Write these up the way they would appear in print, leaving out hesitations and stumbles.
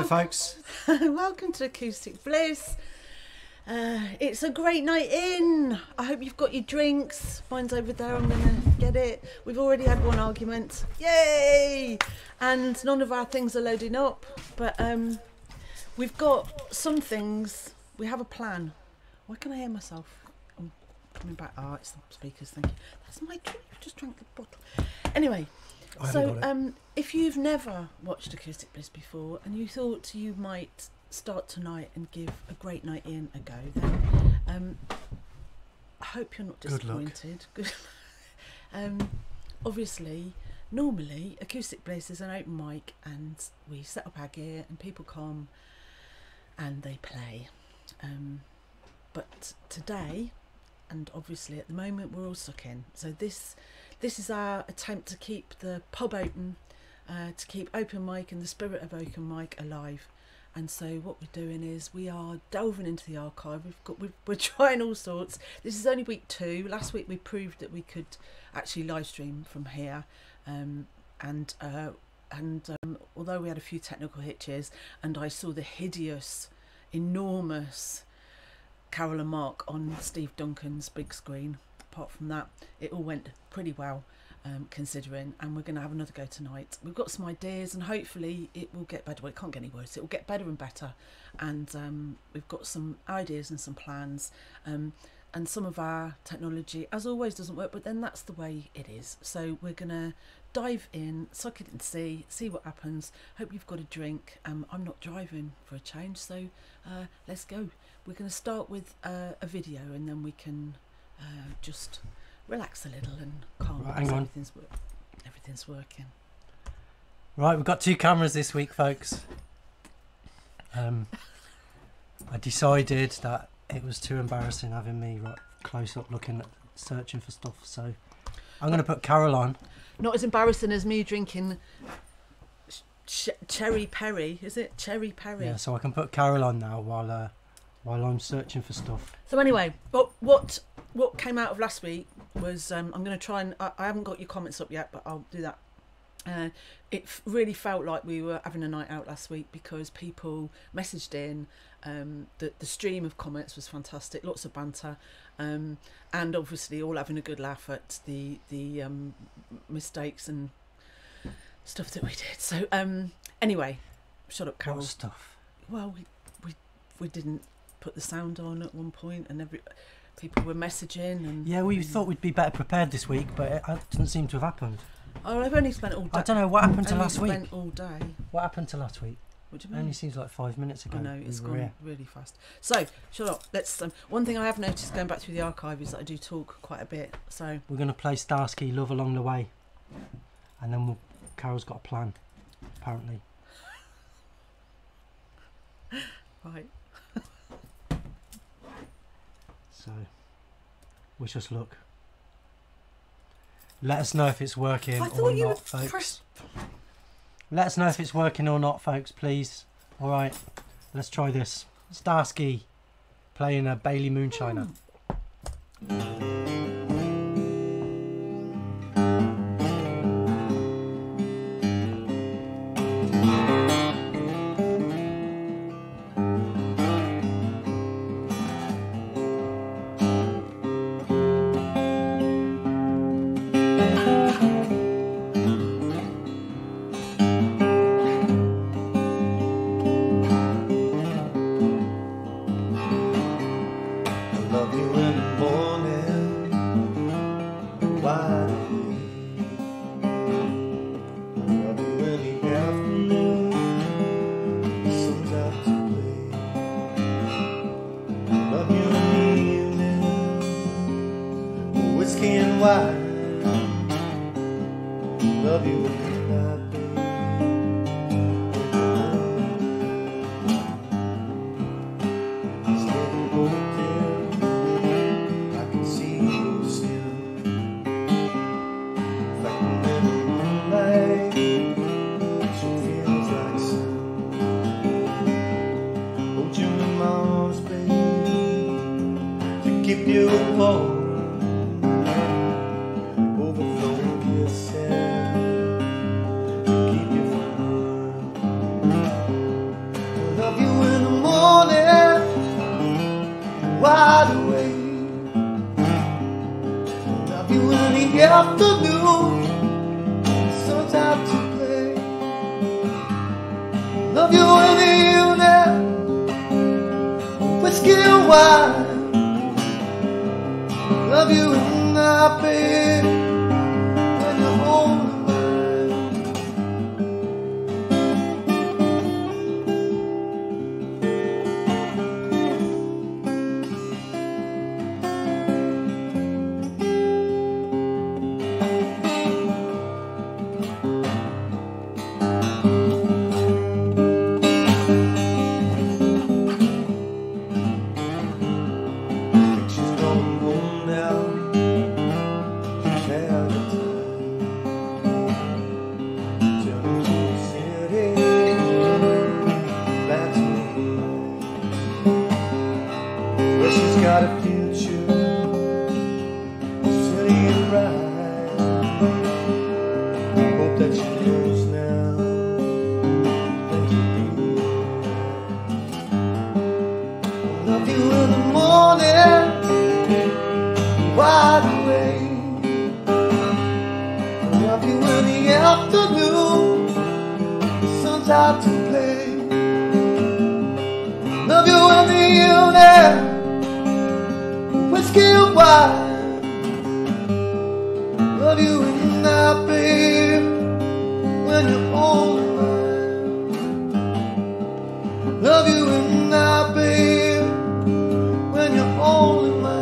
folks. Welcome to Acoustic Bliss. It's a great night in. I hope you've got your drinks. Mine's over there, I'm going to get it. We've already had one argument. Yay! And none of our things are loading up. But we've got some things. We have a plan. Why can I hear myself? I'm coming back. Oh, it's the speakers, thank you. That's my drink. I just drank the bottle. Anyway. So, if you've never watched Acoustic Bliss before and you thought you might start tonight and give a great night in a go, then I hope you're not disappointed. Good luck. Obviously, normally Acoustic Bliss is an open mic and we set up our gear and people come and they play. But today, and obviously at the moment, we're all stuck in. So this is our attempt to keep the pub open, to keep open mic and the spirit of open mic alive. And so what we're doing is we are delving into the archive. We're trying all sorts. This is only week 2. Last week we proved that we could actually live stream from here. Although we had a few technical hitches, and I saw the hideous, enormous Carol and Mark on Steve Duncan's big screen. Apart from that, it all went pretty well, considering, and we're going to have another go tonight. We've got some ideas and hopefully it will get better. Well, it can't get any worse, it will get better and better, and we've got some ideas and some plans, and some of our technology, as always, doesn't work, but then that's the way it is. So we're going to dive in, suck it and see what happens. Hope you've got a drink. I'm not driving for a change, so let's go. We're going to start with a video and then we can just relax a little and calm. Right, hang on. Everything's working. Right, we've got 2 cameras this week, folks. I decided that it was too embarrassing having me right close up looking at searching for stuff, so I'm going to put Carol on. Not as embarrassing as me drinking Cherry Perry, is it? Cherry Perry. Yeah, so I can put Carol on now while I'm searching for stuff. So anyway, but what came out of last week was I'm going to try and I haven't got your comments up yet, but I'll do that. It really felt like we were having a night out last week because people messaged in. The stream of comments was fantastic, lots of banter, and obviously all having a good laugh at the mistakes and stuff that we did. So anyway, shut up, Carol. What stuff? Well, we didn't put the sound on at one point, and people were messaging. And yeah, we thought we'd be better prepared this week, but it doesn't seem to have happened. Oh, I've only spent all day. I don't know what happened to last week. Spent all day. What happened to last week? What do you It mean? only seems like 5 minutes ago. I know, it's gone really fast. So, shut up. Let's. One thing I have noticed going back through the archive is that I do talk quite a bit. So we're going to play Starsky Love Along the Way, and then Carol's got a plan, apparently. Right. So, wish us luck. Let us know if it's working or not, folks. Let us know if it's working or not, folks, please. All right, let's try this. Starsky playing a Bailey Moonshiner. Keep you warm, overflowing yourself. Keep you from afternoon, the sun's out to play. Love you in the evening, whiskey and wine. Love you in the bed when you're holding mine. She's gone home now. She's had the time. Turning to the city, back to life. Well, she's got a future, steady and bright. Hope that she knows now that you'll be alright. Love you in the morning, wide awake. I love you in the afternoon, the sun's out to play. Love you in the evening, whiskey and wine. Love you in the night, babe, when you're holding mine. Love you in the night, babe, when you're holding mine.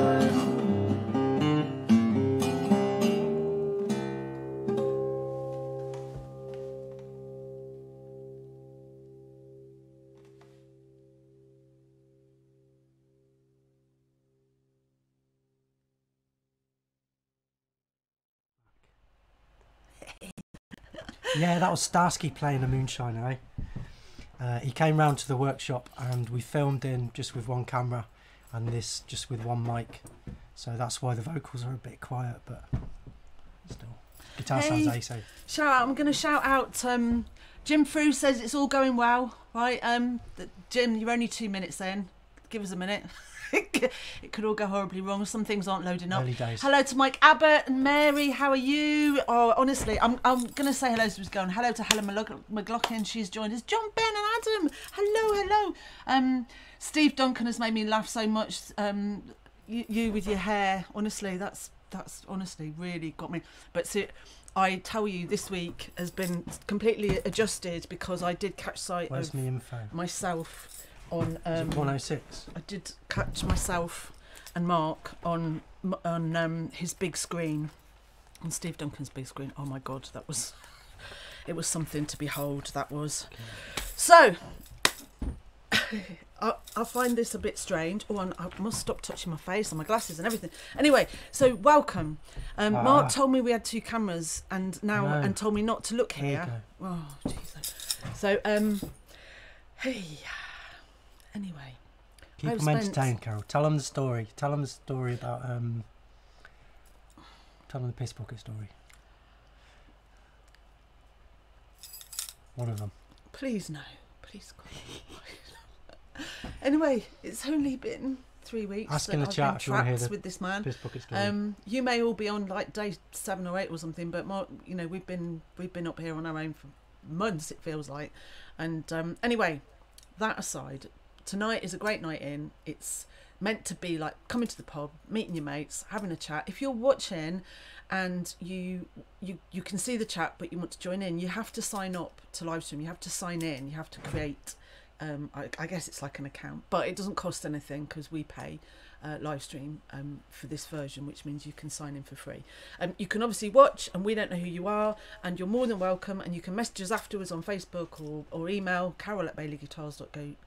Yeah, that was Starsky playing a moonshiner, eh? He came round to the workshop and we filmed in just with one camera and this just with one mic. So that's why the vocals are a bit quiet, but still. Guitar sounds ace. Shout out, I'm going to shout out, Jim Frew says it's all going well, right? Jim, you're only 2 minutes in. Give us a minute. It could all go horribly wrong. Some things aren't loading up. Early days. Hello to Mike Abbott and Mary. How are you? Oh, honestly, I'm going to say hello to who's going. Hello to Helen McLaughlin. She's joined us. John, Ben and Adam. Hello. Steve Duncan has made me laugh so much. You with your hair. Honestly, that's honestly really got me. But see, I tell you, this week has been completely adjusted because I did catch sight Where's of my info? myself on 106. I did catch myself and Mark on his big screen, on Steve Duncan's big screen. Oh my god, it was something to behold. That was. So I find this a bit strange. Oh, and I must stop touching my face and my glasses and everything. Anyway, so welcome. Mark told me we had 2 cameras and now and told me not to look here. Oh Jesus. So hey. Anyway, keep them entertained, Carol. Tell them the story. Tell them the story about tell them the piss bucket story. One of them. Please no. Please God. Anyway, it's only been 3 weeks. Ask in the chat if you want to hear the with this man. piss bucket story. You may all be on like day 7 or 8 or something, but more, you know, we've been up here on our own for months. It feels like, and anyway, that aside. Tonight is a great night in. It's meant to be like coming to the pub, meeting your mates, having a chat. If you're watching and you can see the chat but you want to join in, you have to sign up to live stream. You have to sign in. You have to create I guess it's like an account, but it doesn't cost anything because we pay live stream for this version, which means you can sign in for free. You can obviously watch and we don't know who you are, and you're more than welcome, and you can message us afterwards on Facebook or email carol@baileyguitars.co.uk.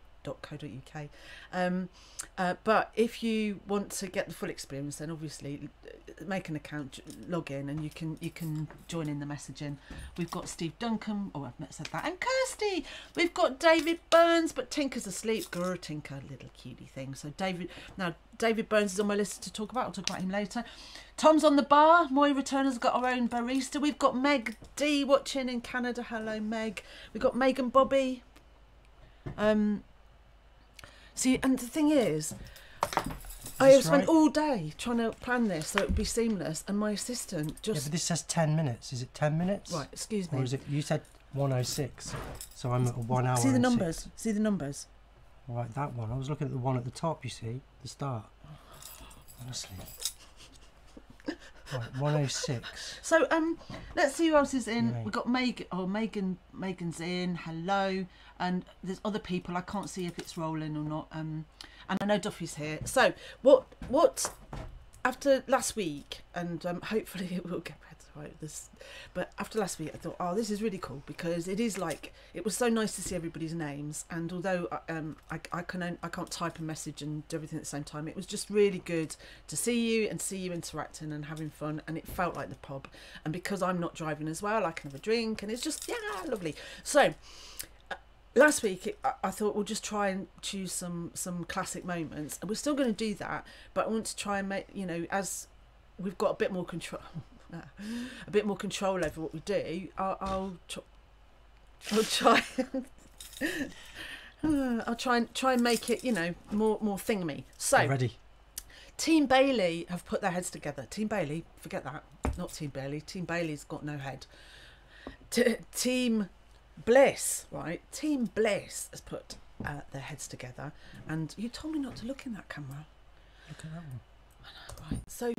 But if you want to get the full experience, then obviously make an account, log in, and you can join in the messaging. We've got Steve Duncan, I've not said that, and Kirsty. We've got David Burns, but Tinker's asleep. Grr, Tinker, little cutie thing. So David Burns is on my list to talk about. I'll talk about him later. Tom's on the bar. Moira Turner's got our own barista. We've got Meg D watching in Canada. Hello, Meg. We've got Meg and Bobby. See, and the thing is, I have spent all day trying to plan this so it would be seamless, and my assistant just... Yeah, but this says 10 minutes. Is it 10 minutes? Right, excuse me. Or is it... You said 1:06, so I'm at 1 hour. See the numbers. See the numbers. Right, that one. I was looking at the one at the top, you see, the start. Honestly. Right, 1:06. So let's see who else is in. Right. We've got Megan. Oh, Megan's in. Hello. And there's other people. I can't see if it's rolling or not. And I know Duffy's here. So what after last week, and hopefully it will get better. Right, but after last week I thought, oh, this is really cool, because it is like, it was so nice to see everybody's names, and although I can't type a message and do everything at the same time, it was just really good to see you and see you interacting and having fun, and it felt like the pub. And because I'm not driving as well, I can have a drink, and it's just, yeah, lovely. So last week I thought we'll just try and choose some classic moments, and we're still going to do that, but I want to try and make, you know, as we've got a bit more control over what we do, I'll try and make it, you know, more thingamy. So ready. Team Bailey have put their heads together. Team Bailey, forget that, not Team Bailey. Team Bailey's got no head. Team Bliss, right? Team Bliss has put their heads together, and you told me not to look in that camera. Look at that one. I know, right? So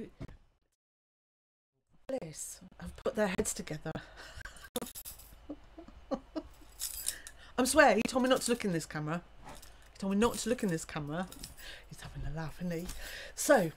Bliss have put their heads together. I swear, he told me not to look in this camera. He told me not to look in this camera. He's having a laugh, isn't he? So,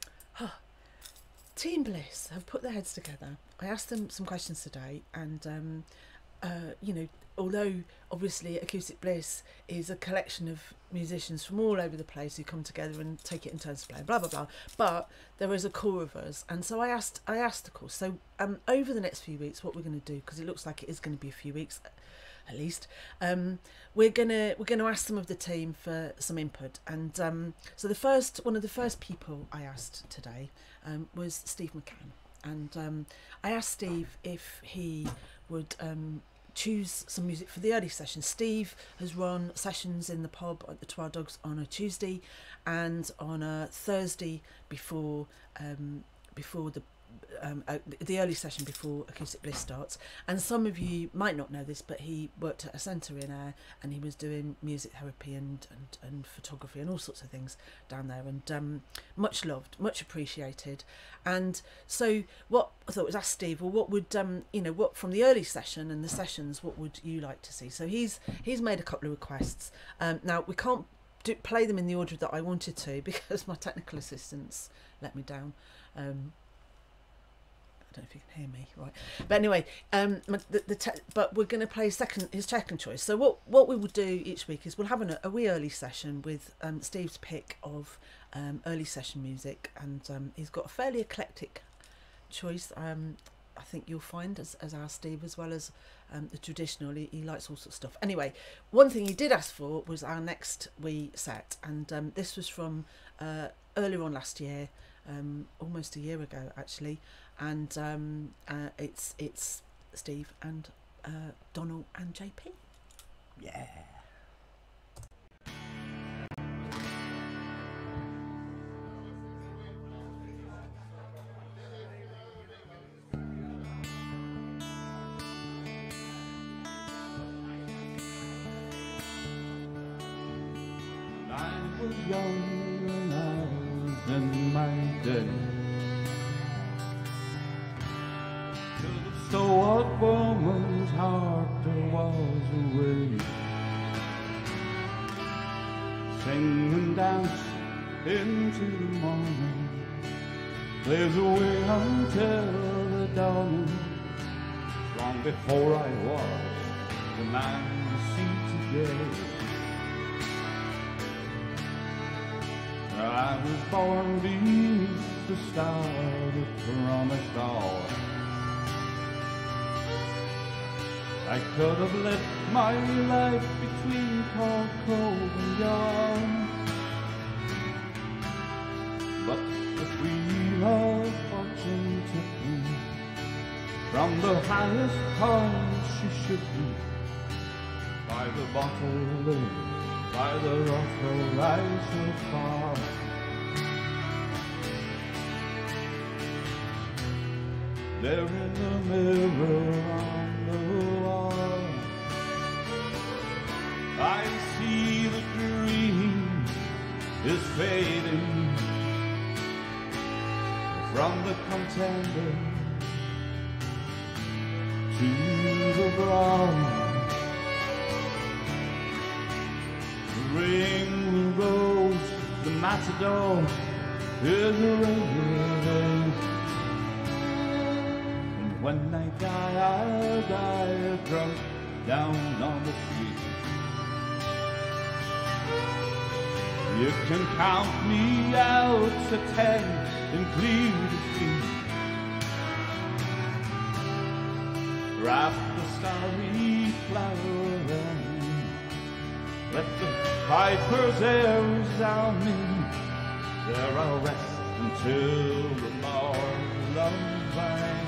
Team Bliss have put their heads together. I asked them some questions today, and you know, although obviously Acoustic Bliss is a collection of musicians from all over the place who come together and take it in turns to play, blah blah blah, but there is a core of us, and so I asked the core. So over the next few weeks, what we're going to do, because it looks like it is going to be a few weeks at least, we're gonna ask some of the team for some input. And so one of the first people I asked today was Steve McCann, and I asked Steve if he would choose some music for the early session. Steve has run sessions in the pub at the Twa Dugs on a Tuesday and on a Thursday before the early session before Acoustic Bliss starts. And some of you might not know this, but he worked at a centre in Ayr, and he was doing music therapy and photography and all sorts of things down there, and much loved, much appreciated. And so what I thought was, ask Steve, well, what would you know, what from the early session and the sessions, what would you like to see? So he's made a couple of requests. Now we can't play them in the order that I wanted to, because my technical assistants let me down. I don't know if you can hear me, right? But anyway, but we're going to play his second choice. So what we will do each week is we'll have a wee early session with Steve's pick of early session music, and he's got a fairly eclectic choice. I think you'll find as our Steve, as well as the traditional. He likes all sorts of stuff. Anyway, one thing he did ask for was our next wee set, and this was from earlier on last year, almost a year ago actually. And it's Steve and Donald and JP. Yeah. I was young when I was in my day. So what woman's heart there was away. Sing and dance into the morning. There's a way until the dawning. Long before I was the man you see today. I was born beneath the star that promised all. I could have lived my life between Cork Cove and Yarm, but the wheel of fortune took me from the highest point she should be. By the bottle, by the rock, I so far. there in the mirror on the wall. I see the green is fading from the contender to the brown. The ring rose, the matador is a ring. And when I die, I'll die drunk down on the street. You can count me out to 10 and clear the street. Wrap the starry flower around me. Let the piper's air resound me. There I'll rest until the morn of mine.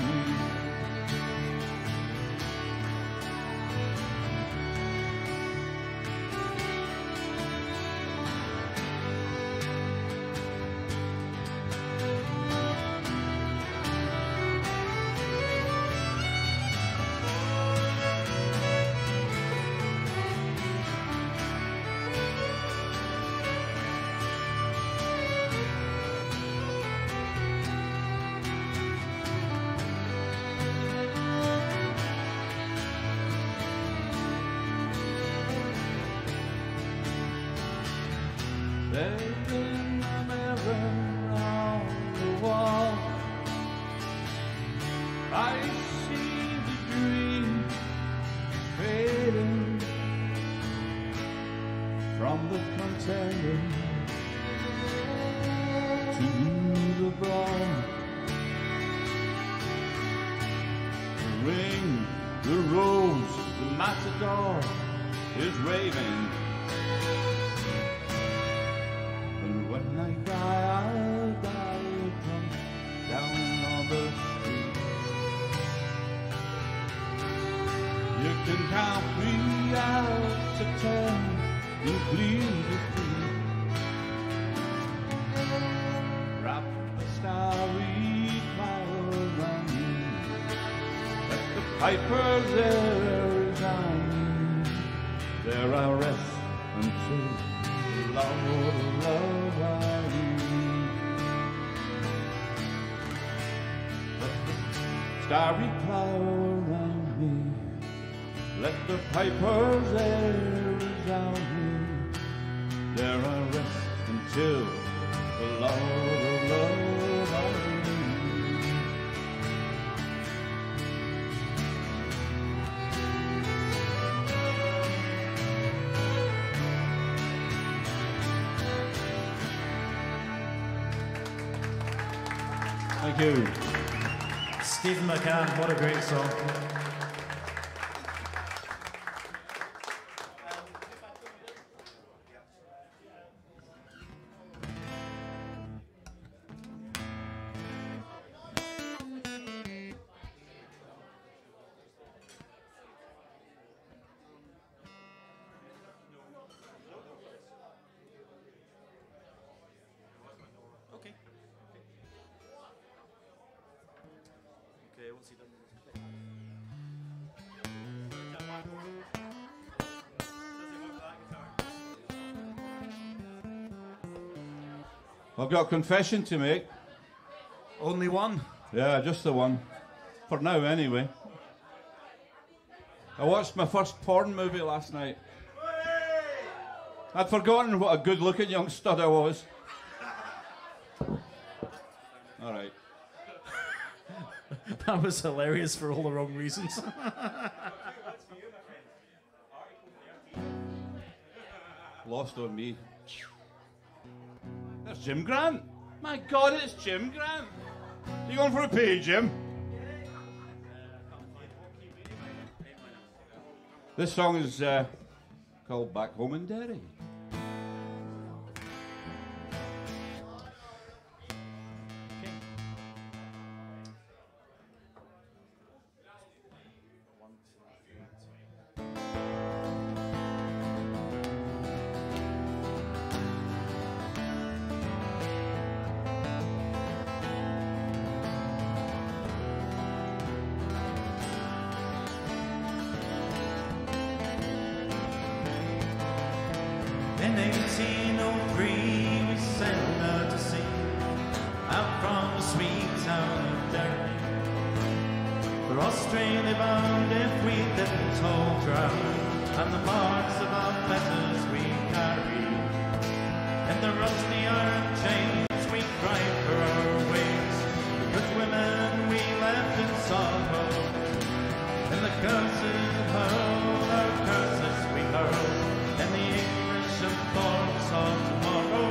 There in the mirror on the wall, I see the dream fading from the contender to the brown. The ring, the rose, the matador is raving. When I die, I'll die drunk down on the street. You can count me out to 10 and clear the street. Wrap the starry cloud around me. Let the piper's air resound me. There I'll rest until the Lord of love I need. Let the starry cloud around me. Let the piper's air resound me. There I rest until the Lord of love I need. Thank you. Stephen McCann, what a great song. Okay, what's he done? I've got a confession to make. Only one? Yeah, just the one. For now, anyway. I watched my first porn movie last night. I'd forgotten what a good-looking young stud I was. All right. That was hilarious for all the wrong reasons. Lost on me. There's Jim Grant. My God, it's Jim Grant. You going for a pay, Jim? This song is called Back Home in Derry. In 1803 we sailed out to sea, out from the sweet town of Derry. For Australia bound if we didn't all drown, and the marks of our fetters we carry. In the rusty iron chains we cried for our ways, the good women we left in sorrow. In the curses hurled, our curses we hurled, in the English and thorns of tomorrow.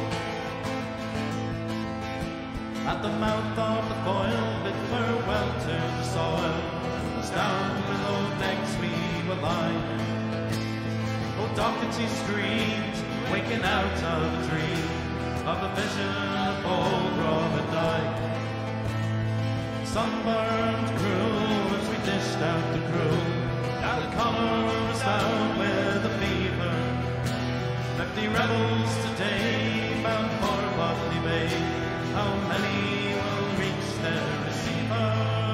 At the mouth of the Foyle bid farewell to the soil, as down below decks we were lying. Old Doherty screamed, waking out of a dream, of a vision of old Robert Dyke. Sunburned cruel as we dished out the crew, Al Connor was down with the fever. 50 rebels today bound for Botany Bay, how many will reach their receiver?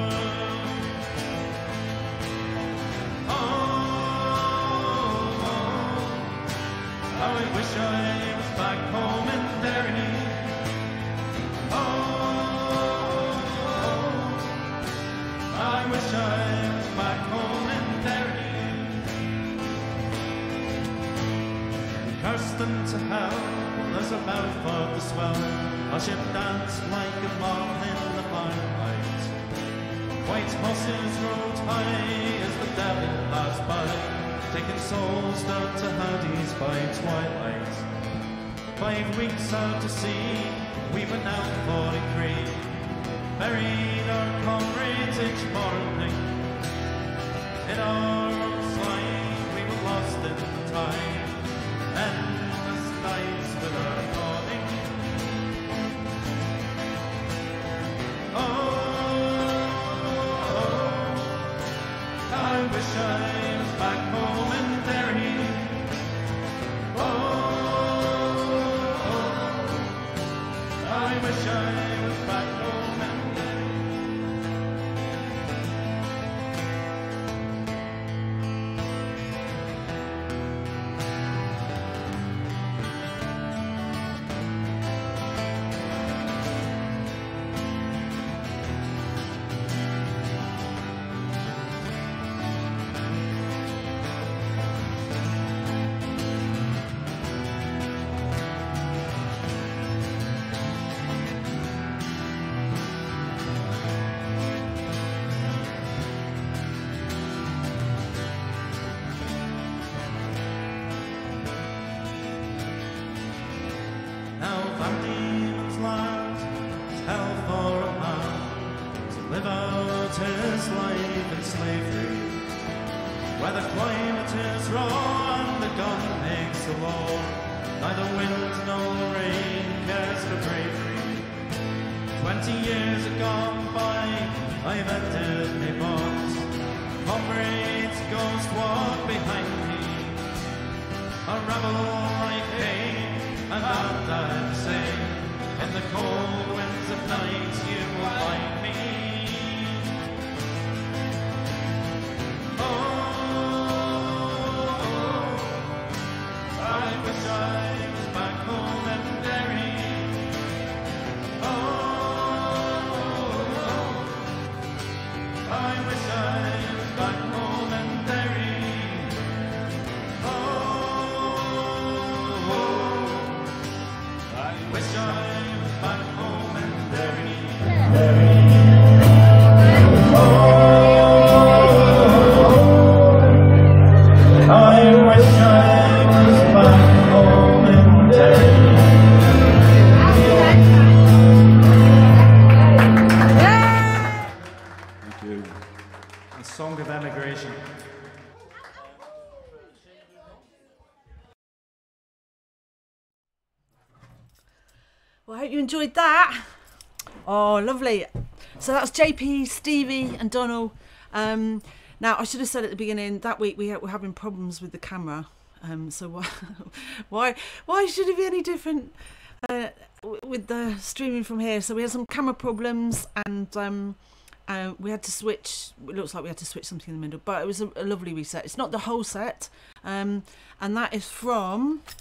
How I wish I was back home in Derry. I wish I was back home in Derry. Cursed into hell, there's a mouth of the swell. Our ship danced like a moth in the firelight. White horses rode high as the devil passed by, taking souls down to Hades by twilight. 5 weeks out to sea, we were now 43. Buried our comrades each morning. In our own slide, we were lost in the tide. Endless nights with our calling. I wish I was back home in Derry. I wish I was back home in Derry. His life in slavery, where the climate is raw and the gun makes the law. Neither wind nor rain cares for bravery. 20 years have gone by, I've ended my bonds. Comrades, ghost walk behind me. A rebel I came, and I'll die the same. In the cold winds of night you will find me. I wish I was back home in Derry. I wish I was back home in Derry. I wish I was back home in Derry. I wish I was back home in Derry. Thank you. A song of emigration. Well, I hope you enjoyed that. Oh, lovely. So that's JP, Stevie and Donald. Now, I should have said at the beginning, that week we were having problems with the camera. So why should it be any different with the streaming from here? So we had some camera problems and we had to switch. It looks like we had to switch something in the middle, but it was a lovely reset. It's not the whole set. And that is from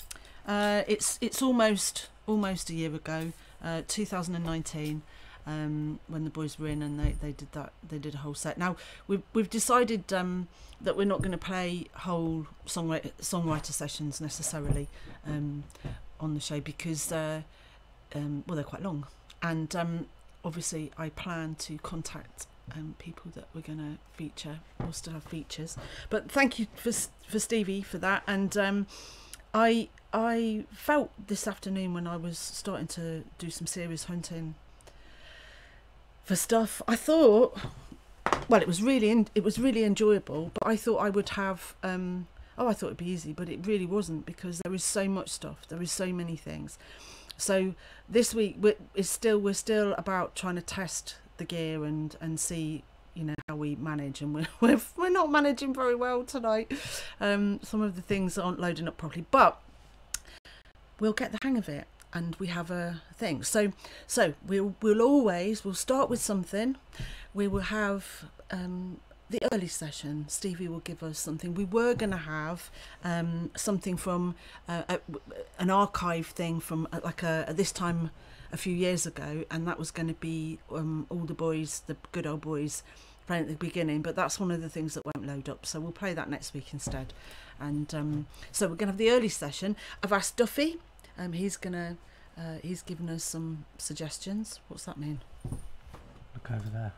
It's almost a year ago, 2019, when the boys were in and they did a whole set. Now we've decided that we're not going to play whole songwriter sessions necessarily on the show because they're quite long, and obviously I plan to contact people that we're going to feature. We'll still have features, but thank you for Stevie for that. And I felt this afternoon when I was starting to do some serious hunting for stuff, I thought, well, it was really enjoyable, but I thought I would have I thought it'd be easy, but it really wasn't, because there is so much stuff, there is so many things. So this week we're still about trying to test the gear and see, you know, how we manage, and we're not managing very well tonight. Some of the things aren't loading up properly, but we'll get the hang of it, and we have a thing. So we'll start with something. We will have the early session. Stevie will give us something. We were going to have something from an archive thing from this time a few years ago, and that was going to be all the boys, the good old boys, playing at the beginning, but that's one of the things that won't load up, so we'll play that next week instead. And so we're going to have the early session. I've asked Duffy, he's given us some suggestions. What's that mean? Look over there.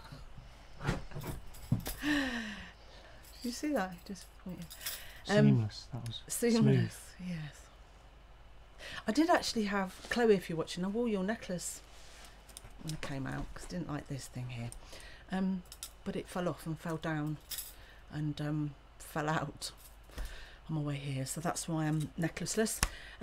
You see that? Just pointed. Seamless. That was seamless. smooth. Yes. I did actually have Chloe, if you're watching. I wore your necklace when it came out because I didn't like this thing here, but it fell off and fell down and fell out on my way here, so that's why I'm necklaceless.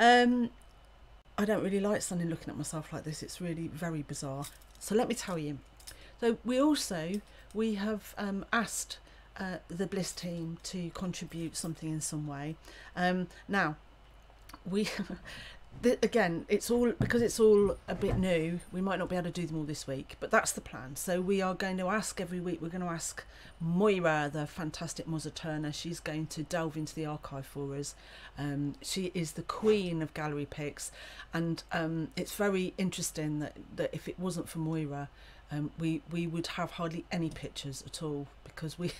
I don't really like standing looking at myself like this. It's really very bizarre. So let me tell you. So we have asked the Bliss team to contribute something in some way. Now we again, it's all because it's all a bit new. We might not be able to do them all this week, but that's the plan. So we are going to ask every week. We're going to ask Moira, the fantastic Muzza Turner. She's going to delve into the archive for us. She is the queen of gallery picks, and it's very interesting that if it wasn't for Moira, we would have hardly any pictures at all, because we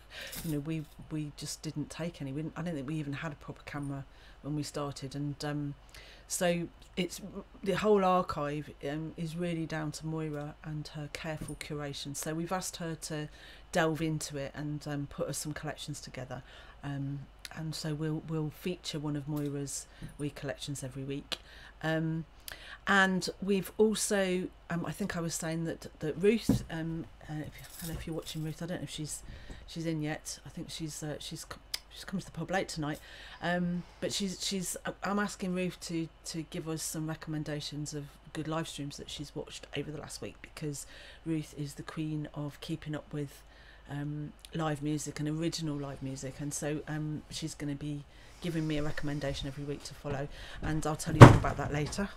just didn't take any. I don't think we even had a proper camera when we started, and so it's the whole archive is really down to Moira and her careful curation. So we've asked her to delve into it and put us some collections together, and so we'll feature one of Moira's wee collections every week. And we've also I think I was saying that Ruth, I don't know if you're watching Ruth, I don't know if she's in yet. I think she's come to the pub late tonight, but I'm asking Ruth to give us some recommendations of good live streams that she's watched over the last week, because Ruth is the queen of keeping up with live music and original live music, and so she's going to be giving me a recommendation every week to follow, and I'll tell you more about that later.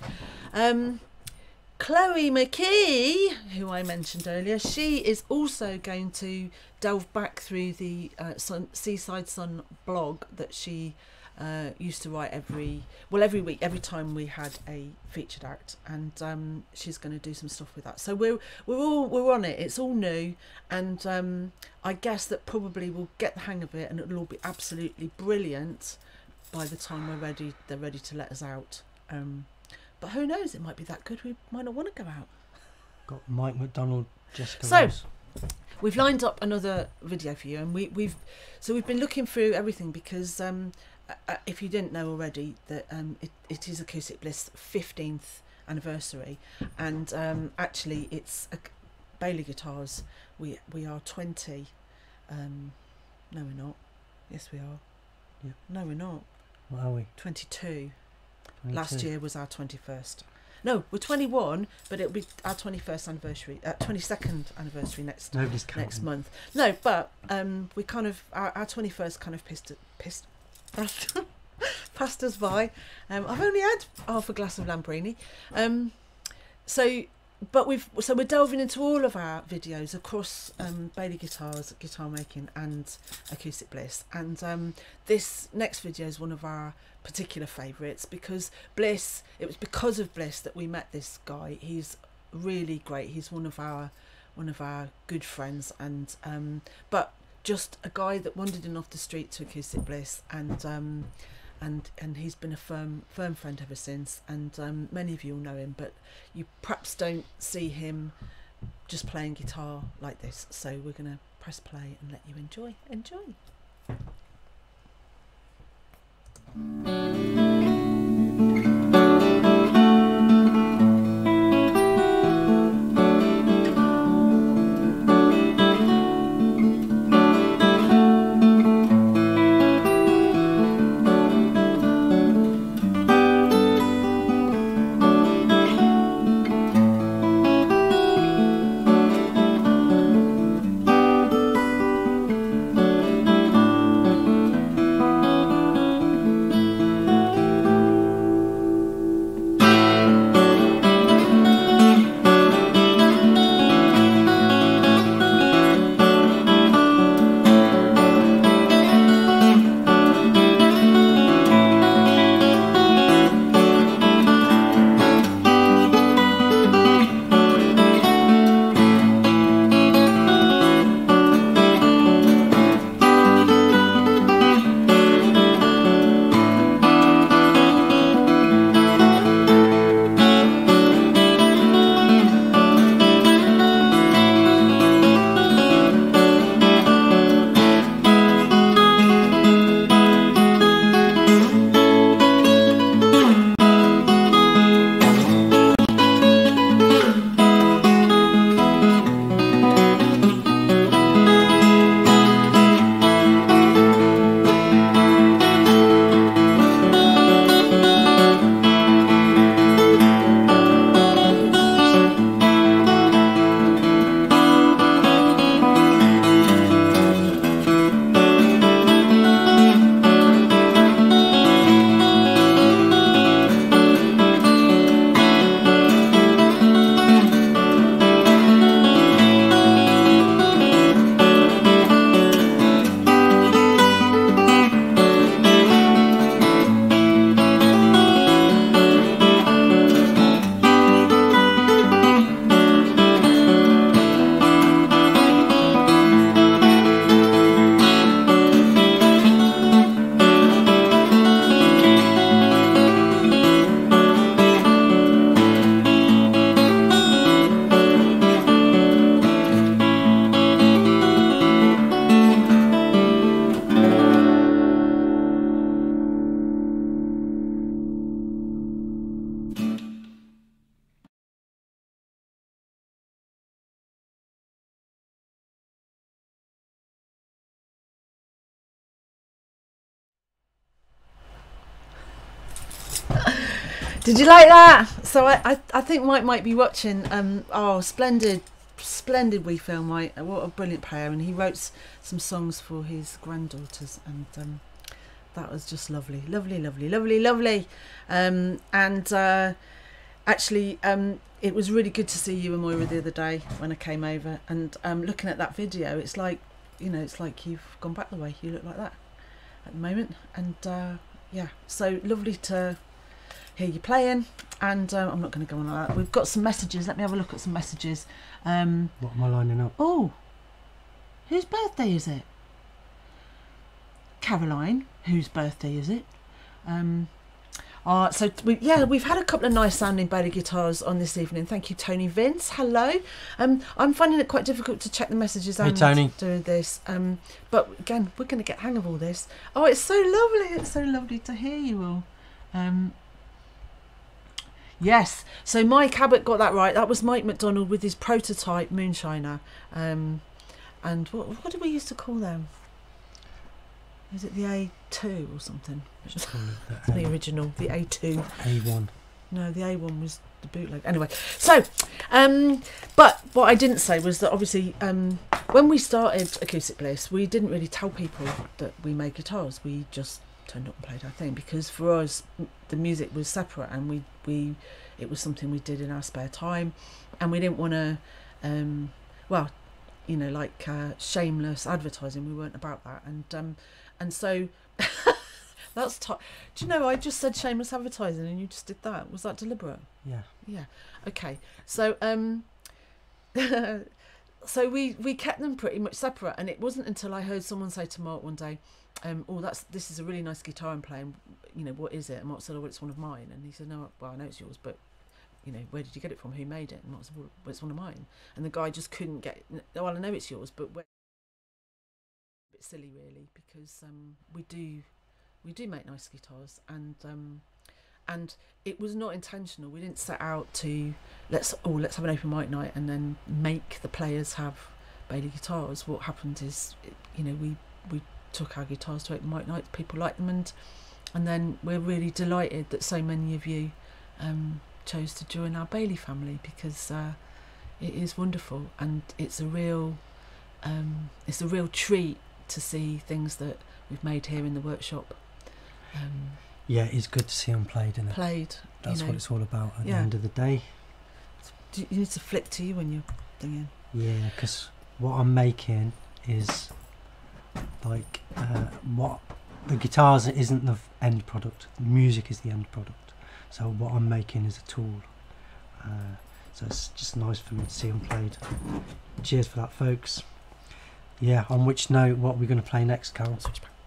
Chloe McKee, who I mentioned earlier, she is also going to delve back through the Seaside Sun blog that she used to write every week, every time we had a featured act, and she's going to do some stuff with that. So we're on it. It's all new, and I guess that probably we'll get the hang of it, and it'll all be absolutely brilliant by the time they're ready to let us out. But who knows? It might be that good. We might not want to go out. Got Mike McDonald, Jessica So Rose. we've lined up another video for you, and we've been looking through everything, because if you didn't know already, that it is Acoustic Bliss 15th anniversary, and actually it's Bailey Guitars. We are 20. No, we're not. Yes, we are. Yeah. No, we're not. What are we? 22. 22. Last year was our 21st. No, we're 21, but it'll be our 21st anniversary, 22nd anniversary next month. No, but we kind of our 21st kind of passed us by. I've only had half a glass of Lambrini, so but we're delving into all of our videos across Bailey Guitars, guitar making, and Acoustic Bliss. And this next video is one of our particular favourites because Bliss. It was because of Bliss that we met this guy. He's really great. He's one of our good friends, and but just a guy that wandered in off the street to Acoustic Bliss, and he's been a firm friend ever since. And many of you will know him, but you perhaps don't see him just playing guitar like this. So we're gonna press play and let you enjoy. Did you like that? So I think Mike might be watching. Oh, splendid wee film, Mike. What a brilliant player. And he wrote some songs for his granddaughters, and that was just lovely. Actually, it was really good to see you and Moira the other day when I came over, and looking at that video, it's like, you know, it's like you've gone back the way. You look like that at the moment, and yeah, so lovely to hear you playing. And I'm not going to go on like that. We've got some messages. Let me have a look at some messages. What am I lining up? Oh, whose birthday is it? Caroline. Whose birthday is it? So we've had a couple of nice sounding Bailey guitars on this evening. Thank you, Tony Vince. Hello. I'm finding it quite difficult to check the messages. Hey, Tony. Doing this. But again, we're going to get hang of all this. Oh, it's so lovely. It's so lovely to hear you all. Yes. So Mike Abbott got that right. That was Mike McDonald with his prototype Moonshiner. And what did we used to call them? Is it the A2 or something? Just call it the original, the A2. A1. No, the A1 was the bootleg. Anyway, so, but what I didn't say was that obviously when we started Acoustic Bliss, we didn't really tell people that we made guitars. We just turned up and played our thing, because for us the music was separate, and it was something we did in our spare time, and we didn't want to well, you know, like shameless advertising. We weren't about that, and so that's do you know, I just said shameless advertising and you just did that. Was that deliberate? Yeah. Okay, so so we kept them pretty much separate, and it wasn't until I heard someone say to Mark one day, this is a really nice guitar I'm playing, you know, what is it? And Mark said, oh, well, it's one of mine. And he said, no, well, I know it's yours, but you know, where did you get it from? Who made it? And Mark said, well, it's one of mine. And the guy just couldn't get, well, I know it's yours, but a bit silly really, because we do make nice guitars, and it was not intentional. We didn't set out to let's have an open mic night and then make the players have Bailey guitars. What happened is, you know, we took our guitars to open mic nights, people liked them, and then we're really delighted that so many of you chose to join our Bailey family, because it is wonderful, and it's a real treat to see things that we've made here in the workshop. Yeah, it's good to see them played, isn't it? Played. That's you know, what it's all about at the end of the day. You need to flick to you when you're singing. Yeah, because what I'm making is like what the guitars isn't the end product. The music is the end product. So what I'm making is a tool. So it's just nice for me to see them played. Cheers for that, folks. Yeah. On which note, what are we going to play next, Carol?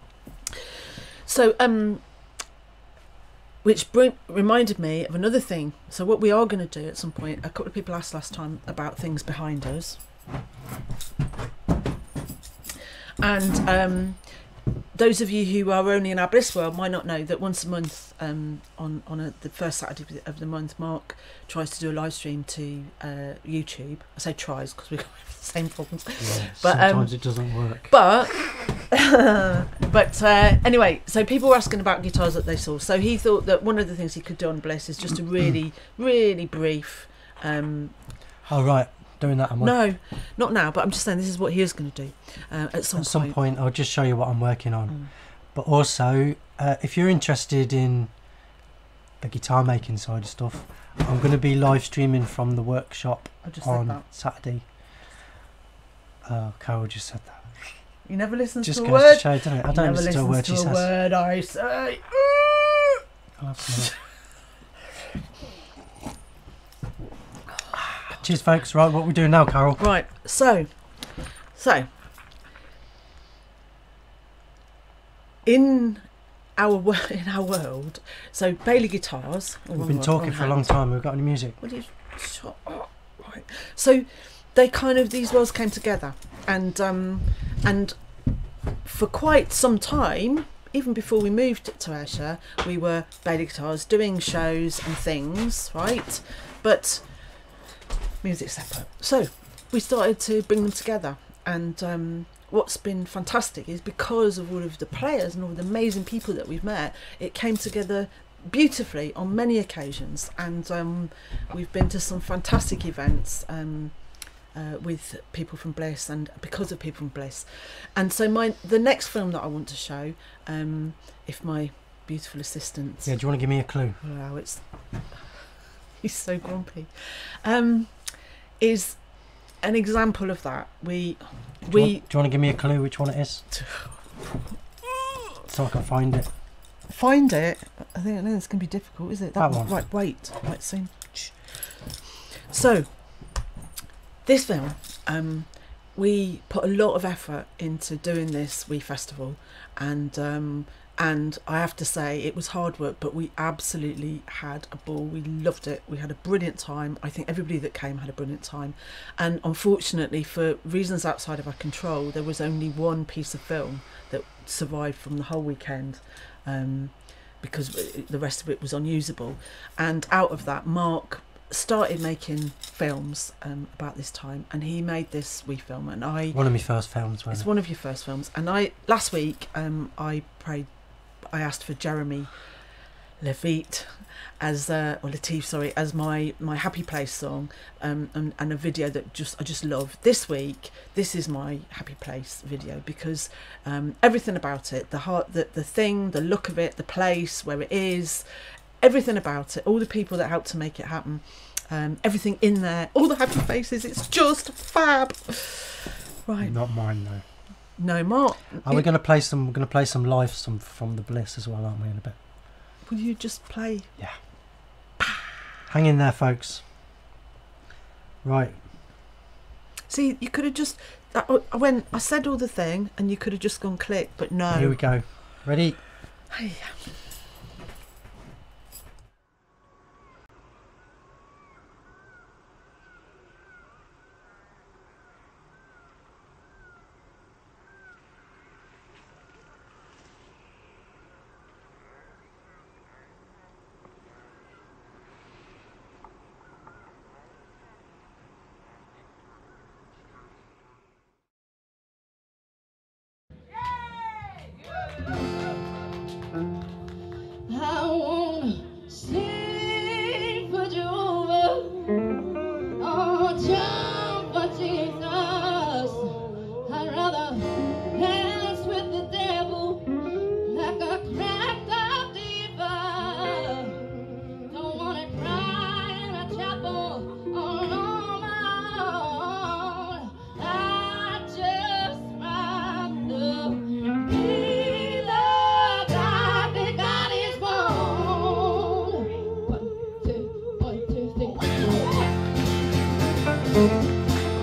So which reminded me of another thing. So what we are going to do at some point, a couple of people asked last time about things behind us, and those of you who are only in our Bliss world might not know that once a month, on the first Saturday of the month, Mark tries to do a live stream to YouTube. I say tries because we've got the same problems. Yeah, but sometimes it doesn't work. But anyway, so people were asking about guitars that they saw. So he thought that one of the things he could do on Bliss is just a really, really brief. Oh right, doing that. No, not now. But I'm just saying this is what he is going to do at some point. I'll just show you what I'm working on. But also, if you're interested in the guitar making side of stuff, I'm going to be live streaming from the workshop on Saturday. Carol just said that. You never listen just to a word. To show, don't it? I don't listen to a word she says. Word I say. I'll have some Cheers, folks. Right, what are we doing now, Carol? Right, so in our world, so Bailey guitars. We've been talking for a long time. We've got any music? What do you? Right. So they these worlds came together, and for quite some time, even before we moved to Ayrshire, we were Bailey guitars doing shows and things, right? But music separate. So we started to bring them together, and what's been fantastic is because of all of the players and all the amazing people that we've met, it came together beautifully on many occasions, and we've been to some fantastic events with people from Bliss, and because of people from Bliss. And so the next film that I want to show, if my beautiful assistant, do you want to give me a clue? Wow, he's so grumpy, is an example of that. Do you want to give me a clue which one it is, so I can find it? Find it? I think it's going to be difficult, is it? That one. Right, wait, soon. So this film, we put a lot of effort into doing this wee festival, and I have to say it was hard work, but we absolutely had a ball. We loved it. We had a brilliant time. I think everybody that came had a brilliant time, and unfortunately, for reasons outside of our control, there was only one piece of film that survived from the whole weekend, because the rest of it was unusable. And out of that, Mark started making films about this time, and he made this wee film, and one of my first films, wasn't it? It's one of your first films. And last week I asked for Jeremy Levite as or Latif, sorry, as my happy place song, and a video that I just love. This week, this is my happy place video because everything about it, the heart, the thing, the look of it, the place where it is, everything about it, all the people that helped to make it happen, everything in there, all the happy faces, it's just fab. Right. Not mine though. No, Mark. Are we going to play some? We're going to play some live, some from the Bliss as well, aren't we? In a bit. Will you just play? Yeah. Hang in there, folks. Right. See, you could have just. I said all the thing, and you could have just gone click, but no. Here we go. Ready? Hey. I wanna sing for Jehovah, oh, jump for Jesus. I'd rather dance with the devil like a cracked up diva. Don't wanna cry in a chapel all on my own. I just rather be the God that God is born. 1, 2, 3.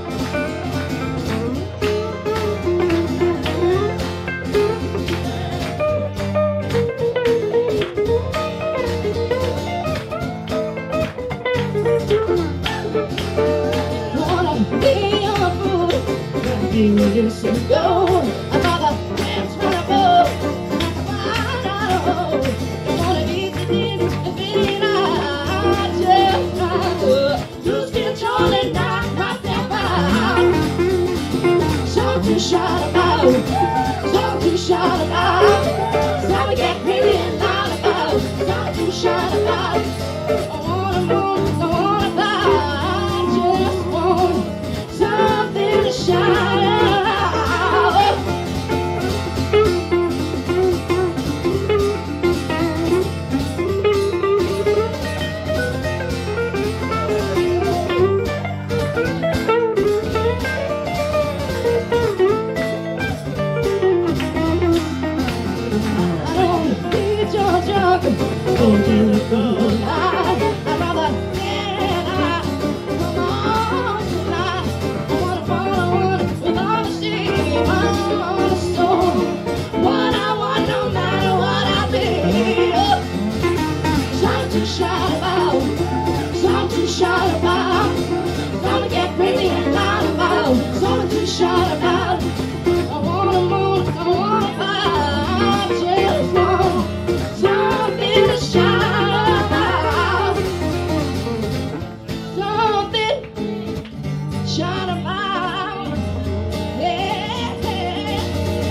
Wanna be on a fool, wanna be years ago. I'd rather dance for a boat, I know. Don't wanna eat the dish, the feeling I just rather lose control and knock myself out. Something shot about, something shot about. Time to get pretty and loud about, something shot about. I wanna move, I wanna buy, just want something to shout out. I don't need your junk, don't do it for life. I'd rather get out, come on tonight. I wanna follow with all the steam on the soul. What I want, no matter what I be. Something to shout about, something to shout about. Something to get pretty and loud about, something to shout about. I wanna move, I wanna buy, just want something to shout about. Something, shout about. Yeah, yeah.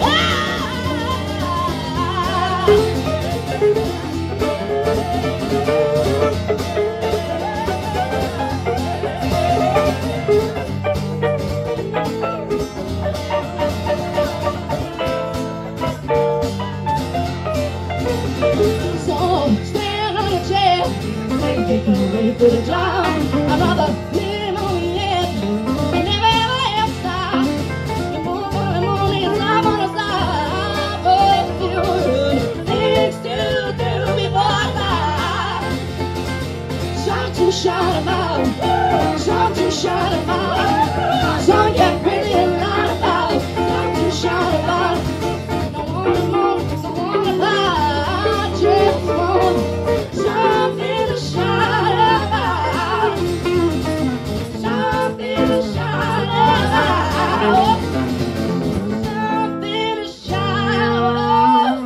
So stand on a chair, make it ready for the job. I'd rather live on the edge and never ever stop. The morning is not gonna stop. But you things to do before I die. Something to shout about, something to shout about. Some get pretty and loud about, something to shout about. Don't wanna move, don't wanna buy, just want something to shout about. Something to shout about. Something to shout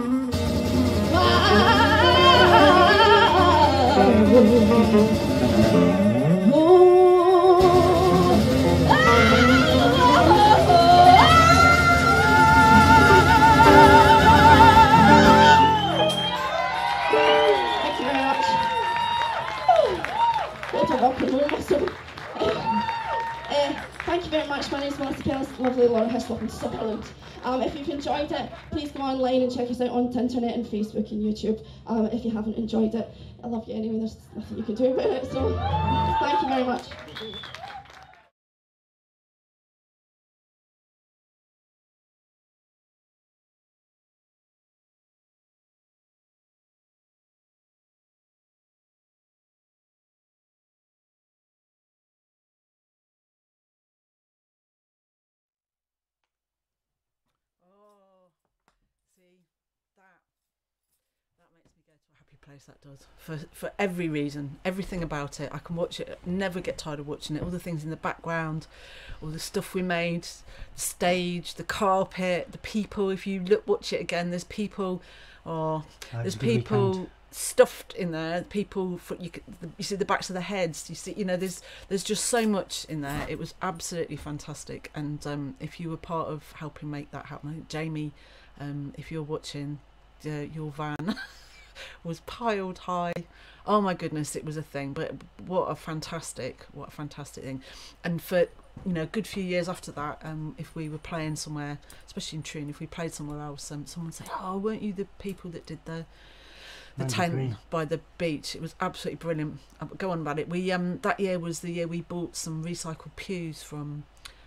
Thank you very So, thank you very much. My name is Martha Kells, lovely Laura Hislop and Sutherland. If you've enjoyed it, please go online and check us out on the internet and Facebook and YouTube. If you haven't enjoyed it, I love you anyway, there's nothing you can do about it. So, thank you very much. That makes me go to a happy place, that does. For every reason, everything about it. I can watch it, never get tired of watching it. All the things in the background, all the stuff we made, the stage, the carpet, the people. If you watch it again, there's people, there's people stuffed in there. People, you see the backs of the heads. You see, there's just so much in there. It was absolutely fantastic. And if you were part of helping make that happen, I think Jamie, if you're watching, your van was piled high. Oh my goodness, it was a thing. But what a fantastic thing. And for a good few years after that, if we were playing somewhere, especially in Troon, if we played somewhere else, someone would say, "Oh, weren't you the people that did the tent by the beach?" It was absolutely brilliant. Go on about it. We that year was the year we bought some recycled pews from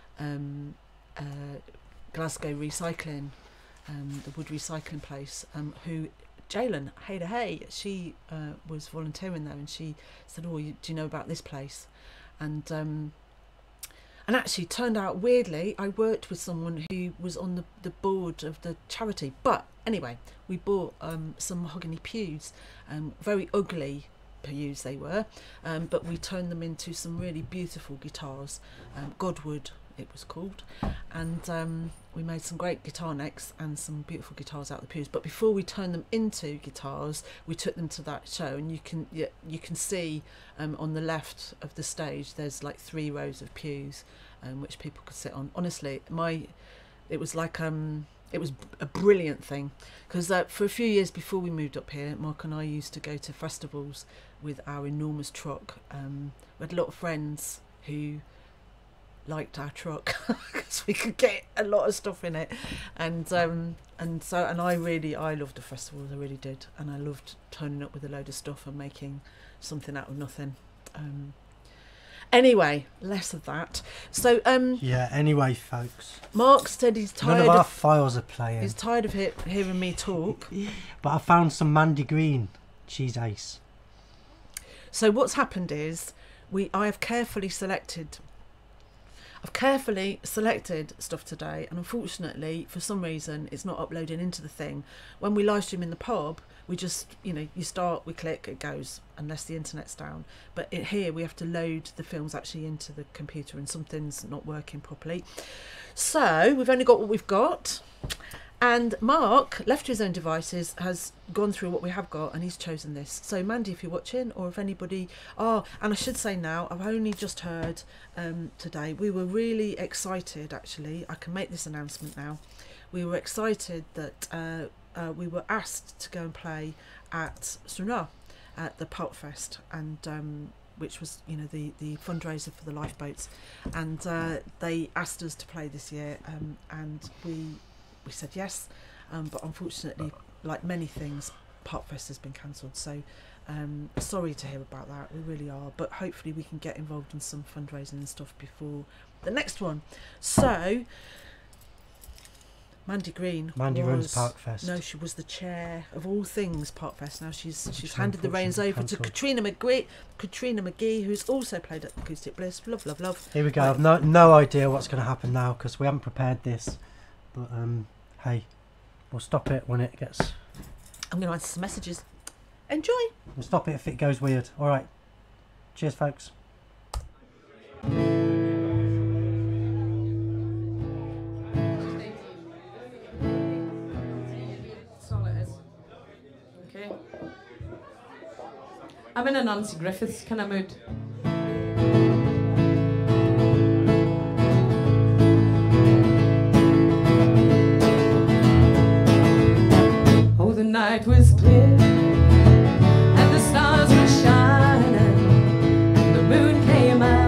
Glasgow Recycling, the wood recycling place, who Jalen, hey, she was volunteering there, and she said, "Oh, do you know about this place?" And actually turned out, weirdly, I worked with someone who was on the board of the charity. But anyway, we bought some mahogany pews, very ugly pews they were, but we turned them into some really beautiful guitars, Godwood it was called, and we made some great guitar necks and some beautiful guitars out of the pews. But before we turned them into guitars, we took them to that show, and you can see on the left of the stage there's like 3 rows of pews which people could sit on. Honestly, it was like it was a brilliant thing, because for a few years before we moved up here, Mark and I used to go to festivals with our enormous truck. We had a lot of friends who liked our truck because we could get a lot of stuff in it, and I loved the festivals, I really did, and I loved turning up with a load of stuff and making something out of nothing. Anyway, less of that. So yeah, anyway, folks, Mark said he's tired. None of our files are playing. He's tired of hearing me talk. But I found some Mandy Green. She's ace. So what's happened is I have carefully selected stuff today, and unfortunately for some reason it's not uploading into the thing. When we live stream in the pub, we just, you start, we click, it goes, unless the internet's down. But here we have to load the films actually into the computer, and something's not working properly. So we've only got what we've got, and Mark, left to his own devices, has gone through what we have got, and he's chosen this. So Mandy, if you're watching, or if anybody, and I should say now, I've only just heard today, we were really excited, actually, I can make this announcement now. We were excited that we were asked to go and play at Stranraer at the Pulp Fest, and which was, the fundraiser for the lifeboats, and they asked us to play this year, and we said yes, but unfortunately, like many things, Pulp Fest has been cancelled, so sorry to hear about that, we really are, but hopefully we can get involved in some fundraising and stuff before the next one. So Mandy Green runs Park Fest. No, she was the chair of all things Park Fest. Now she's handed the reins over to Katrina McGee, who's also played at Acoustic Bliss. Love. Here we go. I've no idea what's going to happen now, because we haven't prepared this. But hey, we'll stop it when it gets. I'm going to answer some messages. Enjoy. We'll stop it if it goes weird. All right. Cheers, folks. I'm in a Nancy Griffiths kind of mood. Oh, the night was clear, and the stars were shining, and the moon came out.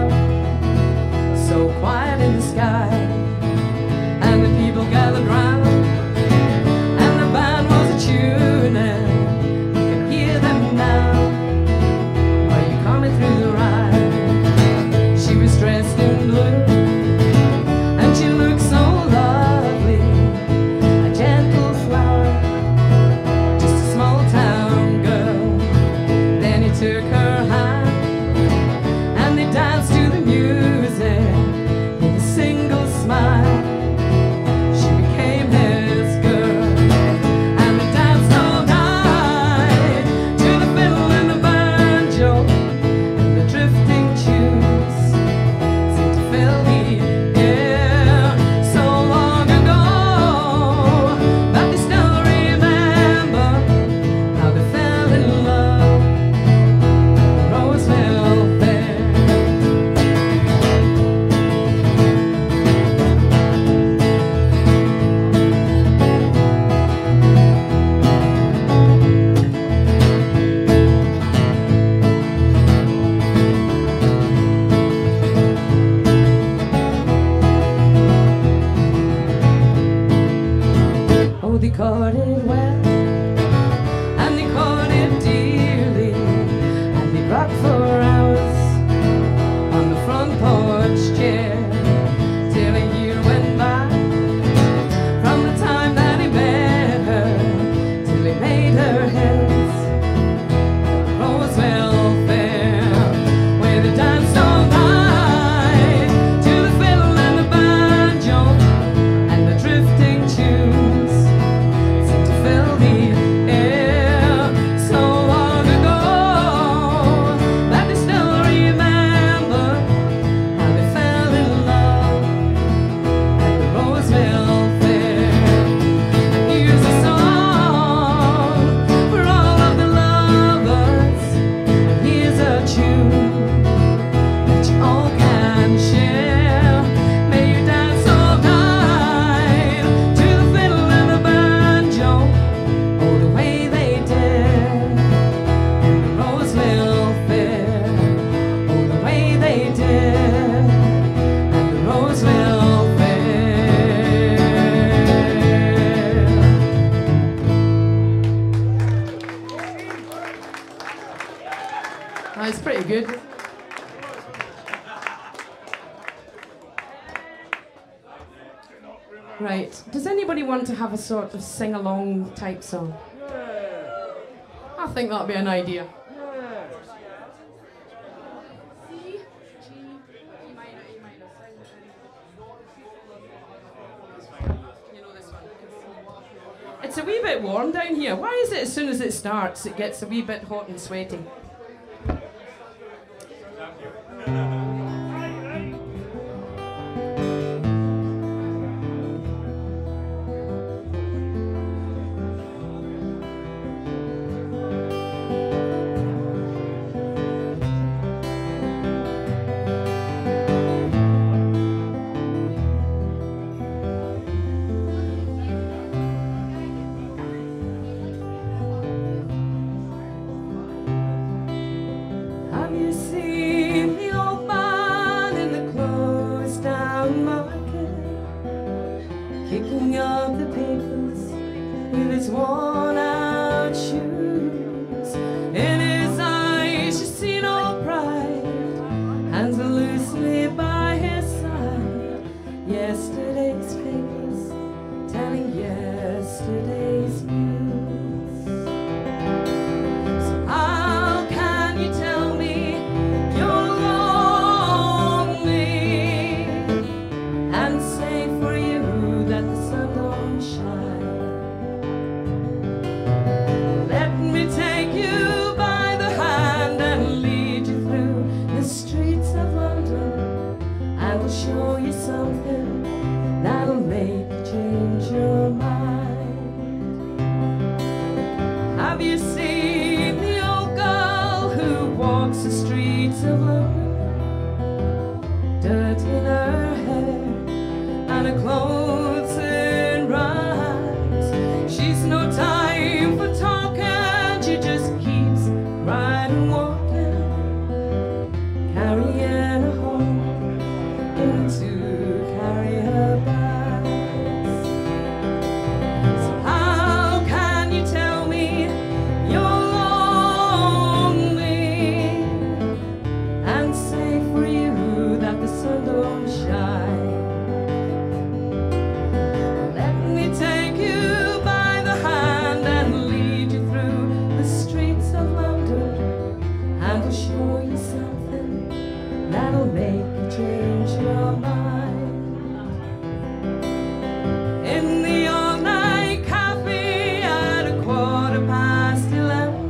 rocked for hours on the front porch chair till a year went by. From the time that he met her till he made her his, Roseville Fair, where they danced all night to the fiddle and the banjo and the drifting tunes seemed to fill the air so long ago that they still remember how they fell in love at the Roseville Fair. And here's a song for all of the lovers, and here's a tune that you all can share. May you dance all night to the fiddle and the banjo, oh the way they did in the Roseville Fair, oh the way they did at the Roseville Fair. That's pretty good. Right, does anybody want to have a sort of sing-along type song? I think that'd be an idea. It's a wee bit warm down here. Why is it as soon as it starts it gets a wee bit hot and sweaty? Have you seen the old man in the closed down market, kicking up the papers with his worn out shoes? In his eyes you see no pride, hands are loosely by his side. Yesterday's papers telling yesterday's news. So how can you tell me you're lonely and say for you that the sun don't shine? Let me take you by the hand and lead you through the streets of London, and we'll show you something that'll make you change your mind. Have you seen the old girl who walks the streets of London, dirt in her hair and her clothes in rags? She's no time for talking, she just keeps right on walking, carrying her home into carry her bags. So how can you tell me you're lonely and say for you that the sun don't shine? Let me take you by the hand and lead you through the streets of London, and we'll show you something that'll make you change your mind. In the all-night cafe at 11:15,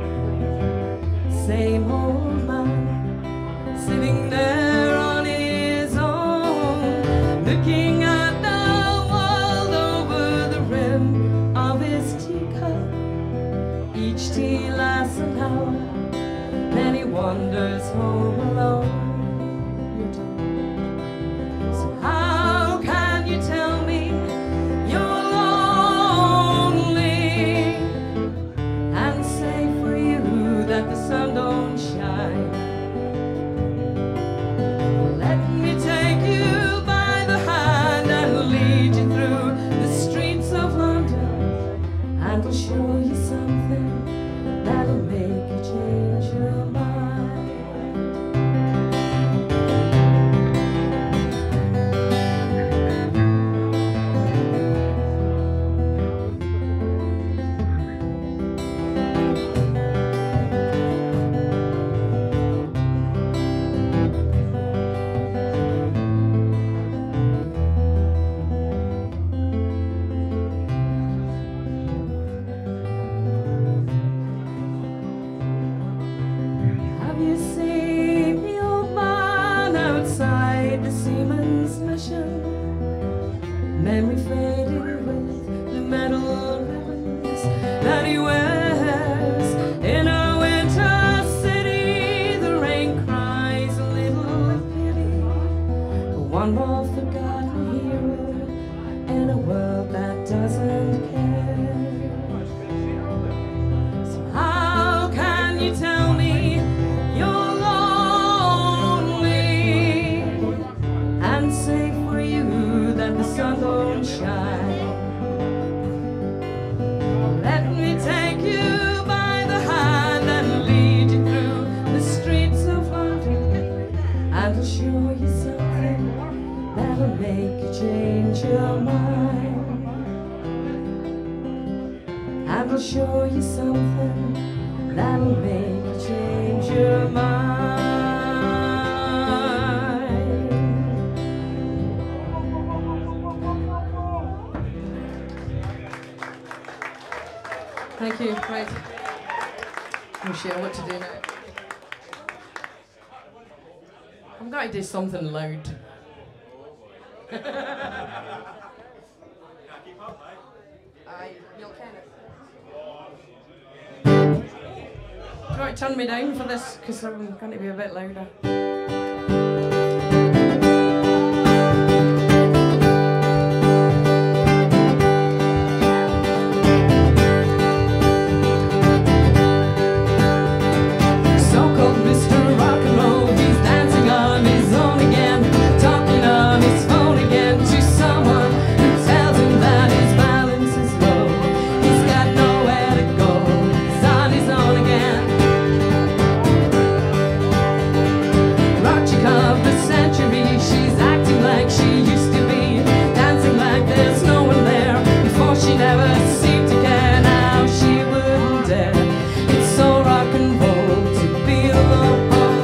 same old man sitting there on his own, looking at the world over the rim of his teacup. Each tea lasts an hour, then he wanders home alone. So how can you tell me you're lonely and say for you that the sun don't shine? Let me take you by the hand and lead you through the streets of London, and we'll show you something that'll make you change your mind. change your mind. I will show you something that'll make you change your mind. Thank you. Right. We'll share what to do now. I'm going to do something loud. You'll kind of. Do you want to turn me down for this? Because I'm going to be a bit louder. So-called Mr. Rock and Roll, he's dancing on his own again, talking on his phone again to someone who tells him that his balance is low. He's got nowhere to go, he's on his own again. Rock chick of the century, she's acting like she used to be, dancing like there's no one there. Before she never seemed to care, now she wouldn't dare. It's so rock and roll to be alone.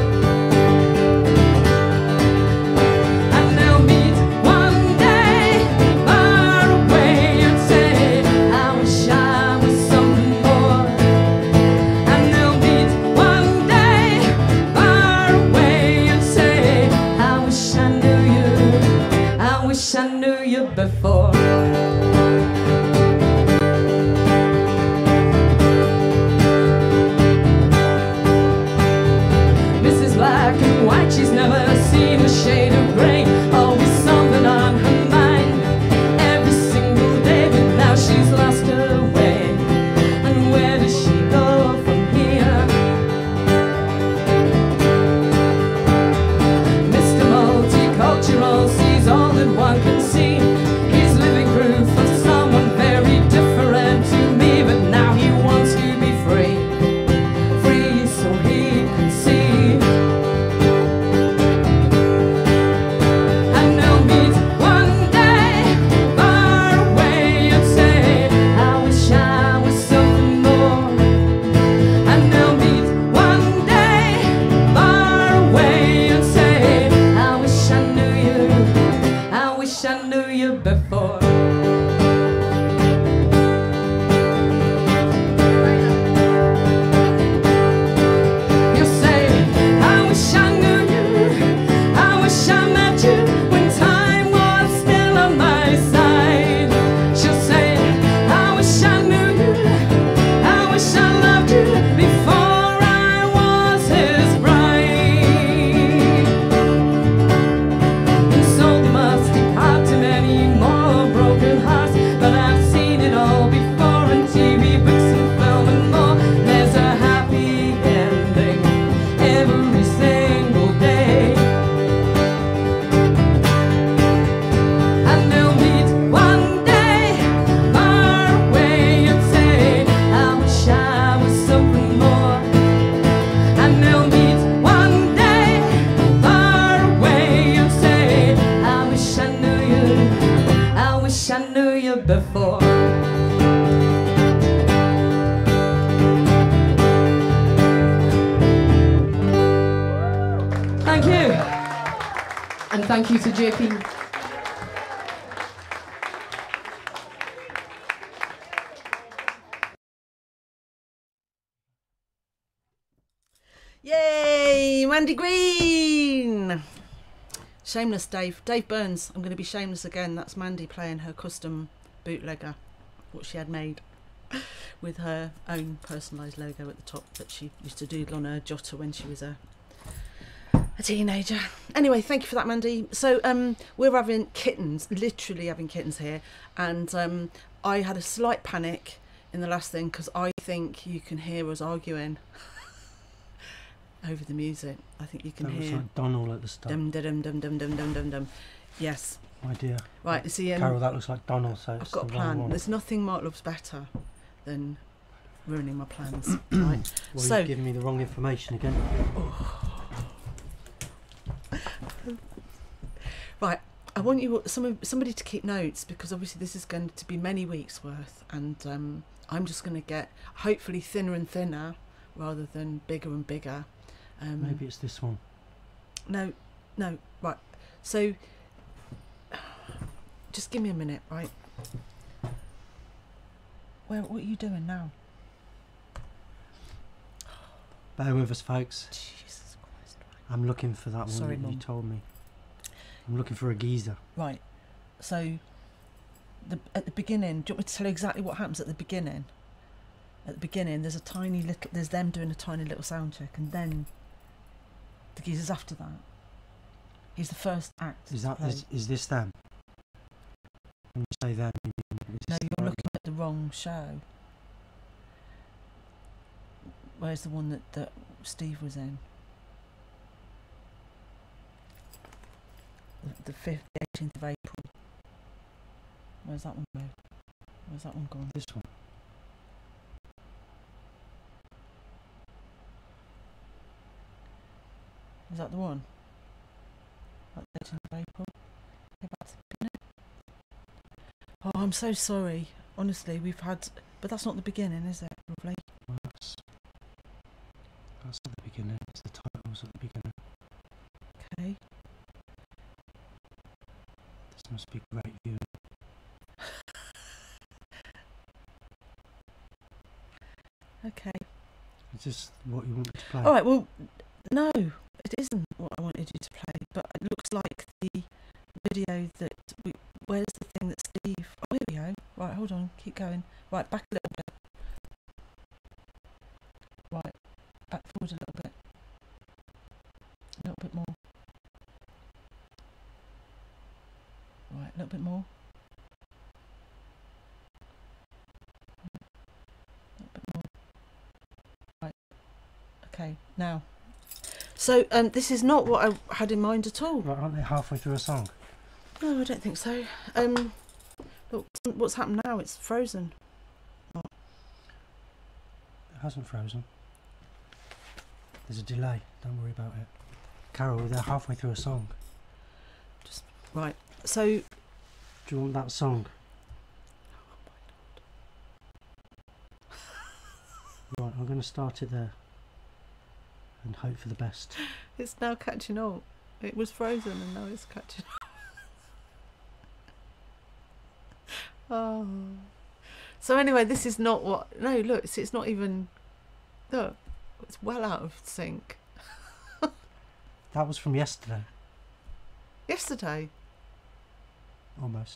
And they'll meet one day far away and say, I wish I was something more. And they'll meet one day far away and say, I wish I knew you, I wish I knew you before. Mrs. Black and White, she's never seen a shade of grey. Always something on her mind every single day, but now she's lost her way. And where does she go from here? Mr. Multicultural sees all that one can see. He's living proof of someone very different to me, but now he wants to be free. Free so he can see. And they'll meet one day far away and say, I wish I was something more. And they'll meet one day far away and say, I wish I knew you, I wish I knew you before. You'll say, I wish I knew you, I wish I met you when time was still on my side. She'll say, I wish I knew you, I wish I loved you before I was his bride. And so they must depart to many more broken hearts, but I've seen it all before in TV, books and film and more. There's a happy ending every single day. And they'll meet one day far away and say, I wish I was something more. And they'll meet one day far away and say, I wish I knew you, I wish I knew you before. Thank you. And thank you to JP. Yay, Mandy Green! Shameless Dave. Dave Burns. I'm going to be shameless again. That's Mandy playing her custom bootlegger, what she had made with her own personalised logo at the top that she used to doodle on her jotter when she was a teenager. Anyway, thank you for that, Mandy. So we're having kittens, literally having kittens here, and I had a slight panic in the last thing because I think you can hear us arguing over the music. I think you can That was hear like Donald at the start. dum dum dum dum dum dum dum dum. Yes. My dear. Right. See, Carol, that looks like Donald, so I've it's got a the wrong plan. one. There's nothing Mark loves better than ruining my plans. Right. Well, So you've given me the wrong information again. right, I want you somebody to keep notes, because obviously this is going to be many weeks worth, and I'm just going to get hopefully thinner and thinner rather than bigger and bigger. Maybe it's this one. No, right. So just give me a minute, right? What are you doing now? Bear with us, folks. Jesus Christ. I'm looking for that one Sorry, that you Mum. told me. I'm looking for a geezer. Right. So at the beginning, do you want me to tell you exactly what happens at the beginning? At the beginning, there's there's them doing a tiny little sound check, and then the geezer's after that. He's the first act. Is to that play. is this them? When you say them, you mean No, is this you're right? looking at the wrong show. Where's the one that Steve was in? The 18th of April. Where's that one go? Where's that one gone? This one. Is that the one? Like the 18th of April? Go back to the beginning. Oh, I'm so sorry. Honestly, we've had... But that's not the beginning, is it? Lovely. Well, that's at the beginning. It's the titles at the beginning. Okay. This must be great viewing. Okay. Is this what you want me to play? Alright, well, no, it isn't what I wanted you to play, but it looks like the video that where's the thing that Steve... Oh, here we go. Right, hold on, keep going. Right, back a little bit. Right, back forward a little bit. A little bit more. Right, a little bit more. A little bit more. Right, okay, now. So, this is not what I had in mind at all. Right, aren't they halfway through a song? No, I don't think so. Look, what's happened now? It's frozen. It hasn't frozen. There's a delay. Don't worry about it. Carol, they're halfway through a song. Just right. So, Do you want that song? Right, I'm going to start it there and hope for the best. it's now catching up. It was frozen and now it's catching up. Oh. So anyway, this is not what... No, look, it's not even... Look, it's well out of sync. That was from yesterday, Yesterday, almost.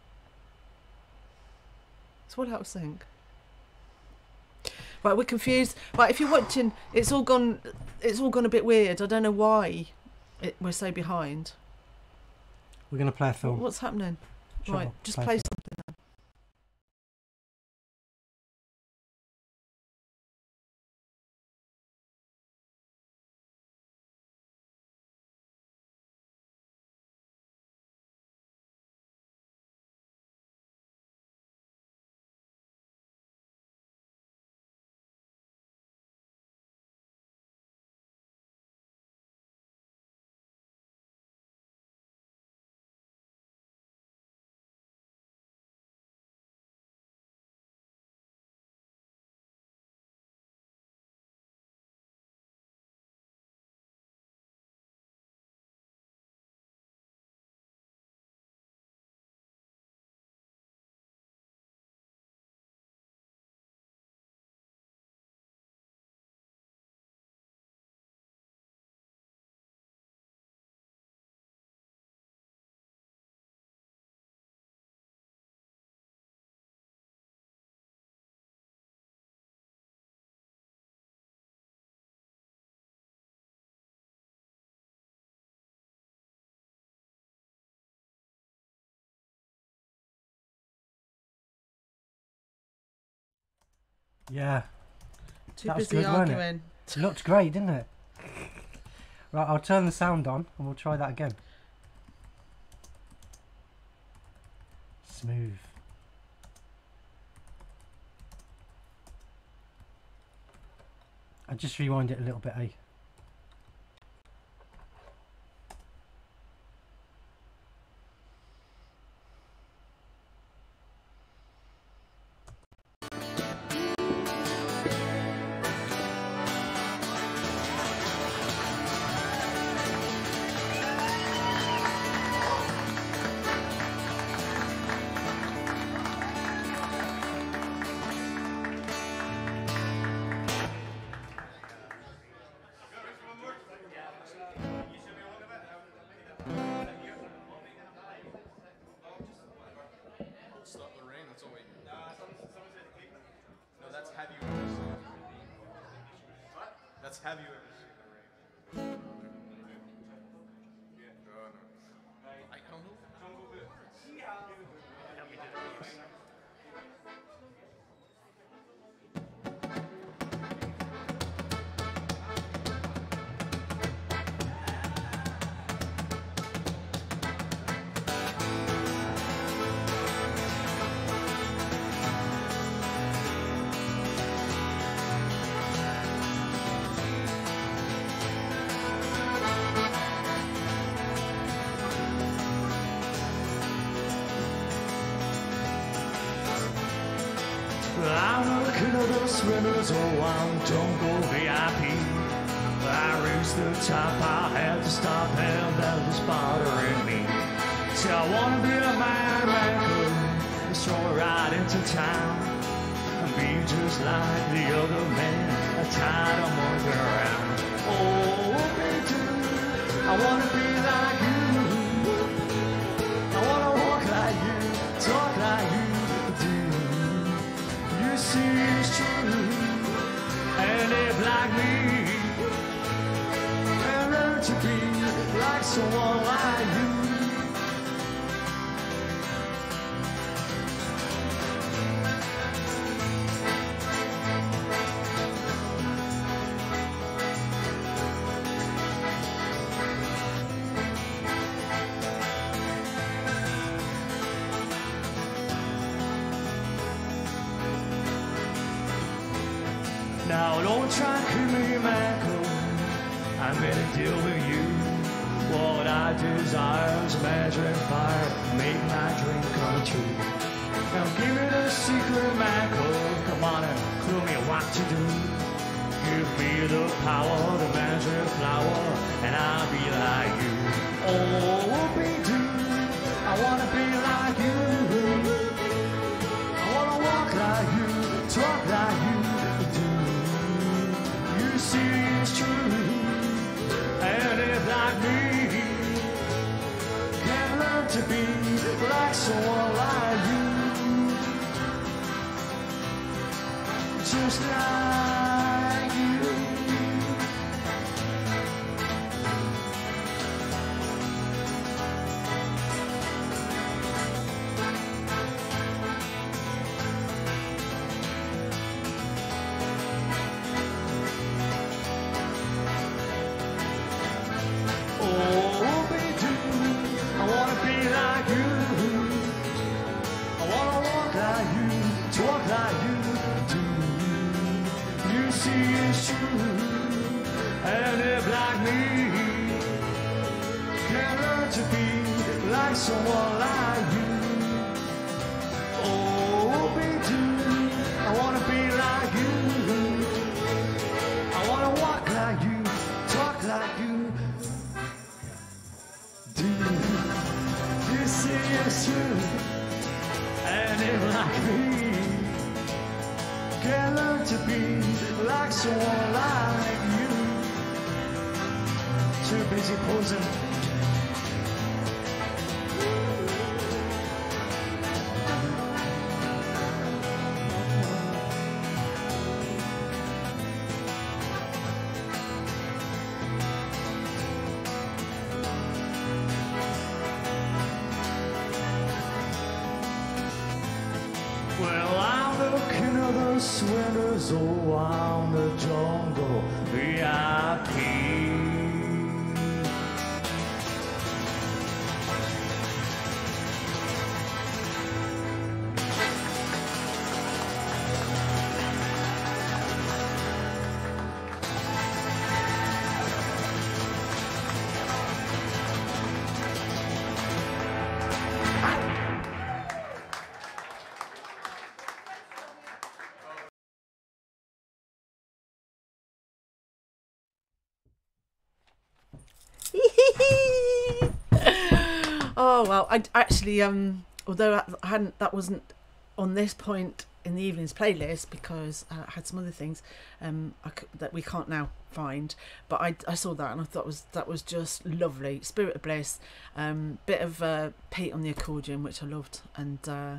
it's well out of sync. Right, we're confused. Right, if you're watching, it's all gone a bit weird. I don't know why we're so behind. We're going to play a film. What's happening? Shut Right, up, just play a play film. something then. Yeah, Too That was busy good, wasn't it? arguing. it looked great, didn't it? Right, I'll turn the sound on and we'll try that again. Smooth. I just rewind it a little bit, eh? Have you ever seen the rain? I don't know. Jungle Birds. Help me do the chorus. I'm looking at those winners, oh, I'm jungle VIP. I reached the top, I had to stop, and that was bothering me. See, I wanna be a man, man, stroll right into town, and be just like the other men, tired of moving around. Oh, baby, I wanna be like you. I wanna walk like you, talk like you do. You see it's true, and if like me, and learn to be like someone like you. Now don't try to keep me Michael, I made a deal with you. What I desire is magic fire, make my dream come true. Now give me the secret, Michael, come on and tell me what to do. Give me the power, the magic flower, and I'll be like you. Oh, baby, I wanna be like you. I wanna walk like you, talk like you do. You see it's true, and if like me, can learn to be like someone like you, just like you. Oh, baby, I wanna be like you. I wanna walk like you, talk like you do. You see it's true, and if like me, can learn to be like someone like you. Oh, baby, I wanna be like you. I wanna walk like you, talk like you. You see it's true, and if like me, can learn to be like someone like you. Too busy posing. Well, I'm looking at the swimmers, oh, I'm the jungle VIP. Oh well, I actually although I hadn't, that wasn't on this point in the evening's playlist because I had some other things that we can't now find, but I saw that and I thought that was just lovely. Spirit of Bliss, bit of Pete on the accordion, which I loved, and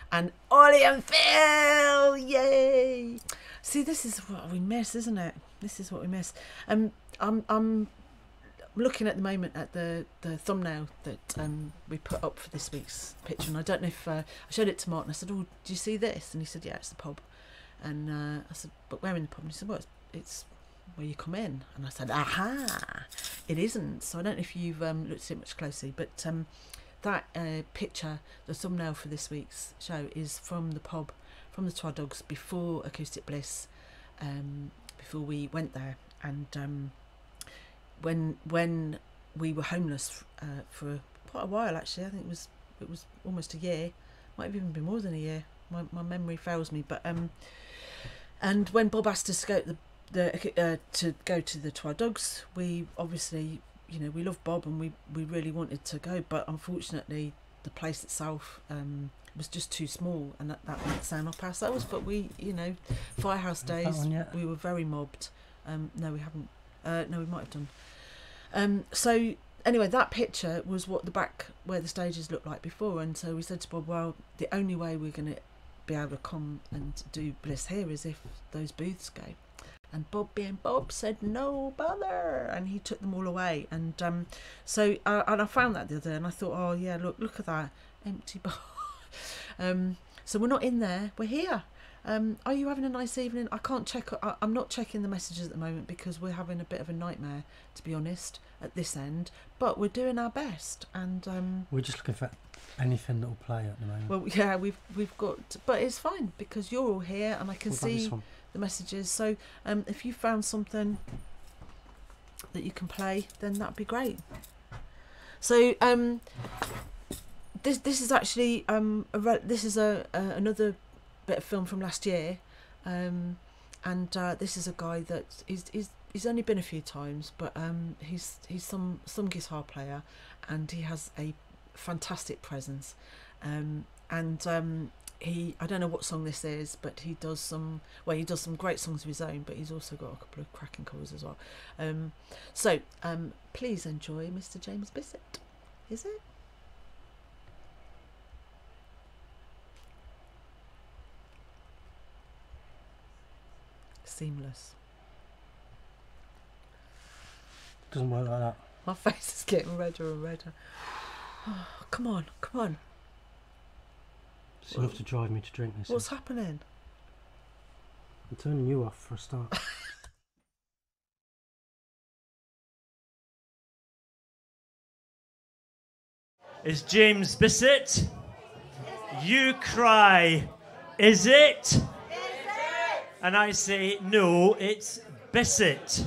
and Ollie and Phil, yay! See, this is what we miss, isn't it? This is what we miss. I'm looking at the moment at the thumbnail that we put up for this week's picture, and I don't know if I showed it to Martin. I said, "Oh, do you see this?" And he said, "Yeah, it's the pub." And I said, "But we're in the pub." And he said, "Well, it's where you come in." And I said, "Aha, it isn't." So I don't know if you've looked at it much closely, but that picture, the thumbnail for this week's show, is from the pub, from the Twa Dugs, before Acoustic Bliss, before we went there. And when we were homeless for quite a while, actually, I think it was almost a year, might have even been more than a year. My memory fails me, but and when Bob asked us to go to the Twa Dugs, we obviously, you know, we love Bob and we really wanted to go, but unfortunately the place itself was just too small, and that might sound up ourselves, but we, you know, Firehouse days, we were very mobbed. No, we haven't. No, we might have done. So anyway, that picture was what the back where the stages looked like before, and so we said to Bob, well, the only way we're going to be able to come and do Bliss here is if those booths go. And Bob, being Bob, said no bother, and he took them all away. And so and I found that the other day, and I thought, oh yeah, look at that empty bar. So we're not in there, we're here. Are you having a nice evening? I can't check. I'm not checking the messages at the moment because we're having a bit of a nightmare, to be honest, at this end. But we're doing our best, and we're just looking for anything that will play at the moment. Well, yeah, we've got, but it's fine because you're all here, and I can see the messages. So if you found something that you can play, then that'd be great. So this is actually this is another bit of film from last year, and this is a guy that he's only been a few times, but he's some guitar player, and he has a fantastic presence, and I don't know what song this is, but he does some great songs of his own, but he's also got a couple of cracking covers as well. So please enjoy Mr. James Bissett. Is it? Seamless. Doesn't work like that. My face is getting redder and redder. Oh, come on. It's enough to drive me to drink this. What's happening? I'm turning you off for a start. Is James Bissett? You cry, is it? And I say, no, it's Bissett.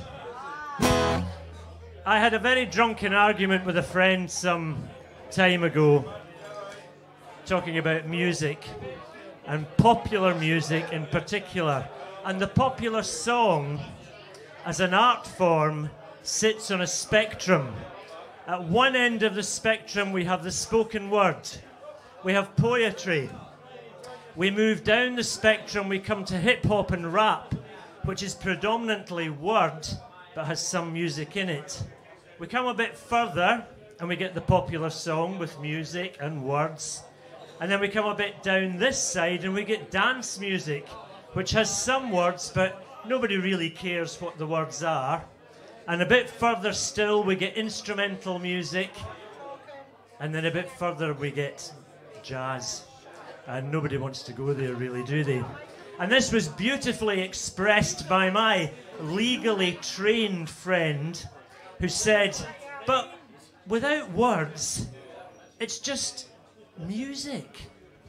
I had a very drunken argument with a friend some time ago, talking about music, and popular music in particular. And the popular song, as an art form, sits on a spectrum. At one end of the spectrum, we have the spoken word. We have poetry. We move down the spectrum, we come to hip-hop and rap, which is predominantly word, but has some music in it. We come a bit further, and we get the popular song with music and words. And then we come a bit down this side, and we get dance music, which has some words, but nobody really cares what the words are. And a bit further still, we get instrumental music. And then a bit further, we get jazz. And nobody wants to go there, really, do they? And this was beautifully expressed by my legally trained friend, who said, but without words, it's just music.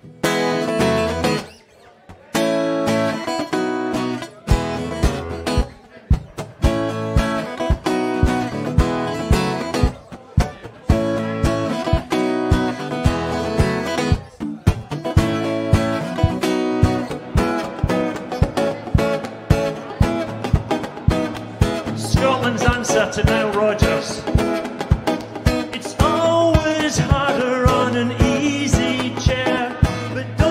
To Nile Rodgers. It's always harder on an easy chair, but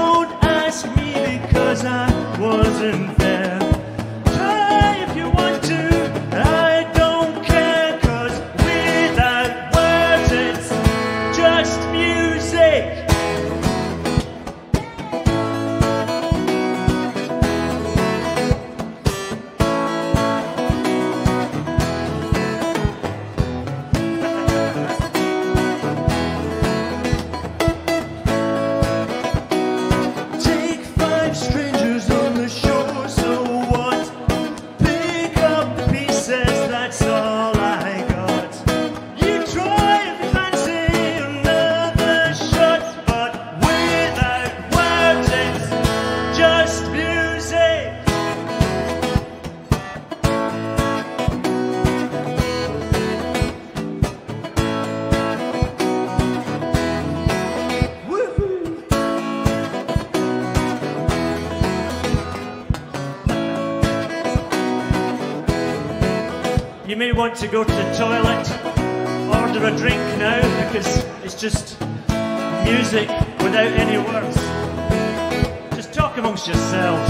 want to go to the toilet, order a drink now, because it's just music without any words. Just talk amongst yourselves.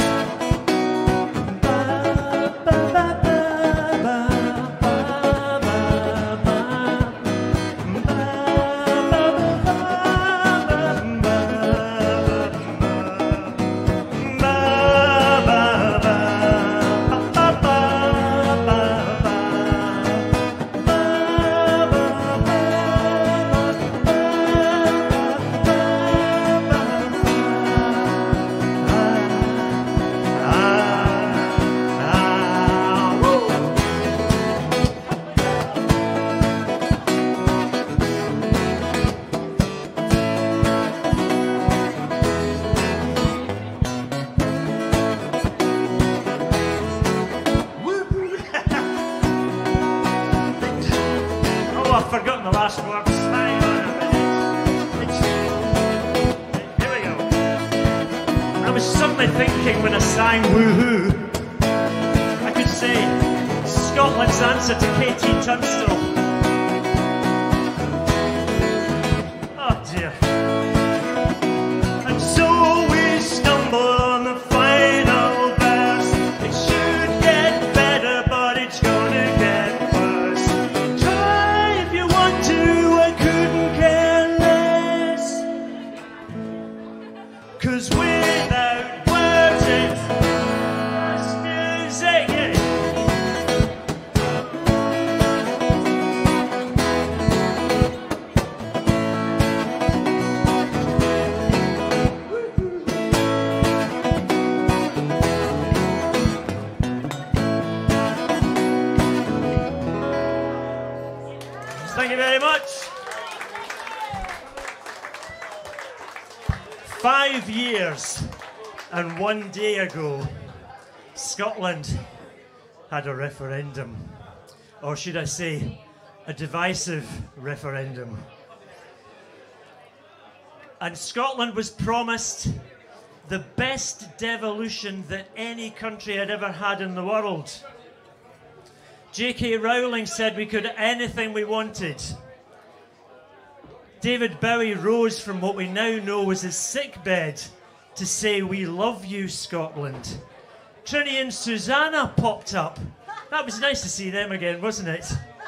I've forgotten the last words. Hang on a minute. Here we go. I was suddenly thinking when I sang Woohoo, I could say Scotland's answer to Katie Tunstall. Oh dear. And so we stumble on the final verse. It should get better, but it's gonna get worse. Try if you want to, I couldn't care less. 'Cause without words it's just music. Thank you very much. 5 years and 1 day ago, Scotland had a referendum. Or should I say, a divisive referendum. And Scotland was promised the best devolution that any country had ever had in the world. J.K. Rowling said we could have anything we wanted. David Bowie rose from what we now know was his sickbed to say, "We love you, Scotland." Trinny and Susanna popped up. That was nice to see them again, wasn't it?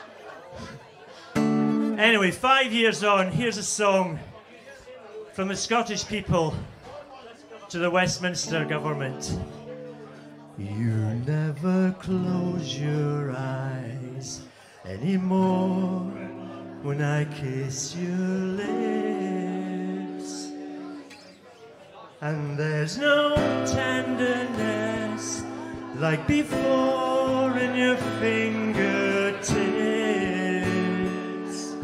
Anyway, 5 years on, here's a song from the Scottish people to the Westminster government. You never close your eyes anymore when I kiss your lips, and there's no tenderness like before in your fingertips.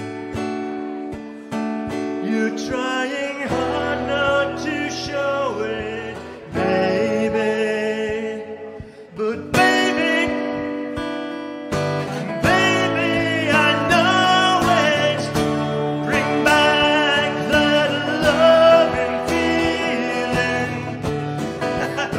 You're trying hard not to show it, baby. But baby, baby, I know it. Bring back that loving feeling. that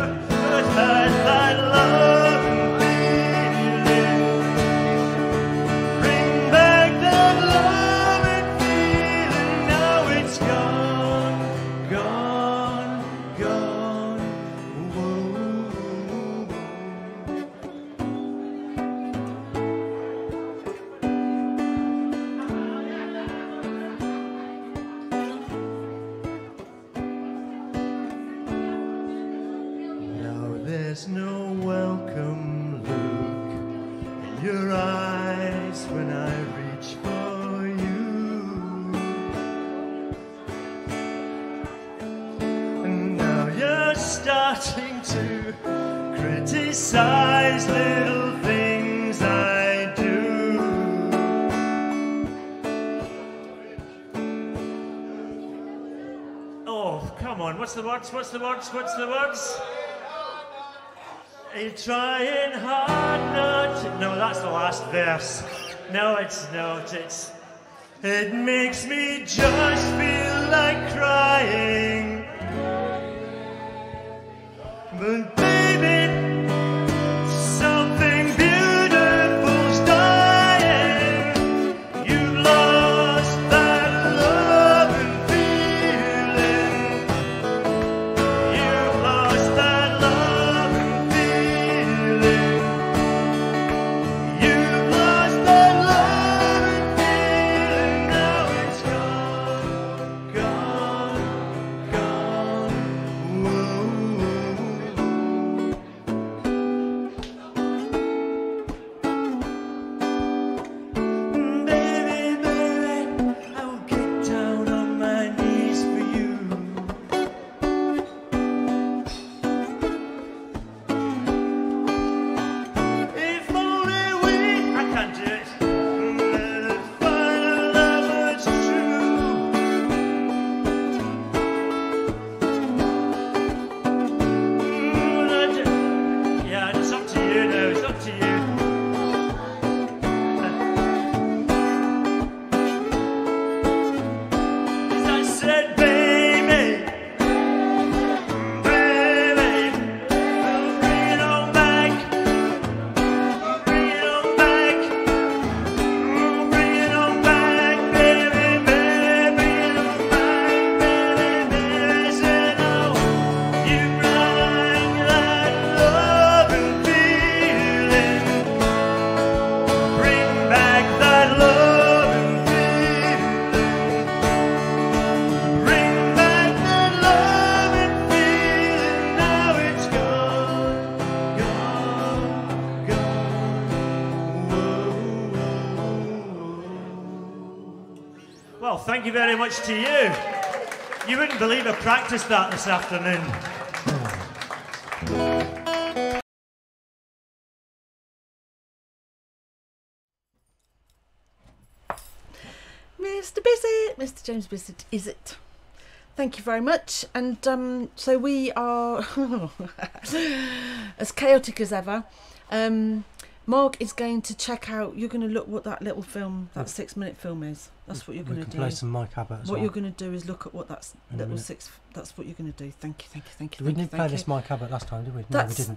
loving feeling. Bring back that loving feeling. Now it's gone, gone, gone. Whoa. Now there's no welcome look in your eyes when I reach for you. And now you're starting to criticize little things I do. Oh, come on, what's the words? What's the words? What's the words? Are you trying hard not to... No, that's the last verse. No, it's not. It makes me just feel like crying. But baby, something beautiful's done. Well, thank you very much to you. You wouldn't believe I practiced that this afternoon. Mr. Bissett, Mr. James Bissett, is it? Thank you very much. And so we are as chaotic as ever. Mark is going to check out. You're going to look what that little film, that 6-minute film is. That's what you're going to do. We can play some Mike Abbott as well. What you're going to do is look at what that's little six. That's what you're going to do. Thank you, thank you, thank you. We didn't play this Mike Abbott last time, did we? No, we didn't.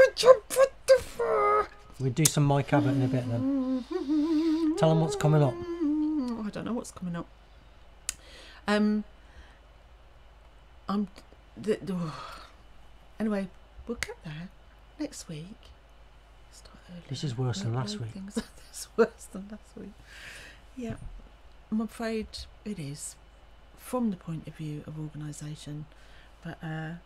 We'll do some Mike Abbott in a bit then. Tell them what's coming up. I don't know what's coming up. Anyway, we'll get there next week. Start early. This is worse than last week. This is worse than last week. Yeah, I'm afraid it is, from the point of view of organisation. But I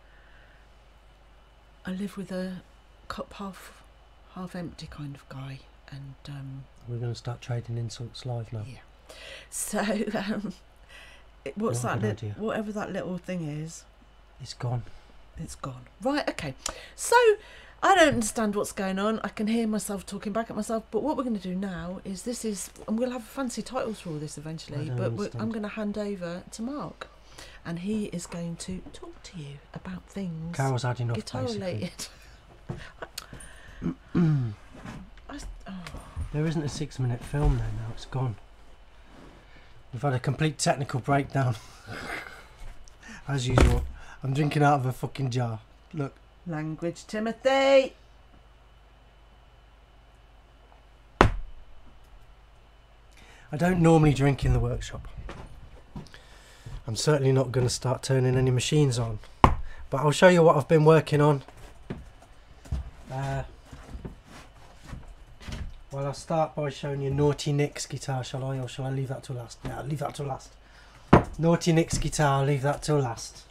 live with a cup half empty kind of guy, and we're going to start trading insults live now. Yeah. So whatever that little thing is, it's gone. It's gone. Right, okay. So I don't understand what's going on. I can hear myself talking back at myself. But what we're going to do now is and we'll have fancy titles for all this eventually. But I'm going to hand over to Mark, and he is going to talk to you about things Carol's had enough, guitar related. There isn't a 6-minute film there now. It's gone. We've had a complete technical breakdown. As usual. I'm drinking out of a fucking jar. Look. Language, Timothy. I don't normally drink in the workshop. I'm certainly not going to start turning any machines on. But I'll show you what I've been working on. Well, I'll start by showing you Naughty Nick's guitar, shall I? Or shall I leave that till last? Yeah, I'll leave that till last. Naughty Nick's guitar, I'll leave that till last.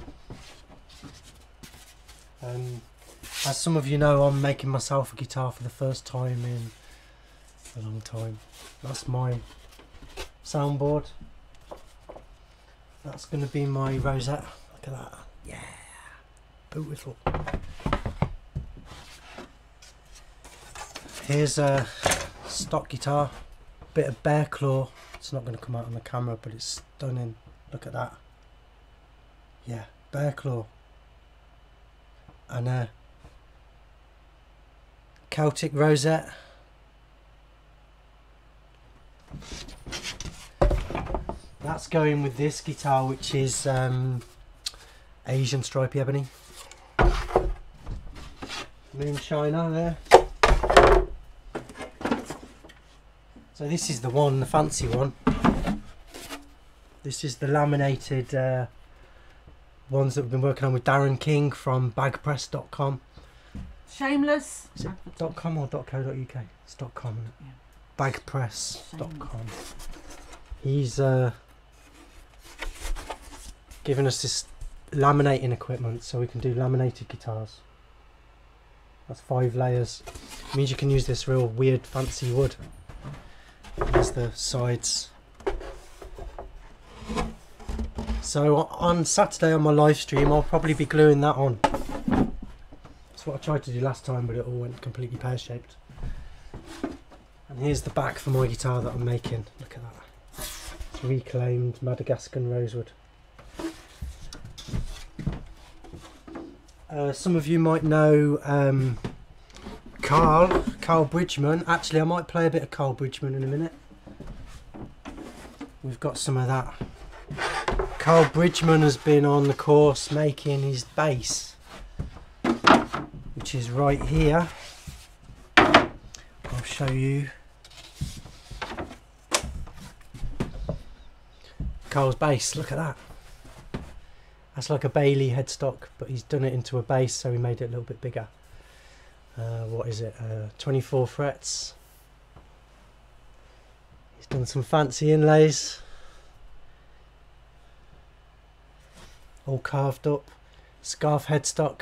As some of you know, I'm making myself a guitar for the first time in a long time. That's my soundboard. That's going to be my rosette. Look at that. Yeah. Beautiful. Here's a stock guitar. Bit of bear claw. It's not going to come out on the camera, but it's stunning. Look at that. Yeah, bear claw. And a Celtic rosette. That's going with this guitar, which is Asian stripy ebony. Moonshiner there. So this is the one, the fancy one. This is the laminated ones that we've been working on with Darren King from bagpress.com. Shameless. Is it .com or .co.uk? It's .com. Yeah. Bagpress.com. He's given us this laminating equipment so we can do laminated guitars. That's 5 layers. It means you can use this real weird fancy wood. There's the sides. So on Saturday on my live stream I'll probably be gluing that on. That's what I tried to do last time, but it all went completely pear-shaped. And here's the back for my guitar that I'm making. Look at that. It's reclaimed Madagascan rosewood. Some of you might know Carl Bridgman. Actually, I might play a bit of Carl Bridgman in a minute. We've got some of that. Carl Bridgman has been on the course making his bass, which is right here. I'll show you. Carl's bass, look at that. That's like a Bailey headstock, but he's done it into a bass, so he made it a little bit bigger. What is it? 24 frets. He's done some fancy inlays. All carved up. Scarf headstock.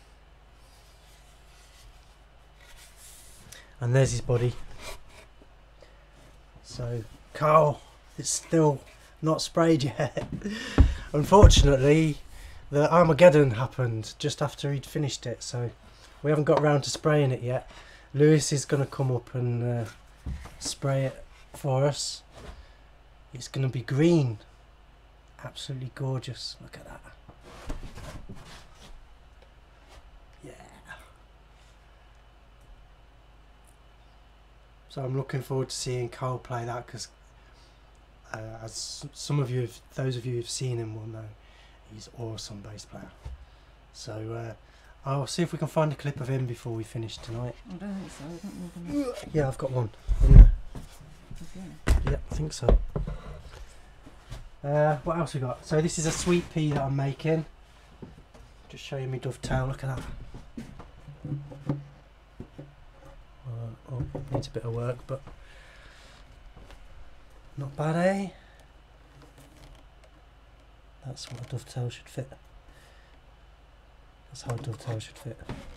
And there's his body. So Carl is still not sprayed yet. Unfortunately, the Armageddon happened just after he'd finished it, so we haven't got around to spraying it yet. Lewis is going to come up and spray it for us. It's going to be green. Absolutely gorgeous. Look at that. Yeah. So I'm looking forward to seeing Carl play that, because as some of you, those of you who've seen him will know, he's an awesome bass player. So I'll see if we can find a clip of him before we finish tonight. I don't think so. I think we're gonna... Yeah, I've got one. Yeah, Okay. I think so. What else we got? So this is a sweet pea that I'm making. Just showing me dovetail. Look at that. Oh, needs a bit of work, but not bad, eh? That's what a dovetail should fit. That's how a dovetail should fit.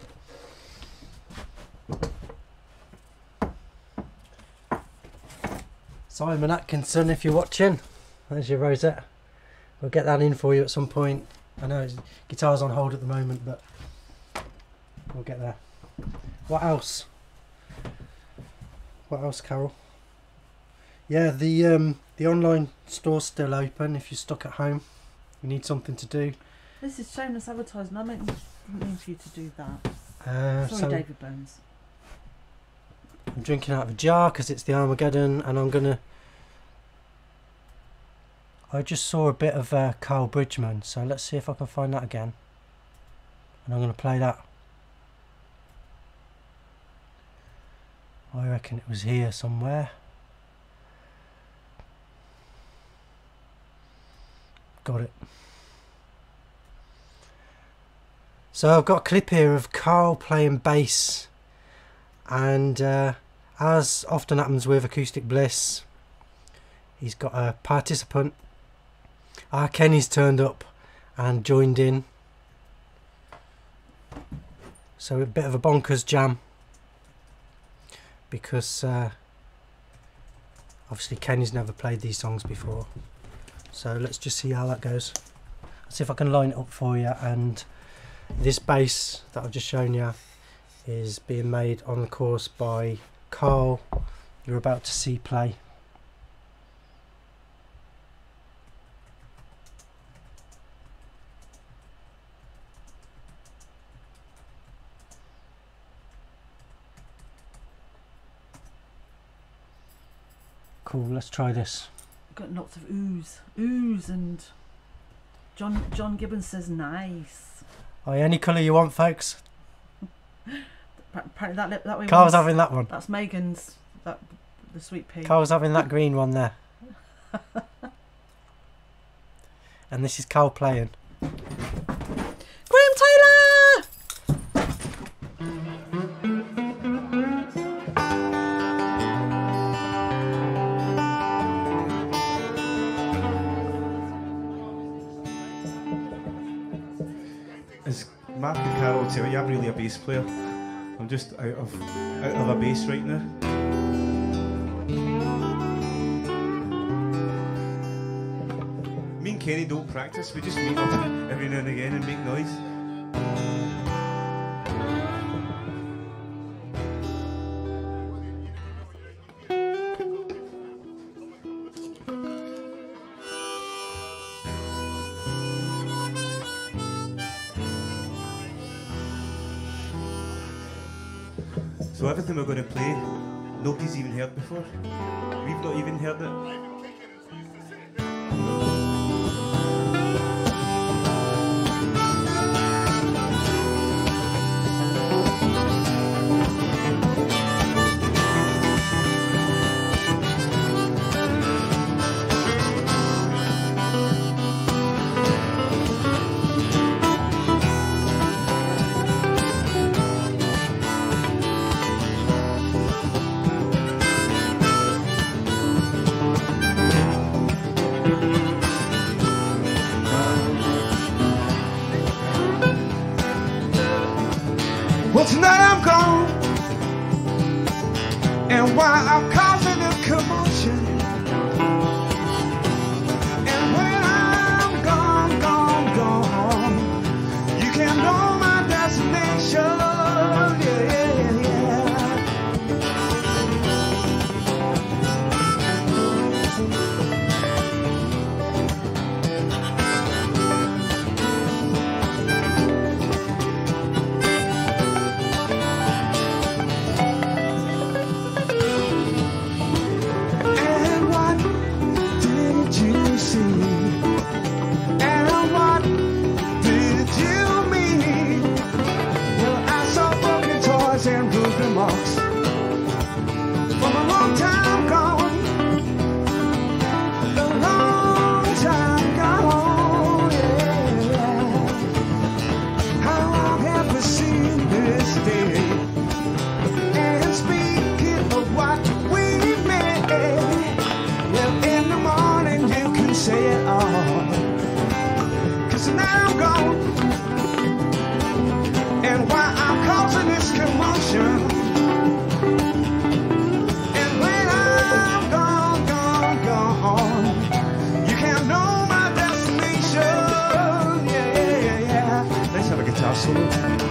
Simon Atkinson, if you're watching, there's your rosette. We'll get that in for you at some point. I know guitar's on hold at the moment, but we'll get there. What else? What else, Carol? Yeah, the online store's still open if you're stuck at home. You need something to do. This is shameless advertising. I didn't mean for you to do that. Sorry, so David Bones. I'm drinking out of a jar because it's the Armageddon, and I'm gonna... I just saw a bit of Carl Bridgman, so let's see if I can find that again. And I'm gonna play that. I reckon it was here somewhere. Got it. So I've got a clip here of Carl playing bass, and as often happens with Acoustic Bliss, he's got a participant. Kenny's turned up and joined in, so a bit of a bonkers jam, because obviously Kenny's never played these songs before. So let's just see how that goes. Let's see if I can line it up for you. And this bass that I've just shown you is being made on the course by Carl. You're about to see play. Cool, let's try this. Got lots of oohs, and John Gibbons says nice. Oh, any colour you want, folks. Apparently that way. Carl's having that one. That's Megan's. The sweet pea. Carl's having that green one there. And this is Carl playing. Graham Taylor! As Mark and Carol tell you, I'm really a bass player. I'm just out of a bass right now. Me and Kenny don't practice, we just meet up every now and again and make noise. So everything we're going to play, nobody's even heard before. We've not even heard it. in the morning you can say it all. 'Cause now I'm gone, and why I'm causing this commotion. And when I'm gone, gone, gone, you can't know my destination. Yeah, yeah, yeah. Let's have a guitar solo.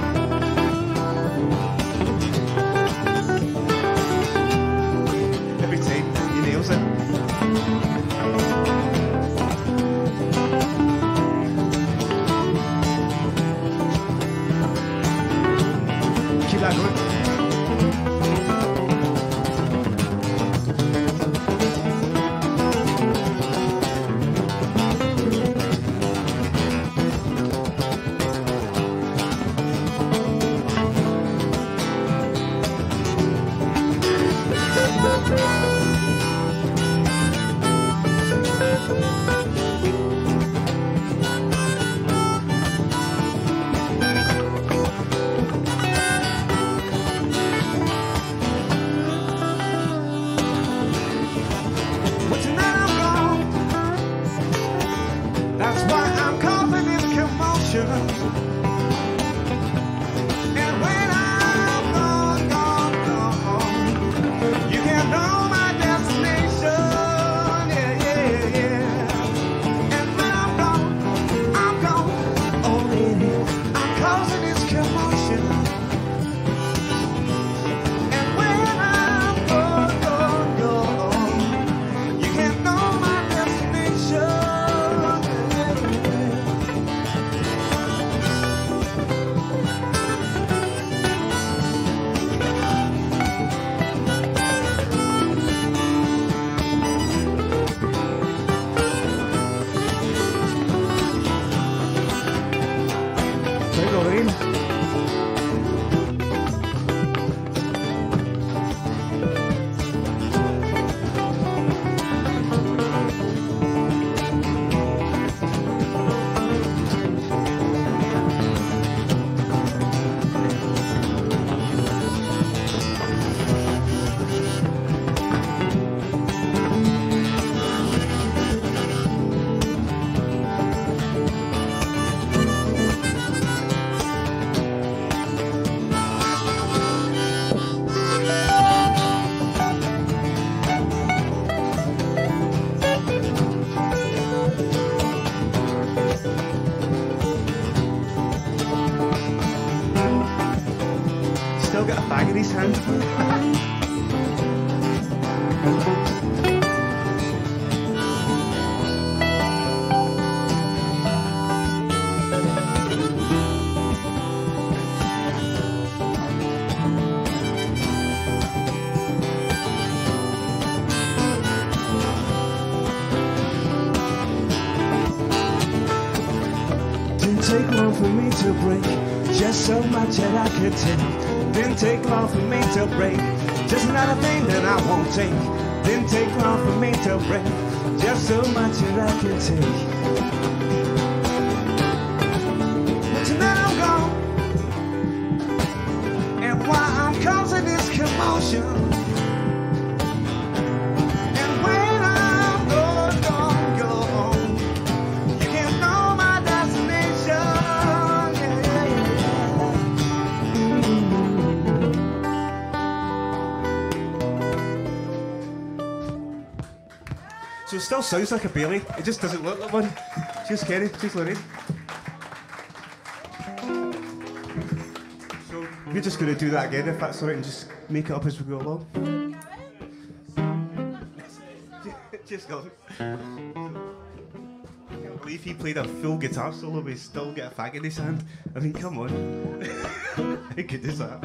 Every time he nails it. Keep that going. But tonight I'm gone. That's why I'm causing this commotion. And when I'm gone, gone, gone, you can't know my destination. Yeah, yeah, yeah. And when I'm gone, oh lady, I'm causing this commotion. And when I'm gone, gone, gone, you can't know my destination. There you go, Lorraine. Still got a fag in his hand. Didn't take long for me to break, just so much that I could take. Didn't take long for me to break, just another thing that I won't take. Didn't take long for me to break, just so much that I could take. But tonight I'm gone, and why I'm causing this commotion. And when I'm gone, gone, gone, you can't know my destination. Yeah, yeah, yeah. So it still sounds like a Bailey, it just doesn't look like one. Cheers Kenny, cheers Lorraine. So we're just going to do that again if that's alright and just make it up as we go along. Just go. I can't believe he played a full guitar solo but he still got a fag in his hand. I mean, come on. How good is that?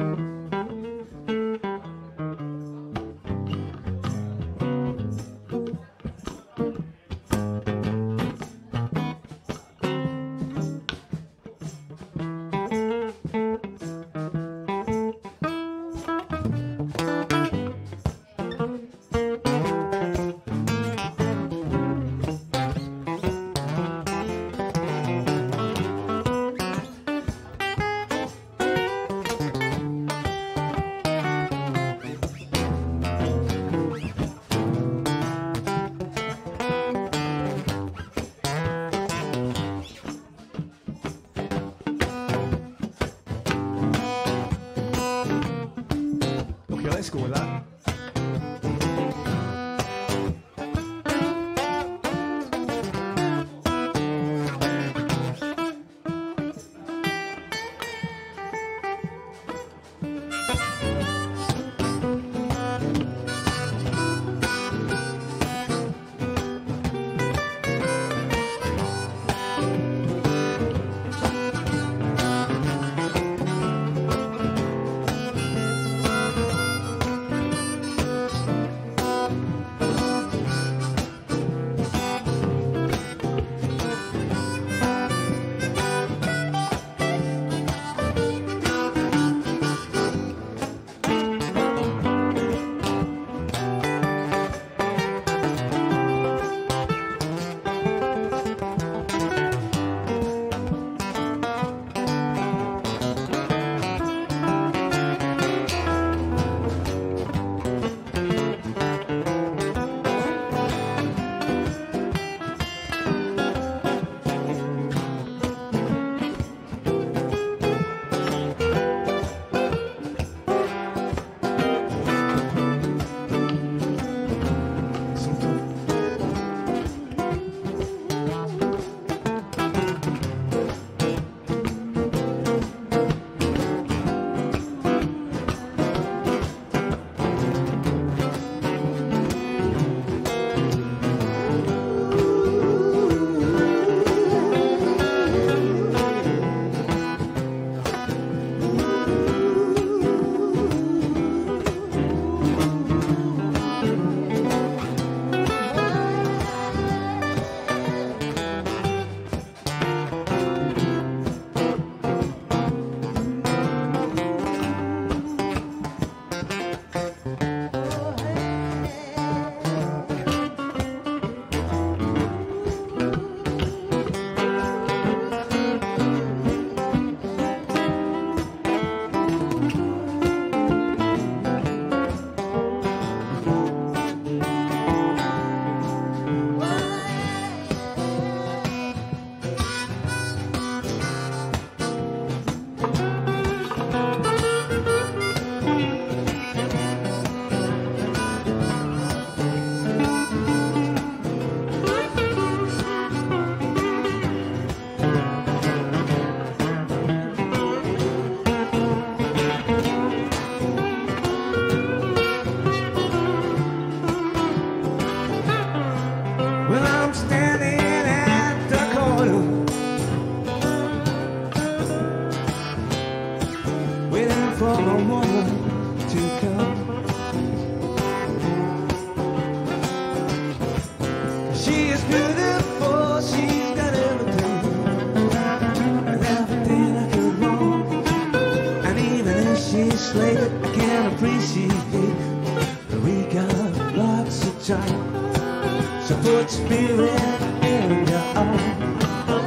cheap. We got lots of time, so put spirit in your own.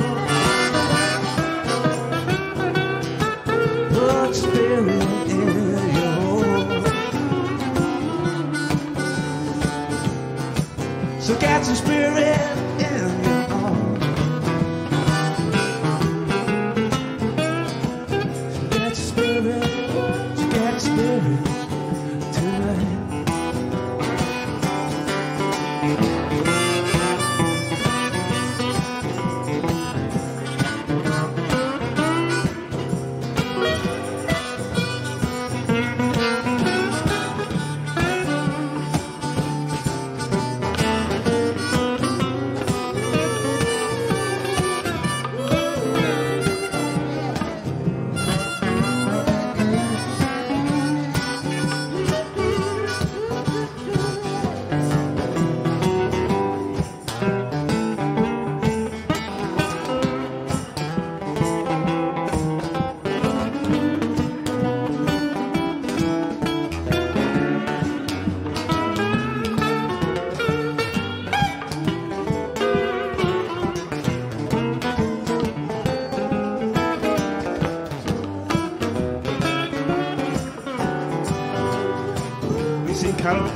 Put spirit in your own. So get some spirit in your own. So get some spirit, so get spirit tonight. Carol.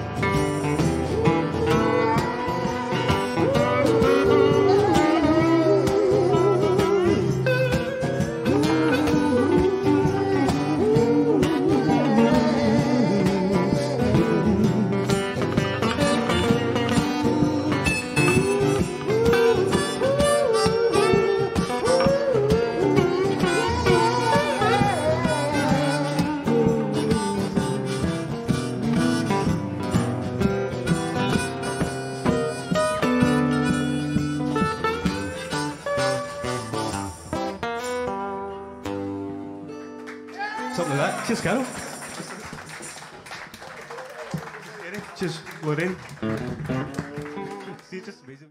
Something like that. Cheers, Carol. Cheers, Lorraine. See, just amazing.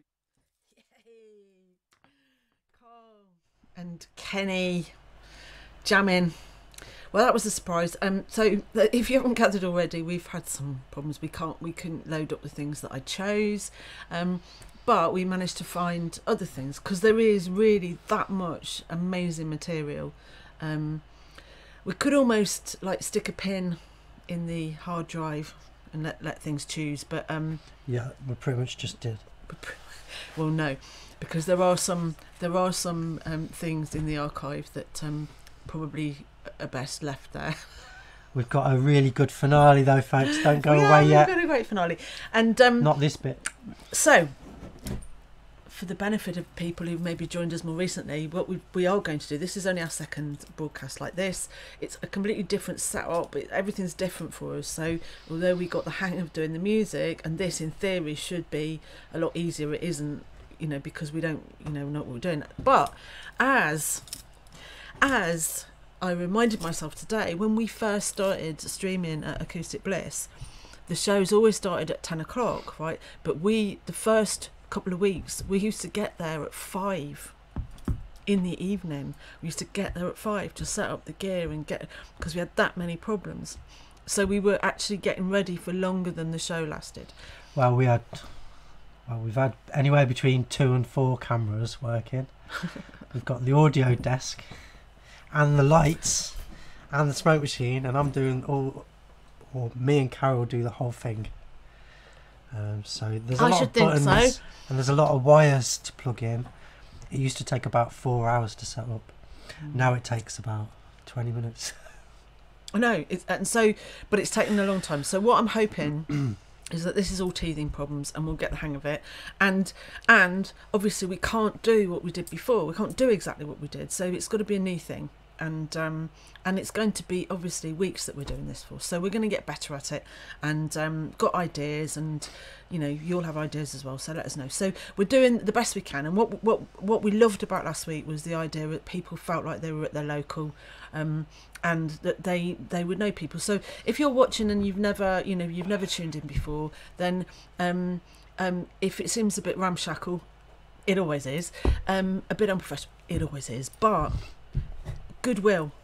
Carl and Kenny jamming. Well, that was a surprise. So if you haven't gathered already, we've had some problems. We couldn't load up the things that I chose. But we managed to find other things because there is really that much amazing material. We could almost like stick a pin in the hard drive and let things choose, but yeah, we pretty much just did. Well, no, because there are some things in the archive that probably are best left there. We've got a really good finale though, folks. Don't go away yet. We've got a great finale, and not this bit. So, for the benefit of people who've maybe joined us more recently, what we are going to do, this is only our second broadcast like this. It's a completely different setup. Everything's different for us. So although we got the hang of doing the music, and this in theory should be a lot easier, it isn't, because we don't, know what we're doing. But as I reminded myself today, when we first started streaming at Acoustic Bliss, the shows always started at 10 o'clock, right? But the first couple of weeks we used to get there at 5 in the evening. We used to get there at 5 to set up the gear and because we had that many problems, so we were actually getting ready for longer than the show lasted. Well, we've had anywhere between 2 and 4 cameras working. We've got the audio desk and the lights and the smoke machine, and I'm doing or me and Carol do the whole thing. So there's a lot of buttons, and there's a lot of wires to plug in. It used to take about 4 hours to set up. Now it takes about 20 minutes. I know, but it's taken a long time. So what I'm hoping is that this is all teething problems, and we'll get the hang of it. And obviously we can't do what we did before. We can't do exactly what we did. So it's got to be a new thing. And it's going to be obviously weeks that we're doing this for, so we're going to get better at it, and got ideas, and you'll have ideas as well, so let us know. So we're doing the best we can, and what we loved about last week was the idea that people felt like they were at their local, and that they would know people. So if you're watching and you've never tuned in before, then if it seems a bit ramshackle, it always is, a bit unprofessional, it always is, but goodwill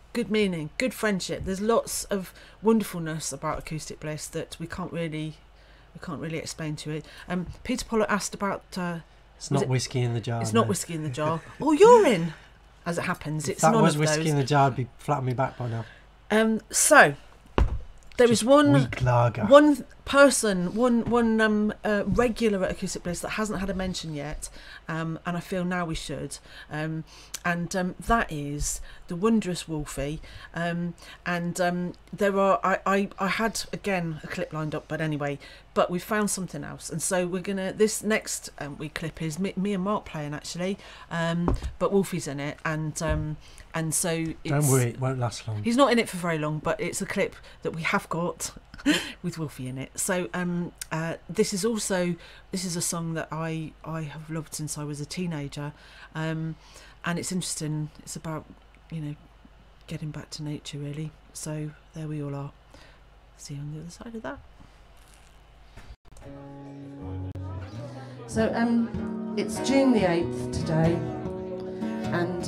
good meaning, good friendship. There's lots of wonderfulness about Acoustic Bliss that we can't really explain to it. Peter Pollock asked about. It's not whiskey in the jar. It's no. not whiskey in the jar. Or urine, as it happens. It's If that none was of whiskey those. in the jar, I'd be flat on my back by now. So there is one Weak lager. one person, one regular at Acoustic Bliss that hasn't had a mention yet, and I feel now we should. And that is the wondrous Wolfie. There are I had again a clip lined up, but anyway, but we found something else, and so we're gonna this next week clip is me and Mark playing actually, but Wolfie's in it, and so it's, Don't worry, it won't last long. he's not in it for very long, but it's a clip that we have got with Wolfie in it. So this is a song that I have loved since I was a teenager, and it's interesting. It's about, you know, getting back to nature really. So there we all are. See you on the other side of that. So it's June the 8th today, and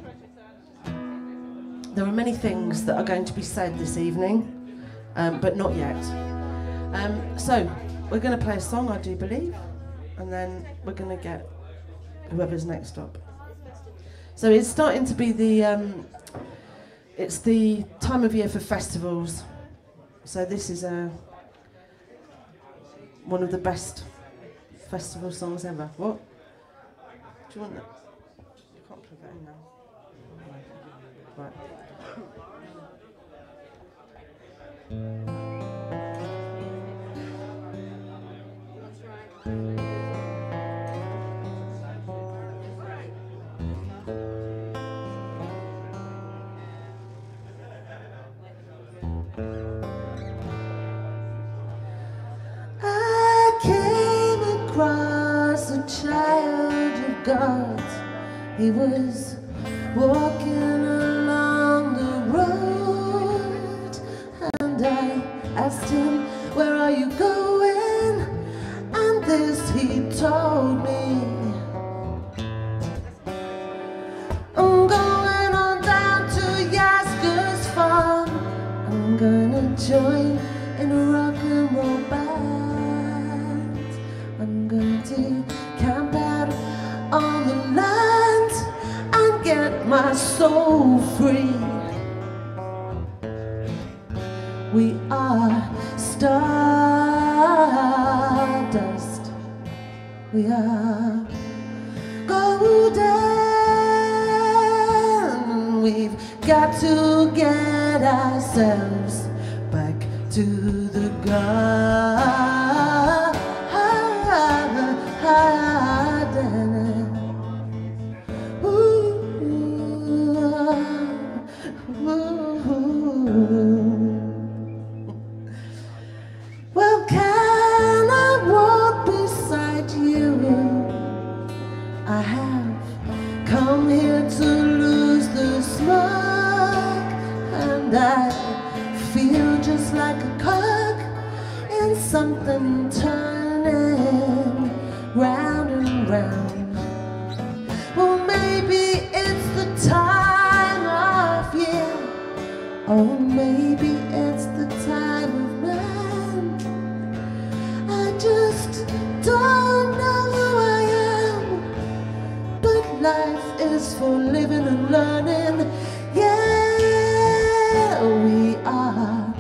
there are many things that are going to be said this evening, but not yet. So we're going to play a song, I do believe, and then we're going to get whoever's next up. So it's starting to be it's the time of year for festivals. So this is one of the best festival songs ever. What? Do you want that? You can't plug that in now. Right. I came across a child of God. He was walking along the road, and I asked him, "Where are you going?" And this he told me: "I'm going on down to Yasgur's farm. I'm gonna join in a rock and roll band. I'm going to camp out on the land and get my soul free. We are stardust. We are golden. We've got to get ourselves back to the garden." Well, can I walk beside you? I have come here to lose the smoke, and I feel just like a cog in something turning round and round. Well, maybe it's the time of year, or maybe it's the time of man. I just don't know who I am, but life is for living and learning. Yeah, we are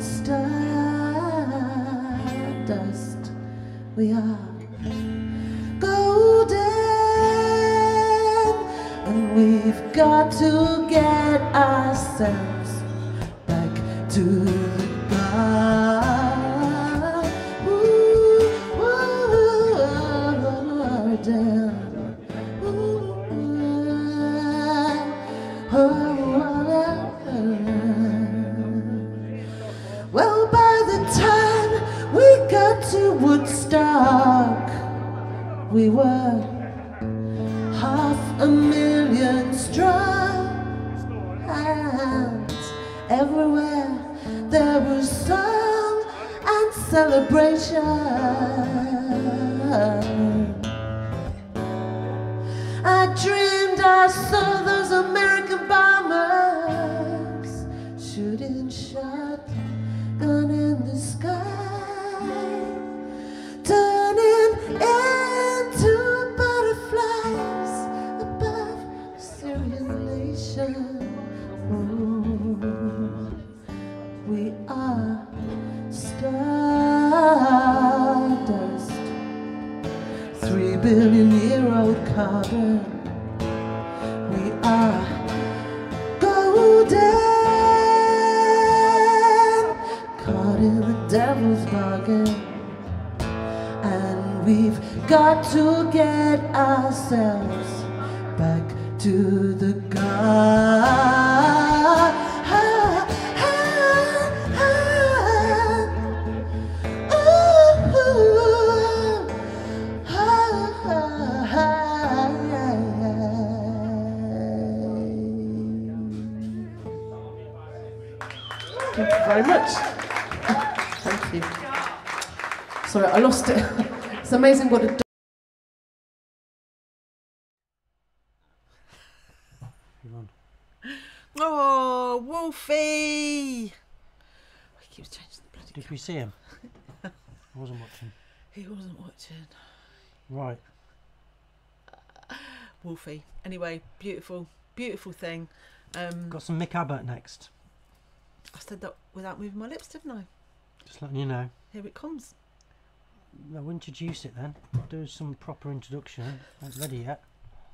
stardust. We are golden, and we've got to get ourselves back to the garden. Well, by the time we got to Woodstock, we were 500,000 strong, and everywhere there was song and celebration. I dreamed I saw those American bombers cupboard. We are golden, caught in the devil's bargain, and we've got to get ourselves back to the garden. Thank you very much. Thank you. Sorry, I lost it. It's amazing what it does. Oh, Wolfie! He keeps changing the bloody Did we see him? I wasn't watching. He wasn't watching. Right. Wolfie. Anyway, beautiful, beautiful thing. Got some Mick Abbott next. I said that without moving my lips, didn't I? Just letting you know. Here it comes. I'll introduce it then. Do some proper introduction. Not ready yet.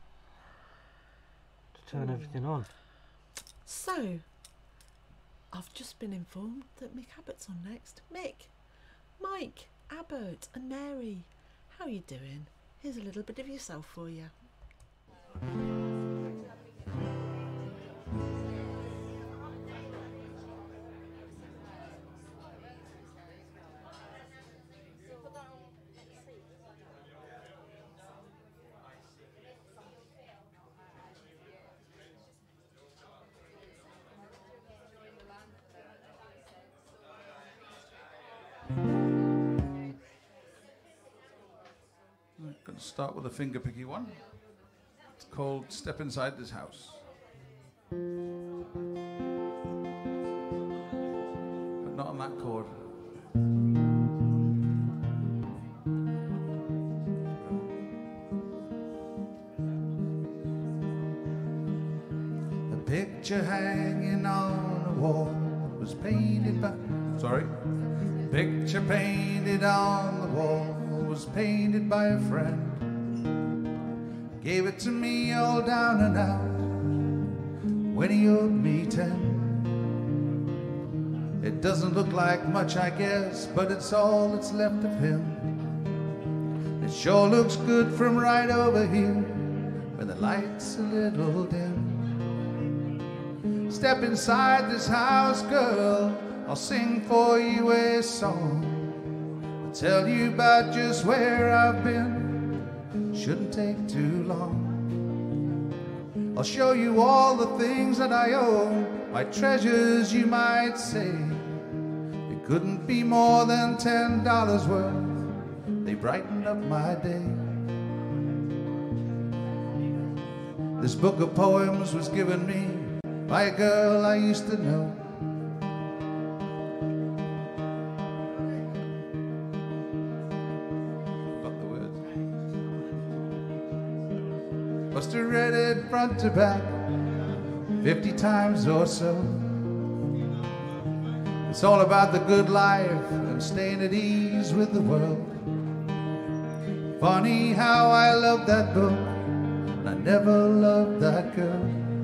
To turn everything on. So, I've just been informed that Mick Abbott's on next. Mick, Mike, Abbott and Mary, how are you doing? Here's a little bit of yourself for you. Going to start with a fingerpicky one. It's called Step Inside This House. But not on that chord. The picture hanging on the wall was painted by... Sorry. Picture painted on the wall was painted by a friend. Gave it to me all down and out when he owed me 10. It doesn't look like much, I guess, but it's all that's left of him. It sure looks good from right over here when the light's a little dim. Step inside this house, girl, I'll sing for you a song. I'll tell you about just where I've been. Shouldn't take too long. I'll show you all the things that I own, my treasures you might say. It couldn't be more than $10 worth. They brighten up my day. This book of poems was given me by a girl I used to know. Must have read it front to back 50 times or so. It's all about the good life and staying at ease with the world. Funny how I love that book and I never loved that girl.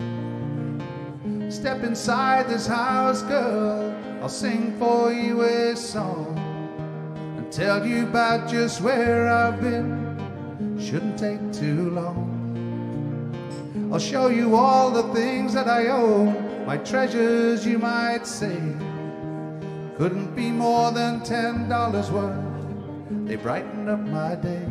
Step inside this house, girl, I'll sing for you a song and tell you about just where I've been. Shouldn't take too long. I'll show you all the things that I own, my treasures you might say. Couldn't be more than $10 worth. They brighten up my day.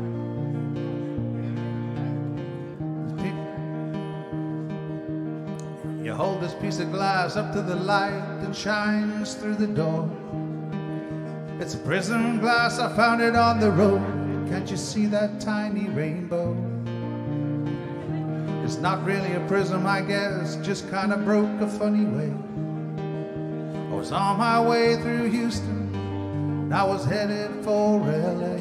You hold this piece of glass up to the light and shines through the door. It's a prism glass, I found it on the road. Can't you see that tiny rainbow? It's not really a prism, I guess, just kind of broke a funny way. I was on my way through Houston, and I was headed for LA.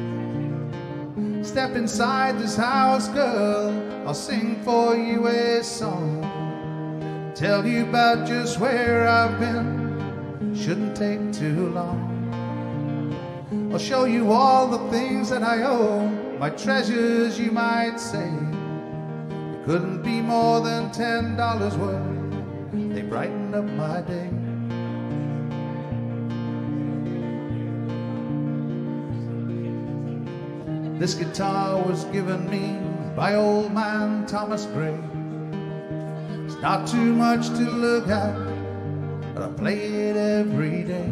Step inside this house, girl, I'll sing for you a song. Tell you about just where I've been, shouldn't take too long. I'll show you all the things that I own, my treasures you might say. They couldn't be more than $10 worth. They brightened up my day. This guitar was given me by old man Thomas Gray. It's not too much to look at, but I play it every day.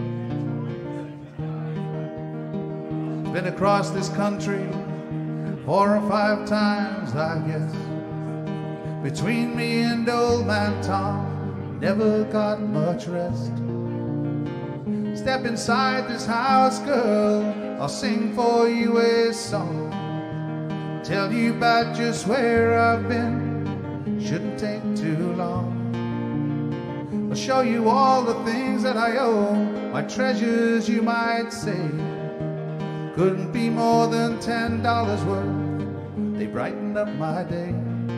Been across this country 4 or 5 times, I guess. Between me and old man Tom, never got much rest. Step inside this house, girl, I'll sing for you a song. Tell you about just where I've been, shouldn't take too long. I'll show you all the things that I own, my treasures you might say. Couldn't be more than $10 worth. They brightened up my day.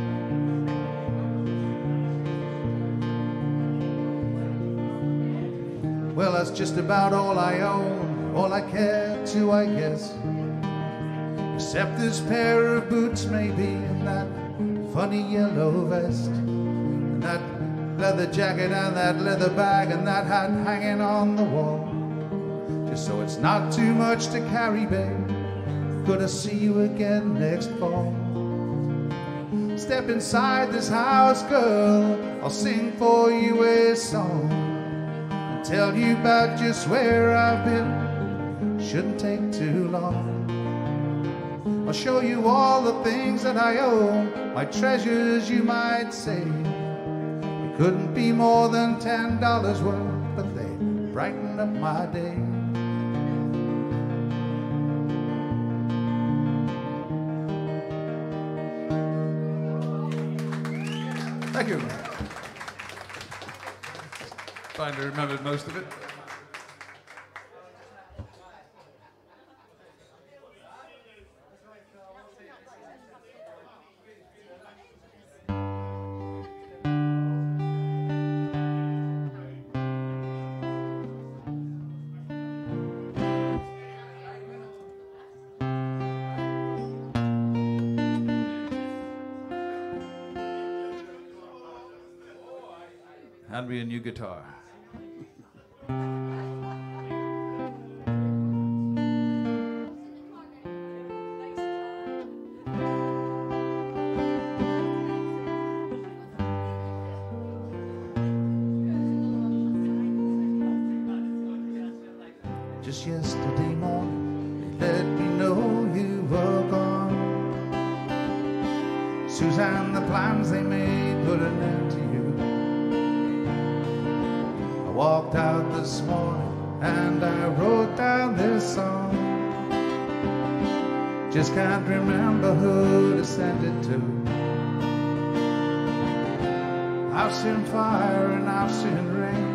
Well, that's just about all I own, all I care to, I guess. Except this pair of boots, maybe, and that funny yellow vest, and that leather jacket, and that leather bag, and that hat hanging on the wall. Just so it's not too much to carry, babe. Gonna see you again next fall. Step inside this house, girl, I'll sing for you a song. And tell you about just where I've been, shouldn't take too long. I'll show you all the things that I own, my treasures you might say. It couldn't be more than $10 worth, but they brightened up my day. Thank you. Trying to remember most of it. Hand me a new guitar. Just yesterday morning, they let me know you were gone. Suzanne, the plans they made put an end to you. I walked out this morning and I wrote down this song. Just can't remember who to send it to. I've seen fire and I've seen rain.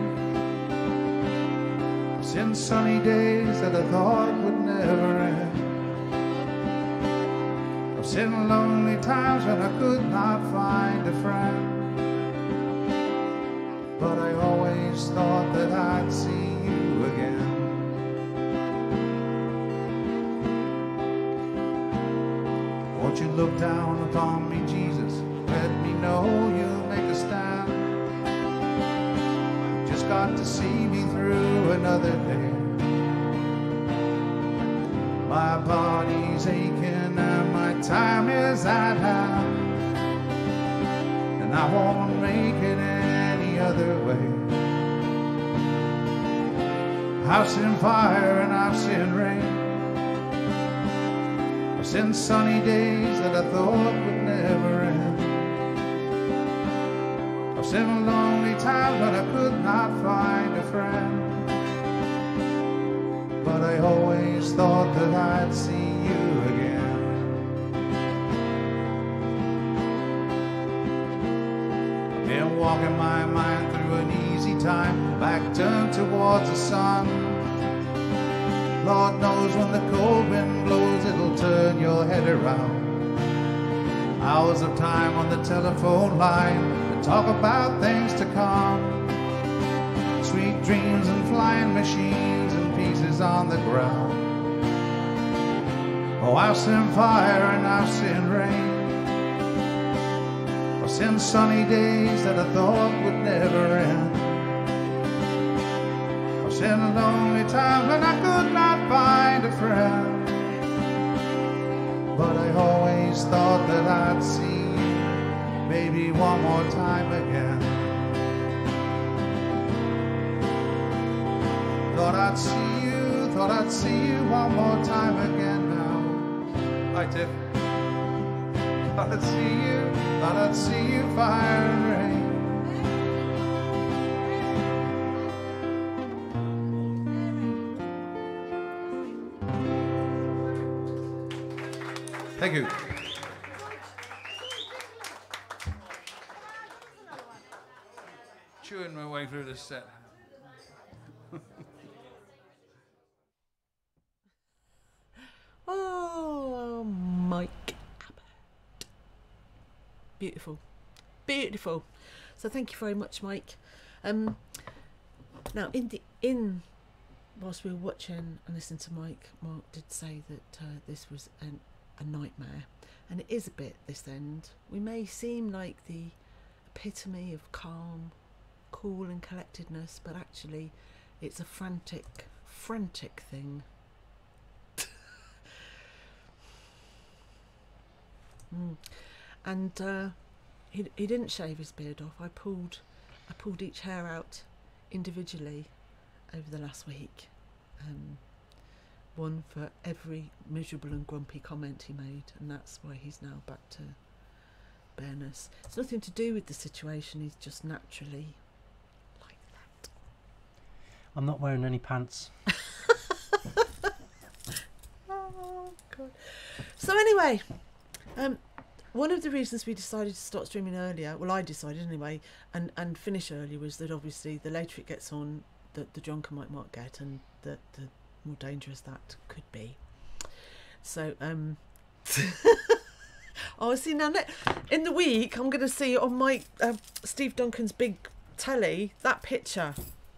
I've seen sunny days that I thought would never end. I've seen lonely times when I could not find a friend. But I always thought that I'd see you again. Won't you look down upon me, Jesus? Let me know you'll make a stand. Just got to see me through another day. My body's aching and my time is at hand, and I won't make it any other way. I've seen fire and I've seen rain. I've seen sunny days that I thought would never end. I've seen lonely times when I could not find a friend. But I always thought that I'd see you again. I've been walking my mind through an easy time, back turned towards the sun. Lord knows when the cold wind blows, it'll turn your head around. Hours of time on the telephone line to talk about things to come. Sweet dreams and flying machines and pieces on the ground. Oh, I've seen fire and I've seen rain. I've seen sunny days that I thought would never end. I've seen lonely times when I could not find a friend. But I always thought that I'd see you maybe one more time again. Thought I'd see you one more time again now. Hi, Tiff. Thought I'd see you, fire and rain. Thank you. Chewing my way through this set. Oh, Mike Abbott. Beautiful. Beautiful. So thank you very much, Mike. Now, whilst we were watching and listening to Mike, Mark did say that this was a nightmare. And it is a bit, this end. We may seem like the epitome of calm, cool and collectedness, but actually it's a frantic thing. And he didn't shave his beard off. I pulled each hair out individually over the last week. One for every miserable and grumpy comment he made, and that's why he's now back to bareness. It's nothing to do with the situation, he's just naturally like that. I'm not wearing any pants. Oh God. So anyway, one of the reasons we decided to start streaming earlier, well I decided anyway, and finish early, was that obviously the later it gets on, the drunker might Mark get, and the more dangerous that could be. So oh, see now in the week I'm going to see on my Steve Duncan's big telly that picture.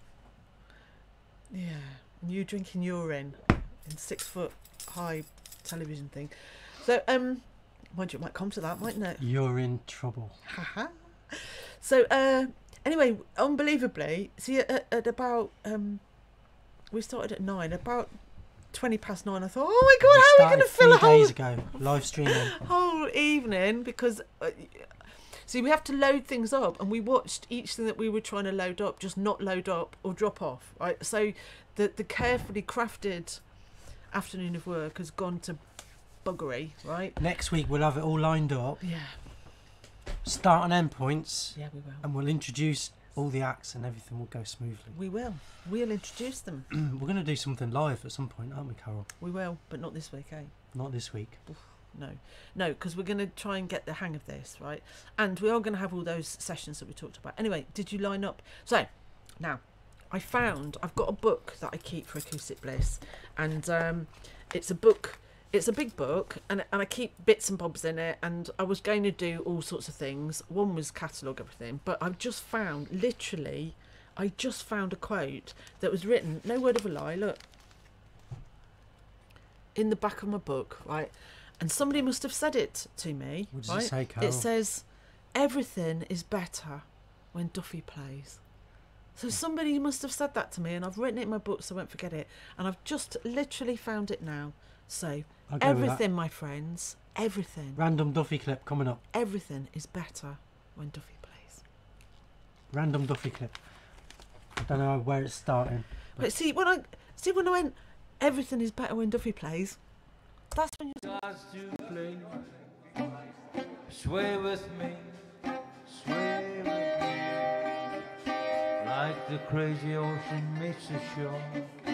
Yeah, and you drinking urine in 6 foot high television thing. So mind you, it might come to that, mightn't it? You're in trouble. Haha. So anyway, unbelievably, see at about we started at 9, about 20 past 9 I thought, oh my God, how are we going to fill a 3 whole days ago, live streaming. whole evening, because see, we have to load things up, and we watched each thing that we were trying to load up just not load up or drop off, right? So the carefully crafted afternoon of work has gone to buggery, right? Next week we'll have it all lined up. Yeah. Start and end points. Yeah, we will. And we'll introduce all the acts and everything will go smoothly. We will. We'll introduce them. We're going to do something live at some point, aren't we, Carol? We will, but not this week, eh? Not this week. Oof, no, because we're going to try and get the hang of this, right? And we are going to have all those sessions that we talked about. Anyway, did you line up? So, now, I've got a book that I keep for Acoustic Bliss, and it's a book. It's a big book, and I keep bits and bobs in it, and I was going to do all sorts of things. One was catalogue everything, but I've just found, literally, I just found a quote that was written, no word of a lie, look, in the back of my book, right? And somebody must have said it to me, What does right? it say, Carol? It says, everything is better when Duffy plays. So somebody must have said that to me, and I've written it in my book so I won't forget it, and I've just literally found it now. So everything, my friends, everything. Random Duffy clip coming up. Everything is better when Duffy plays. Random Duffy clip. I don't know where it's starting. But see when I went, everything is better when Duffy plays. That's when you Starts to play. Sway with me, sway with me, like the crazy ocean meets the shore.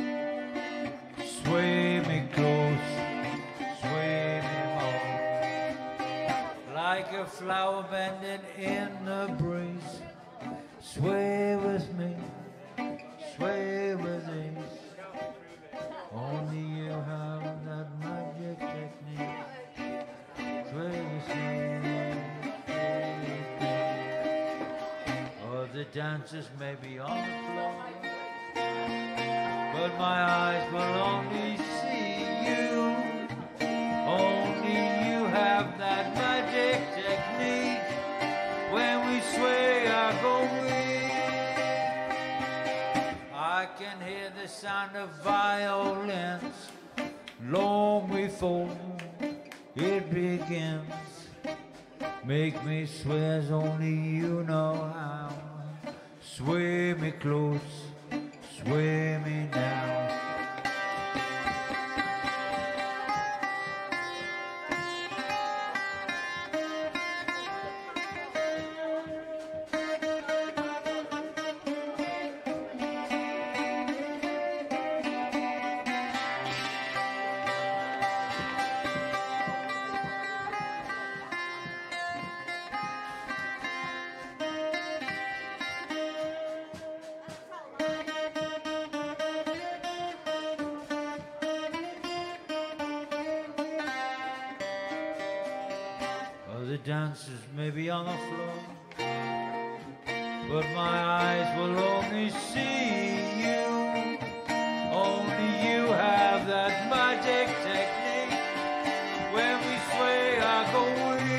Sway me close, sway me more, like a flower bending in the breeze. Sway with me, sway with ease. Only you have that magic technique. Sway with me, or the dancers may be on the floor, but my eyes will only see you. sound of violins long before it begins. Make me swear as only you know how. Sway me close, sway me now. The dancers may be on the floor, but my eyes will only see you. Only you have that magic technique. When we sway, I go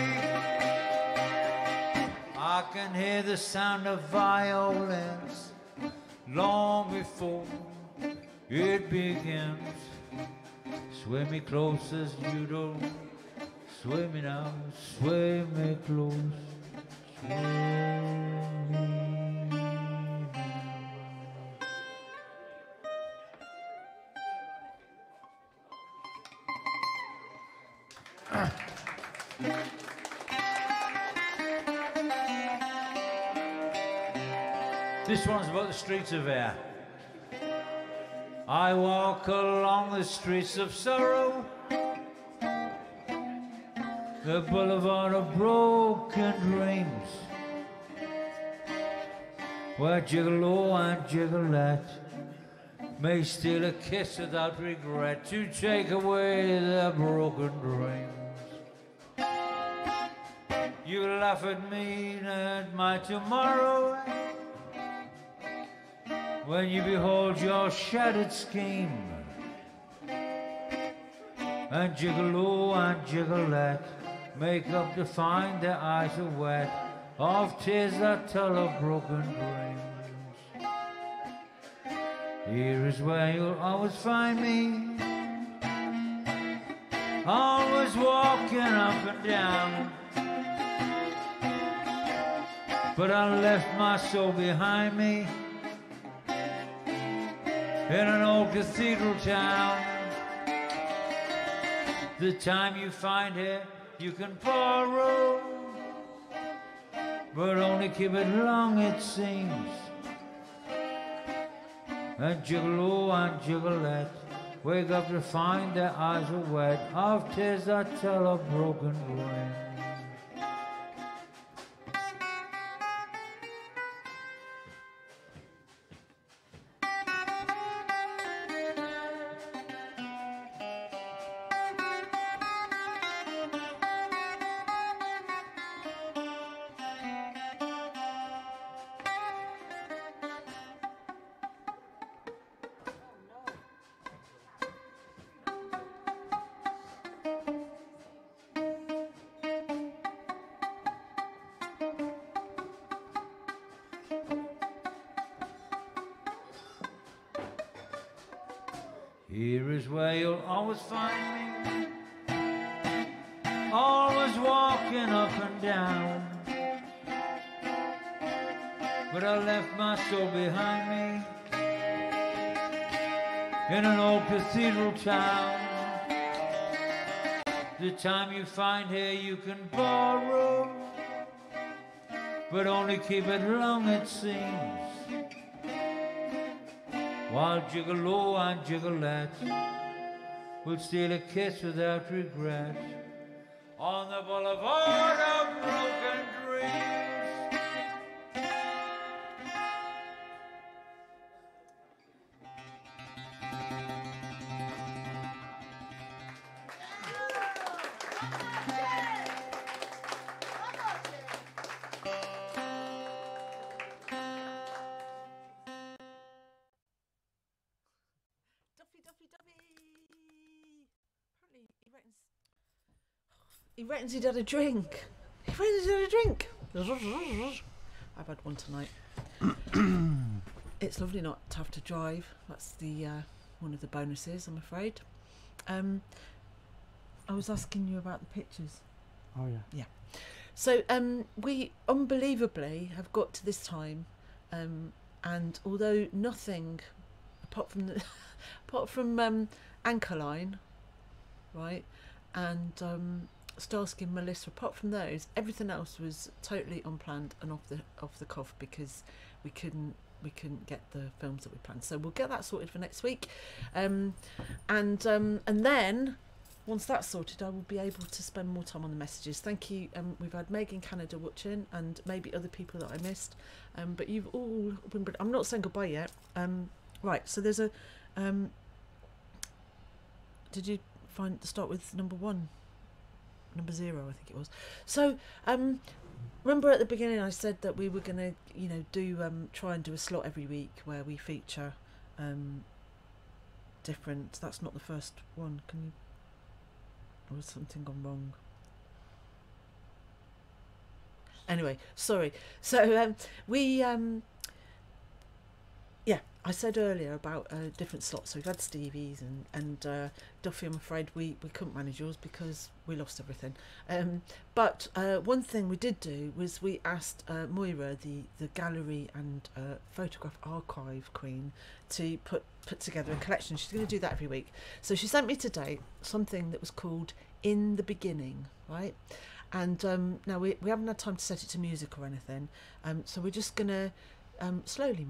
weak. I can hear the sound of violins long before it begins. Sway me close as you do. Sway me now, sway me close, sway me now. This one's about the streets of air. I walk along the streets of sorrow, the boulevard of broken dreams, where gigolo and gigolette may steal a kiss without regret to take away their broken dreams. You laugh at me and at my tomorrow when you behold your shattered scheme, and gigolo and gigolette make up to find their eyes are wet of tears that tell of broken dreams. Here is where you'll always find me, always walking up and down. But I left my soul behind me in an old cathedral town. The time you find it, you can borrow, but only keep it long, it seems. And gigolo and gigolette wake up to find their eyes are wet of tears that tell of broken dreams. Here is where you'll always find me, always walking up and down. But I left my soul behind me in an old cathedral town. The time you find here you can borrow, but only keep it long, it seems. While gigolo and gigolette will steal a kiss without regret on the boulevard of broken dreams. He reckons he'd had a drink. He reckons he'd had a drink. I've had one tonight. it's lovely not to have to drive. That's the one of the bonuses, I'm afraid. I was asking you about the pictures. Oh yeah. Yeah. So we unbelievably have got to this time, and although nothing apart from the apart from Anchor Line, right, and Starsky and Melissa, apart from those, everything else was totally unplanned and off the cuff because we couldn't get the films that we planned. So we'll get that sorted for next week, and then once that's sorted, I will be able to spend more time on the messages. Thank you. We've had Meg in Canada watching, and maybe other people that I missed, but you've all been. I'm not saying goodbye yet. Right. So there's a. Did you start with number 1? Number 0, I think it was. So remember at the beginning I said that we were going to, do try and do a slot every week where we feature different. That's not the first one. Can you? Or has something gone wrong? Anyway, sorry. So we yeah, I said earlier about different slots. So we've had Stevie's and Duffy. I'm afraid we couldn't manage yours because we lost everything. But one thing we did do was we asked Moira, the gallery and photograph archive queen, to put together a collection. She's going to do that every week. So she sent me today something that was called In the Beginning, right? And now we haven't had time to set it to music or anything. So we're just going to slowly.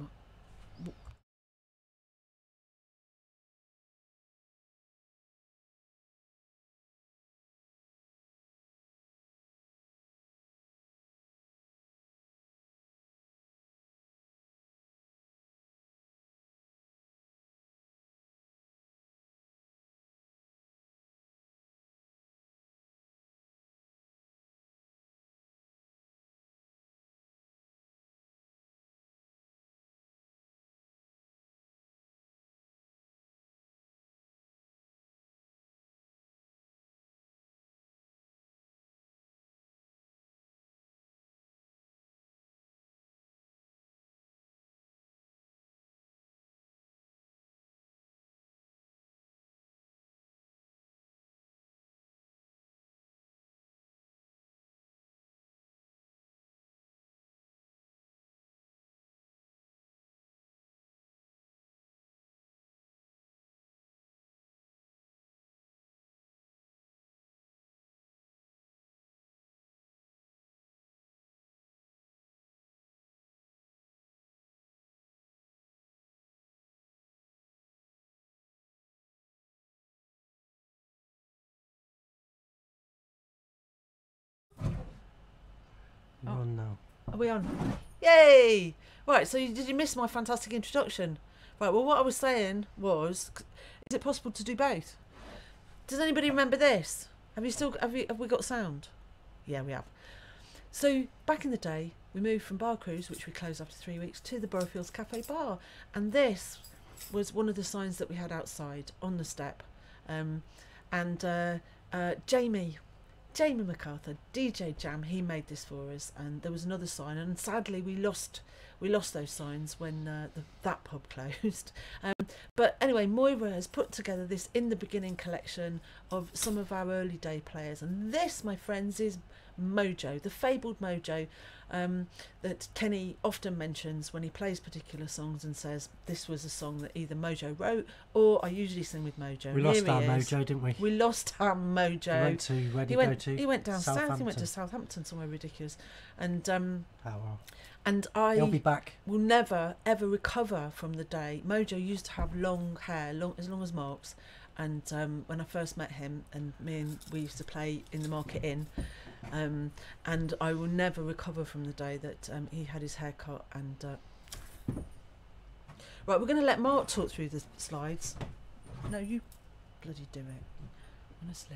We're on now. Are we on? Yay! Right, so did you miss my fantastic introduction? Right, well, what I was saying was, is it possible to do both? Does anybody remember this? Have we got sound? Yeah, we have. So back in the day, we moved from Bar Cruise, which we closed after 3 weeks, to the Boroughfields Cafe Bar, and this was one of the signs that we had outside on the step. Jamie MacArthur, DJ Jam, he made this for us, and there was another sign, and sadly we lost those signs when that pub closed. But anyway, Moira has put together this In the Beginning collection of some of our early day players, and this, my friends, is Mojo, the fabled Mojo, that Kenny often mentions when he plays particular songs and says this was a song that either Mojo wrote or I usually sing with Mojo. We lost our Mojo, didn't we? We lost our Mojo. Where did he go to? He went down south. He went to Southampton, somewhere ridiculous. And oh well. And he'll be back. Will never ever recover from the day. Mojo used to have long hair, as long as Mark's, and when I first met him, and we used to play in the Market Inn, and I will never recover from the day that he had his hair cut. And right, we're going to let Mark talk through the slides. No, you bloody do it, honestly.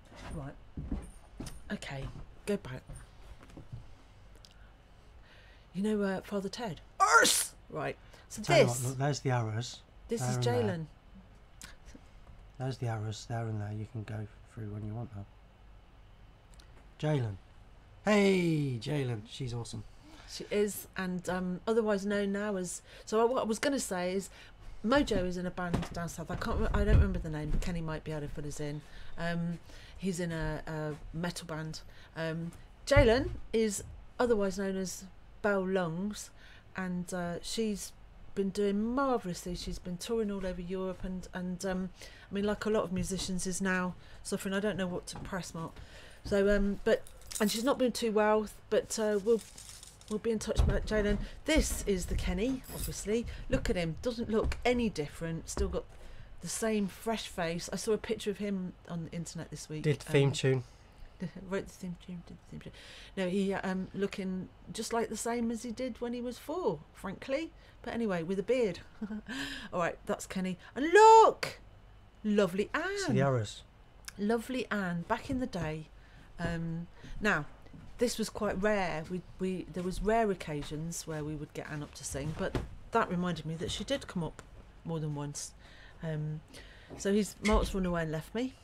Right. Okay, go back. You know Father Ted? Arse! Right. So Tell you this. what, look, there's the arrows. This there is and there. Jalen. There's the arrows there and there. You can go through when you want her. Jalen. Hey, Jalen. She's awesome. She is, and otherwise known now as. So what I was going to say is, Mojo is in a band down south. I don't remember the name, but Kenny might be able to fill us in. He's in a metal band. Jalen is otherwise known as Belle Lungs, and she's been doing marvellously. She's been touring all over Europe, and I mean, like a lot of musicians, is now suffering. I don't know what to press mark. So and she's not been too well, but we'll be in touch about Jalen. This is the Kenny, obviously. Look at him, doesn't look any different. Still got the same fresh face. I saw a picture of him on the internet this week. Did theme tune. Wrote the theme tune, did the theme tune. No, he looking just like the same as he did when he was 4, frankly. But anyway, with a beard. All right, that's Kenny. And look! Lovely Anne. See the arrows. Lovely Anne, back in the day. Now, this was quite rare. There was rare occasions where we would get Anne up to sing, but that reminded me that she did come up more than once. So Mark's run away and left me.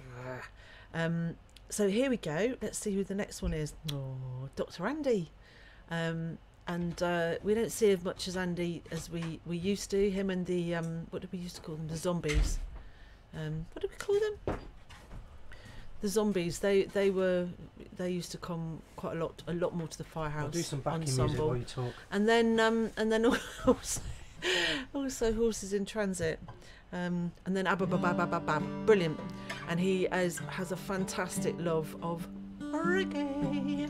So here we go. Let's see who the next one is. Oh, Dr. Andy. And we don't see as much as Andy as we used to. Him and the what did we used to call them? The zombies. What did we call them? The zombies. They used to come quite a lot more to the Firehouse. I'll do some backing ensemble. music while you talk. And then also Horses in Transit. And then Abba, brilliant. And he has a fantastic love of reggae.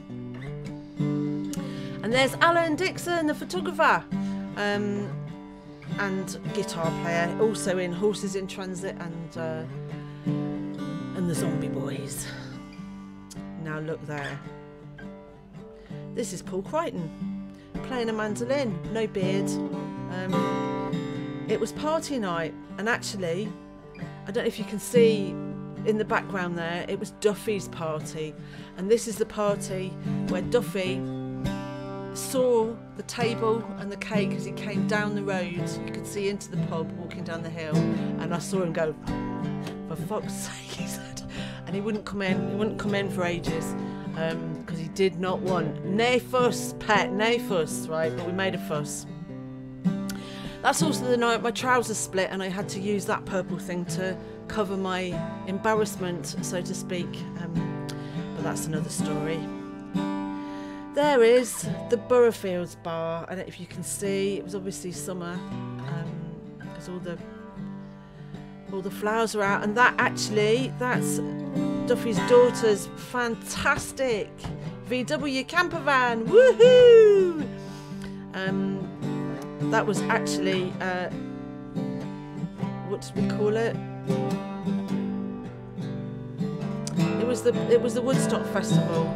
And there's Alan Dixon, the photographer, and guitar player, also in Horses in Transit and the Zombie Boys. Now look there. This is Paul Crichton playing a mandolin, no beard. It was party night, and actually, I don't know if you can see in the background there, it was Duffy's party, and this is the party where Duffy saw the table and the cake as he came down the road. You could see into the pub walking down the hill, and I saw him go, for fuck's sake, he said, and he wouldn't come in for ages, because he did not want nae fuss, pet, nae fuss, right? But we made a fuss. That's also the night my trousers split and I had to use that purple thing to cover my embarrassment, so to speak. But that's another story. There is the Boroughfields bar. I don't know if you can see. It was obviously summer because all the flowers are out, and that's Duffy's daughter's fantastic VW camper van. Woohoo! That was actually what did we call it? It was the Woodstock Festival.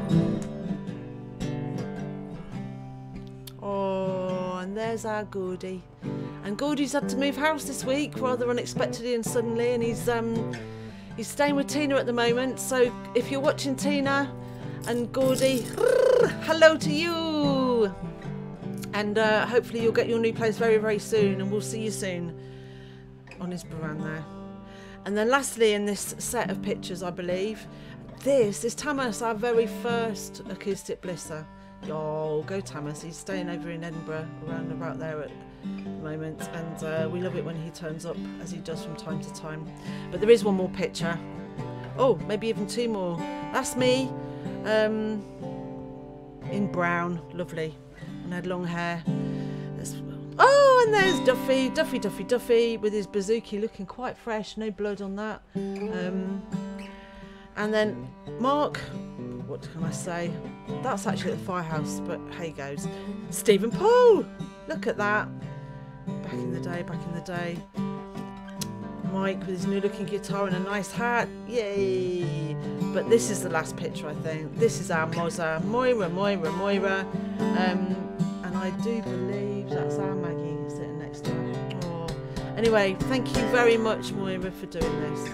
Oh, and there's our Gordy. And Gordy's had to move house this week, rather unexpectedly and suddenly, and he's staying with Tina at the moment. So if you're watching Tina and Gordy, hello to you. And hopefully you'll get your new place very, very soon, and we'll see you soon on his brand there. And then lastly, in this set of pictures, I believe, this is Thomas, our very first Acoustic Blisser. Oh, go Thomas. He's staying over in Edinburgh, around about there at the moment, and we love it when he turns up, as he does from time to time. But there is one more picture. Oh, maybe even two more. That's me in brown. Lovely. And I had long hair. Oh, and there's Duffy with his bouzouki, looking quite fresh, no blood on that. And then Mark, what can I say? That's actually at the Firehouse, but hey goes. Stephen Paul, look at that. Back in the day. Mike with his new looking guitar and a nice hat, yay. But this is the last picture, I think. This is our Moza, Moira. And I do believe that's our Maggie sitting next to her. Oh. Anyway, thank you very much, Moira, for doing this.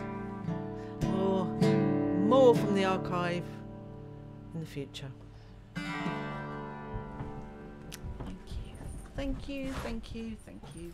More from the archive in the future. Thank you, thank you, thank you.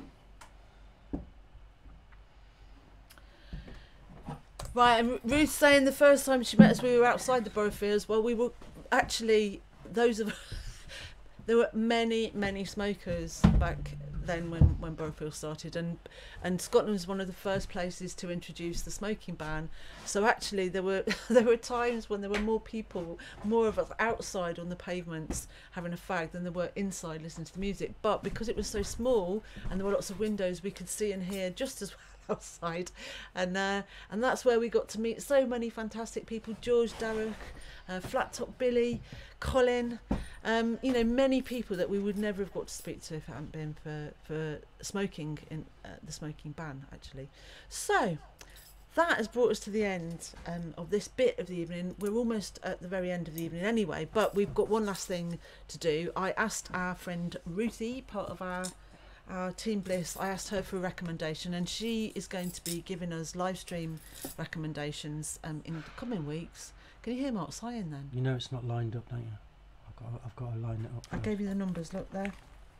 Right, and Ruth's saying the first time she met us we were outside the Borough Fields. Well, we were actually, there were many smokers back then when Borough Fields started, and Scotland was one of the first places to introduce the smoking ban. So actually there were times when there were more of us outside on the pavements having a fag than there were inside listening to the music. But because it was so small and there were lots of windows, we could see and hear just as well outside, and that's where we got to meet so many fantastic people: George, Derek, Flat Top Billy, Colin, you know, many people that we would never have got to speak to if it hadn't been for smoking in the smoking ban, actually. So that has brought us to the end of this bit of the evening. We're almost at the very end of the evening anyway, but we've got one last thing to do. I asked our friend Ruthie, part of our Team Bliss, I asked her for a recommendation, and she is going to be giving us live stream recommendations in the coming weeks. Can you hear Mark sighing then? You know it's not lined up, don't you? I've got to line it up. I gave you the numbers, look there.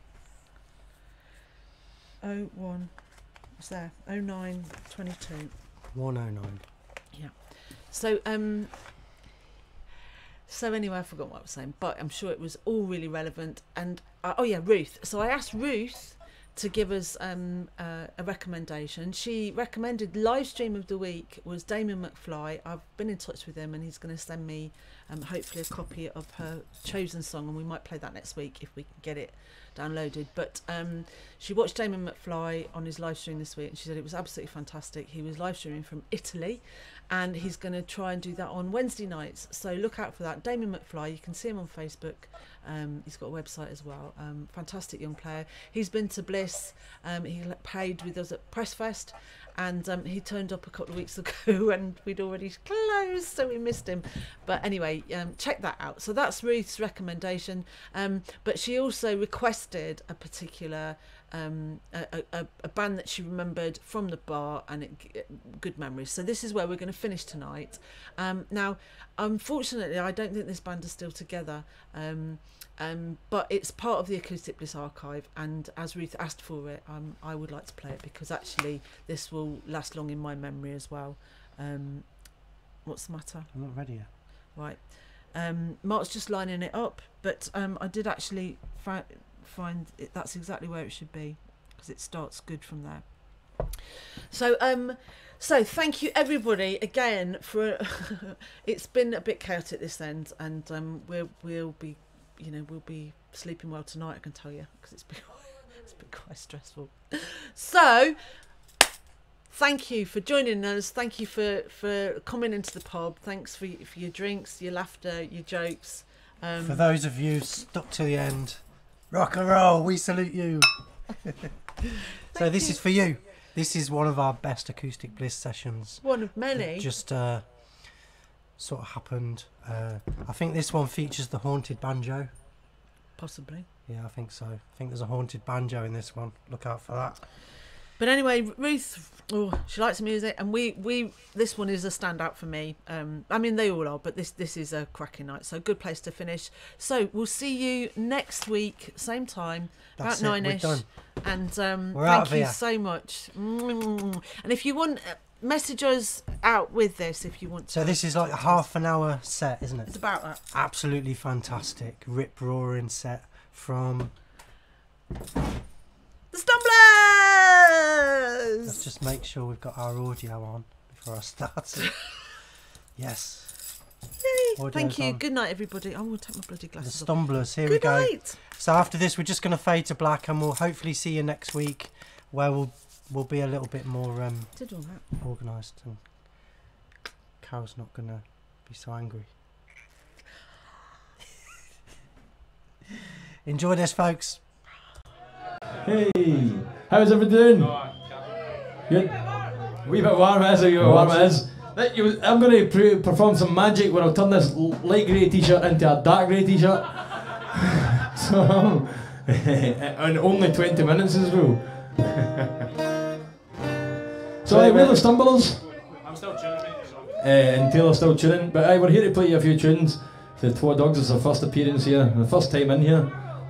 01, what's there? 0922. 109. Yeah. So anyway, I forgot what I was saying, but I'm sure it was all really relevant. And oh yeah, Ruth. So I asked Ruth to give us a recommendation. She recommended live stream of the week was Damien McFly. I've been in touch with him, and he's going to send me hopefully a copy of her chosen song, and we might play that next week if we can get it downloaded. But she watched Damien McFly on his live stream this week, and she said it was absolutely fantastic. He was live streaming from Italy, and he's going to try and do that on Wednesday nights, so look out for that. Damien McFly, you can see him on Facebook. He's got a website as well. Fantastic young player. He's been to Bliss. He played with us at Pressfest, and he turned up a couple of weeks ago and we'd already closed, so we missed him. But anyway, check that out. So that's Ruth's recommendation, but she also requested a particular a band that she remembered from the bar, and good memories. So this is where we're going to finish tonight. Now unfortunately I don't think this band is still together, but it's part of the Acoustic Bliss archive, and as Ruth asked for it, I would like to play it because actually this will last long in my memory as well. What's the matter? I'm not ready yet. Right. Mark's just lining it up, but I did actually find it, that's exactly where it should be, because it starts good from there. So thank you everybody again for it's been a bit chaotic this end, and we'll be sleeping well tonight, I can tell you, because it's been quite stressful. So thank you for joining us. Thank you for coming into the pub. Thanks for your drinks, your laughter, your jokes. For those of you stuck to the end, rock and roll, we salute you. So this is for you. This is one of our best Acoustic Bliss sessions. One of many. Just sort of happened. I think this one features the haunted banjo. Possibly. Yeah, I think so. I think there's a haunted banjo in this one. Look out for that. But anyway, Ruth, she likes the music, and we this one is a standout for me. I mean, they all are, but this is a cracking night, so good place to finish. So we'll see you next week, same time, That's about it, 9ish. we're done. And We're out thank you of here. so much. And if you want, message us out with this if you want to. So this is like a half an hour set, isn't it? It's about that. Absolutely fantastic, rip roaring set from The Stumblers! Let's just make sure we've got our audio on before I start. Yes. Yay. Audio's Thank you. on. Good night, everybody. I will take my bloody The glasses off. Stumblers, here Good we go. night. So after this we're just going to fade to black, and we'll hopefully see you next week, where we'll be a little bit more Did all that. organised, and Carol's not going to be so angry. Enjoy this, folks. Hey, how's everyone doing? Good. Wee bit warm as you warm as. I'm going to perform some magic where I'll turn this light grey t-shirt into a dark grey t-shirt. So, in only 20 minutes as well. So we're the Stumblers. I'm still tuning, And Taylor's still tuning, but we're here to play you a few tunes. The Twa Dugs is our first appearance here, the first time in here.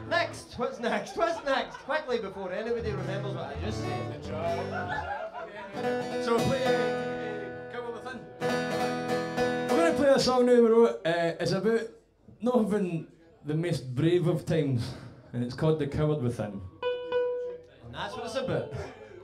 Next, what's next? What's next? Quickly before anybody remembers what I just said. So we'll play Coward Within. We're going to play a song now we wrote. It's about not having the most brave of times, and it's called The Coward Within. And that's what it's about.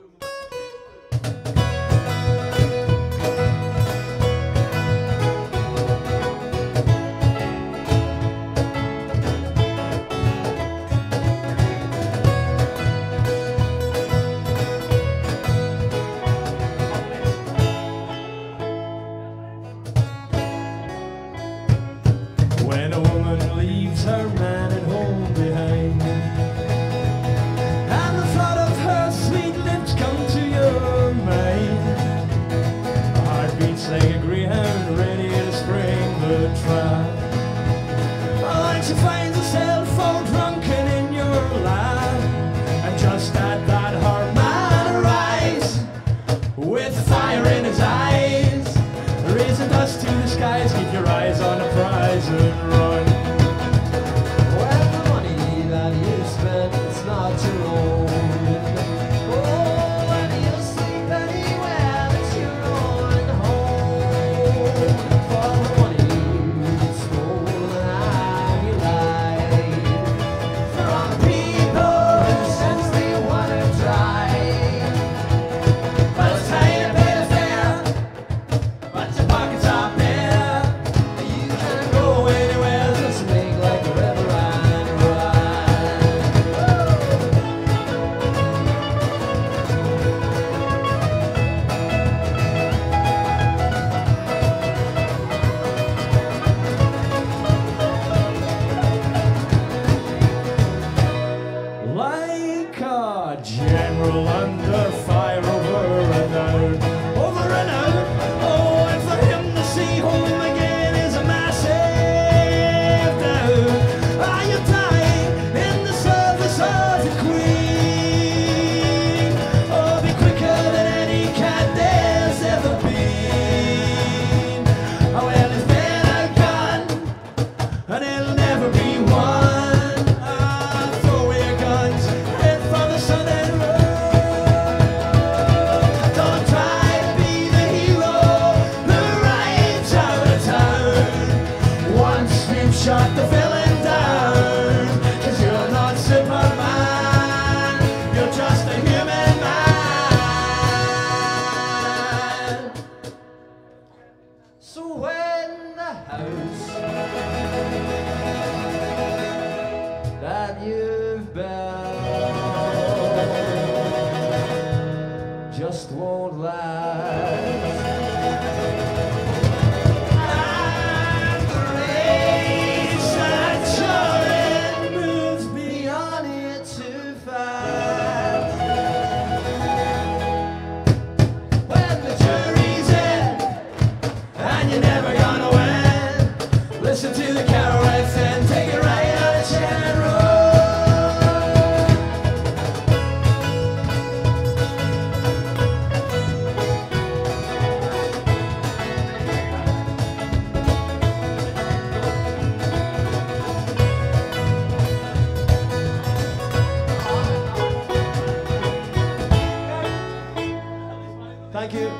When a woman leaves her man at home behind, and the thought of her sweet lips come to your mind, a heart beats like a greyhound ready to spring the trap. Oh, and she finds herself all drunken in your lap, and just at that heart man arrives with fire in his eyes, raising dust to the skies. Keep your eyes on the prize and run. Well, the money that you spent, it's not your own. Oh, and you'll sleep anywhere that's your own home. For the money you stole and you lied from people who since they want to try. By the time you pay the fare, but your pockets are bare, you can go anywhere, just make like a river and ride. Like a general under fire over and out, over and out. Oh, and for him to see home again is a massive doubt. Are you dying in the service of the Queen? Oh, be quicker than any cat there's ever been. Oh, well, it's been a gun, and it'll never be one. Throw away your guns, head for the sun and run. Don't try to be the hero who rides out of town. Once you've shot the villain down, 'cause you're not Superman, you're just a human man. So when the house that you've built just won't last, and the race that you're in moves beyond it too fast. When the jury's in and you're never gonna win, listen to the carousel and take it right out of Shannon Road. Thank you.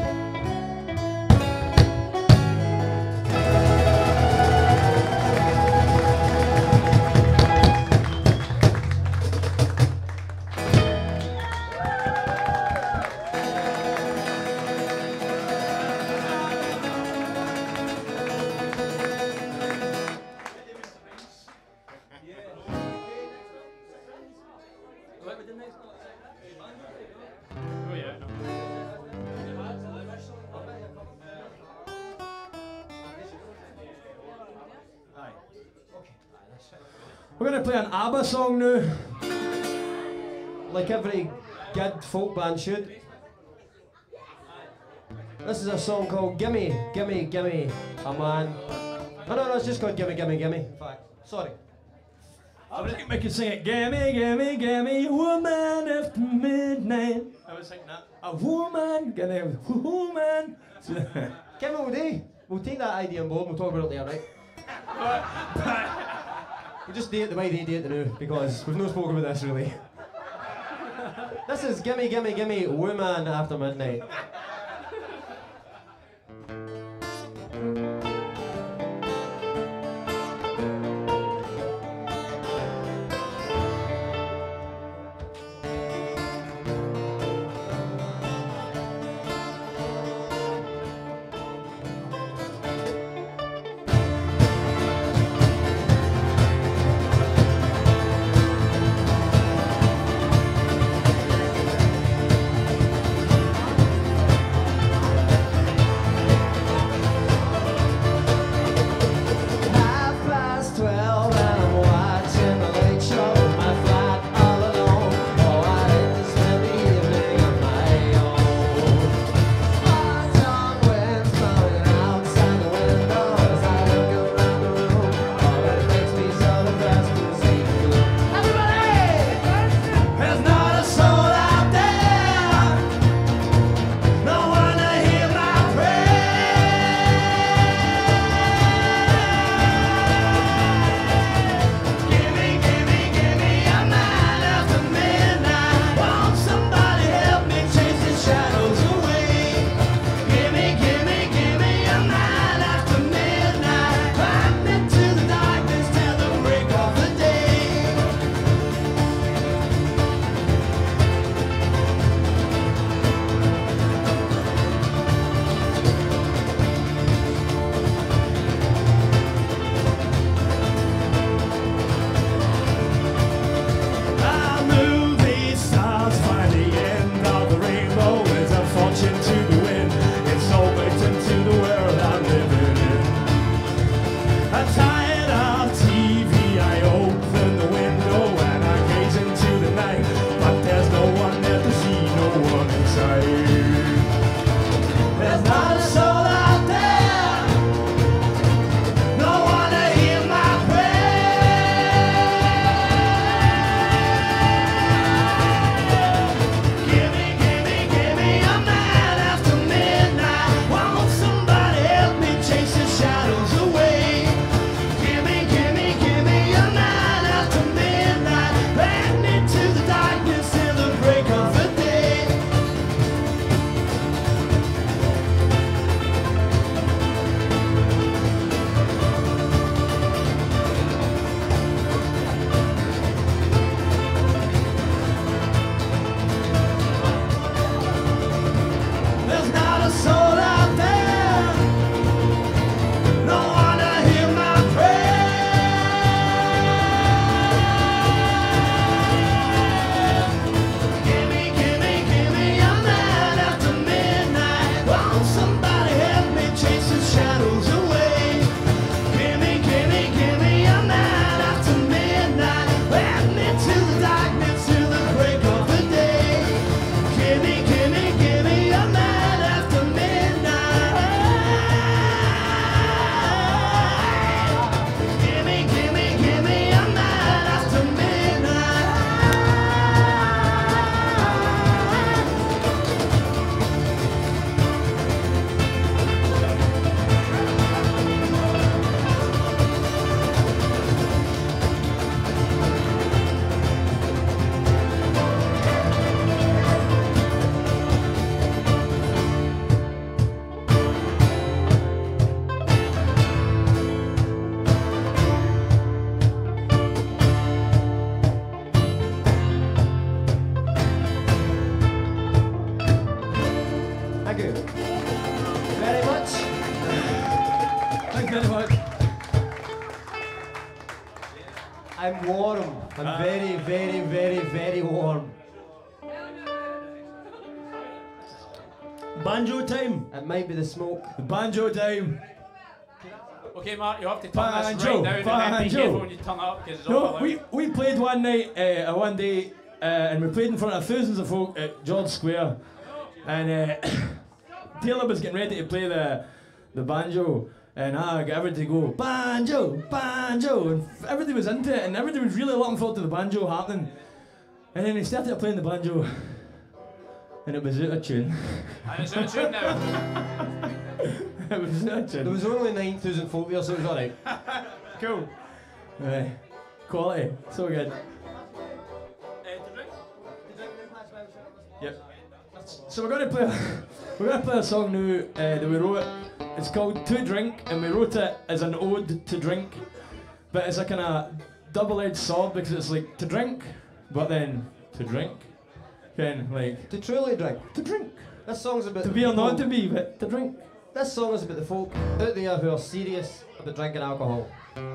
We're going to play an ABBA song now. Like every good folk band should. This is a song called Gimme, Gimme, Gimme a Man. No, it's just called Gimme, Gimme, Gimme. In fact, sorry. I think we can sing it. Gimme, gimme, gimme a woman after midnight. I was singing that. A woman, gimme a woman. Gimme, we'll take that idea on board. We'll talk about it later, right? We'll just do it the way they do it now, because we've no spoken about this really. This is Gimme Gimme Gimme Woman After Midnight. I'm warm. I'm very, very, very, very warm. Banjo time. It might be the smoke. Banjo time. Okay, Mark, you have to turn this right now. Be careful when you turn up because it's No, all we played one night, one day, and we played in front of thousands of folk at George Square, and Taylor was getting ready to play the banjo, and I got everybody to go banjo, banjo, and everybody was into it, and everybody was really looking forward to the banjo happening, and then he started playing the banjo, and it was out of tune. And it's out of tune now. It was out of tune. There was only 9,000 folk there, so it was alright. Cool. Quality, so good. Yep. So we're gonna play a song now that we wrote. It's called To Drink, and we wrote it as an ode to drink, but it's a kind of double-edged sword because it's like to drink, but then to drink, then like to truly drink. To drink. This song's about to the be or people- not to be, but to drink. This song is about the folk out there who are serious about drinking alcohol.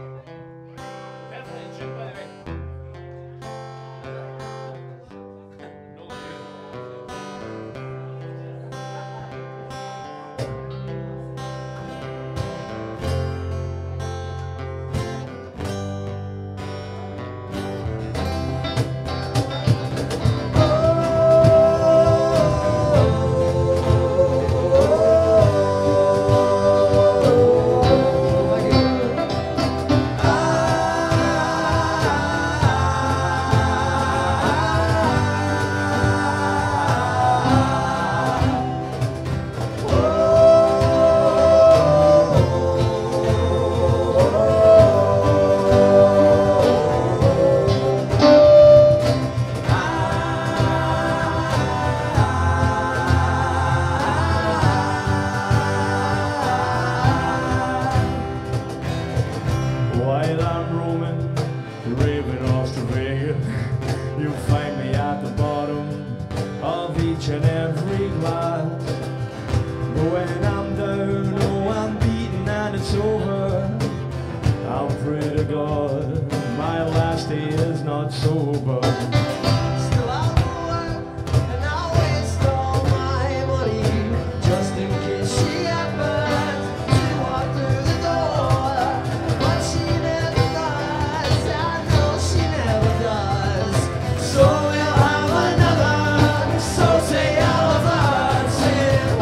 While I'm roaming, raving Australia, you'll find me at the bottom of each and every glass. But when I'm down, oh, I'm beaten and it's over, I'll pray to God my last day is not sober. Still I'll go out and I'll waste all my money just in case she happens to walk through the door. But she never does, I know she never does. So we'll have another, so say all of us, singing,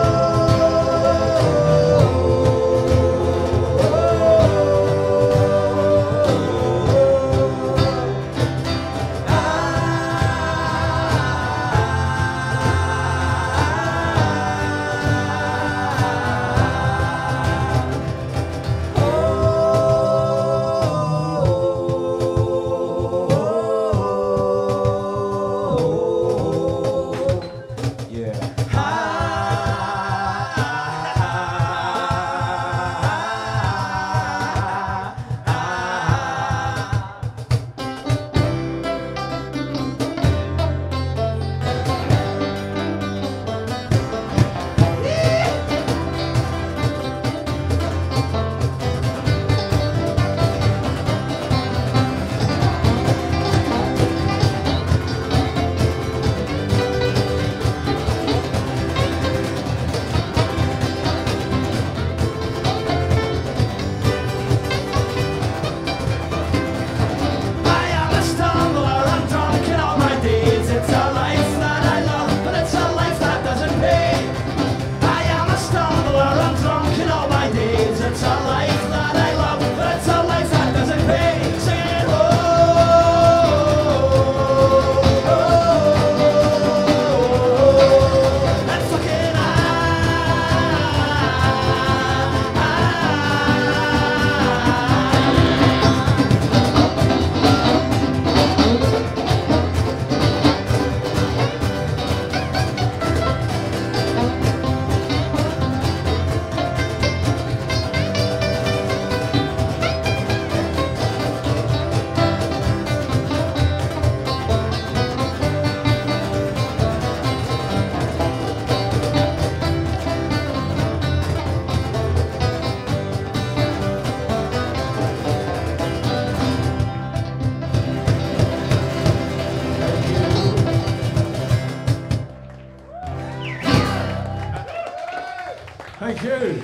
Thank you.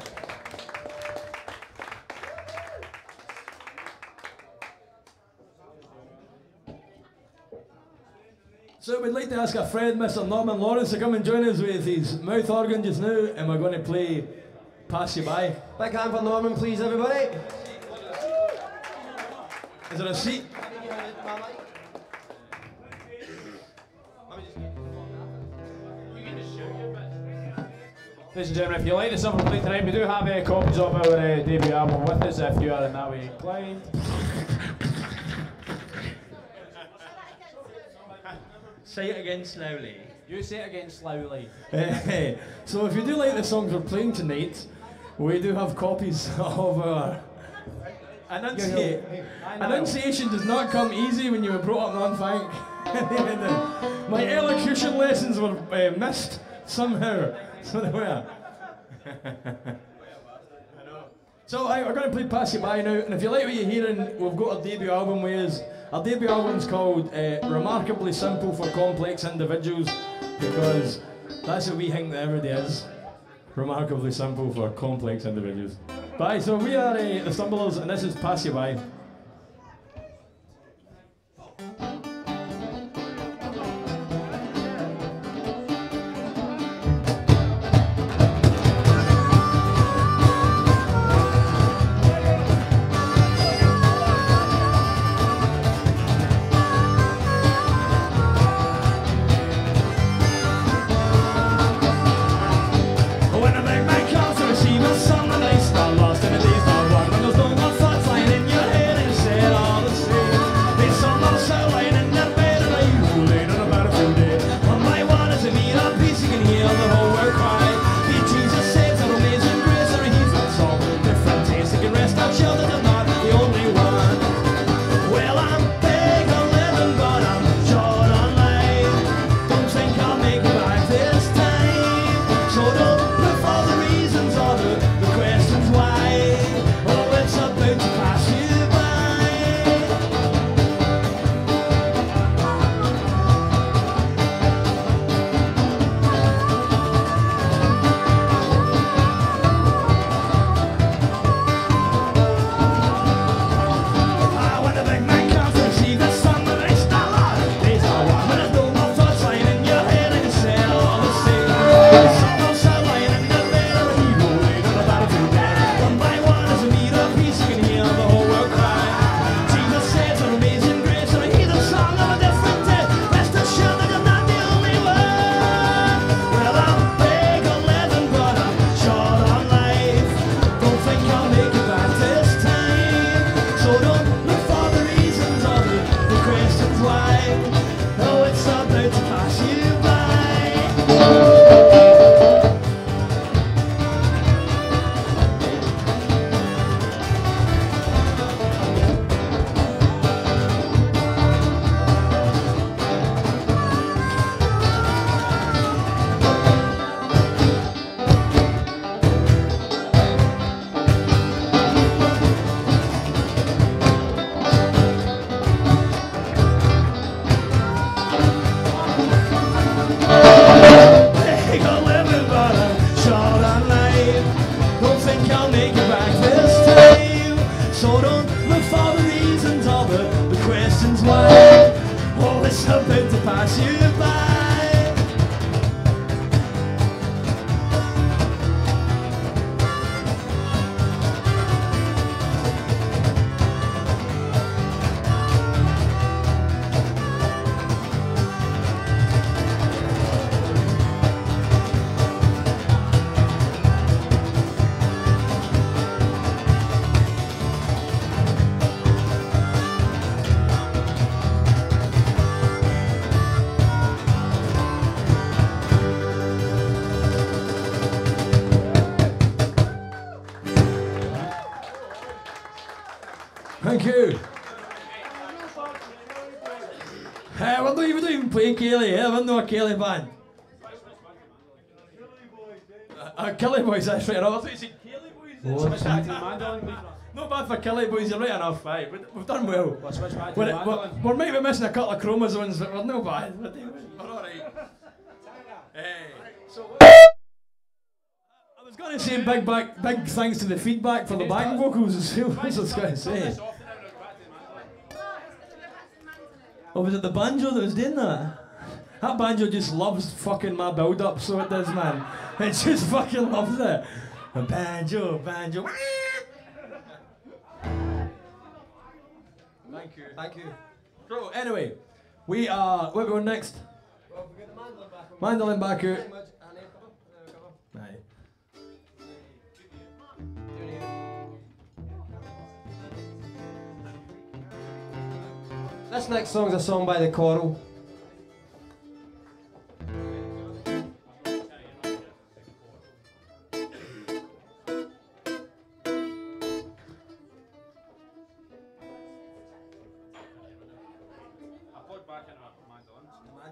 So we'd like to ask our friend Mr. Norman Lawrence to come and join us with his mouth organ just now, and we're going to play Pass You By. Big hand for Norman, please, everybody. Is there a seat? Ladies and gentlemen, if you like the song we played tonight, we do have copies of our debut album with us if you are in that way inclined. Say it again slowly. You say it again slowly. So if you do like the songs we're playing tonight, we do have copies of our Enunciation does not come easy when you were brought up non-funk. My elocution lessons were missed somehow. So they were. So we're going to play Pass You By now, and if you like what you're hearing, we've got our debut album with us. Our debut album's called Remarkably Simple for Complex Individuals, because that's what we think that everybody is. Remarkably simple for complex individuals. Bye, so we are the Stumblers, and this is Pass You By. Thank you. We're not even playing Kelly, we're not a Kelly band. Kelly Boys, that's right enough. I thought you said Kelly Boys. Not bad for Kelly Boys, you're right enough, right? We've done well. We might be missing a couple of chromosomes, but we're not bad. We're alright. I was going to say big thanks to the feedback for the backing vocals as well. That's what I was going to say. Oh, was it the banjo that was doing that? That banjo just loves fucking my build-up, so it does, man. It just fucking loves it. A banjo. Thank you. Thank you. So, anyway, we are. Where are we going next? Well, we got the mandolin back out. Mandolin back out. Aye. This next song's a song by The Coral.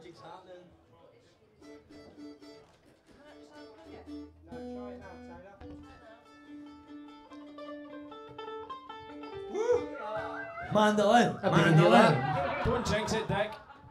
magic's happening. Mandolin. Mandolin. Don't jinx it, Dick.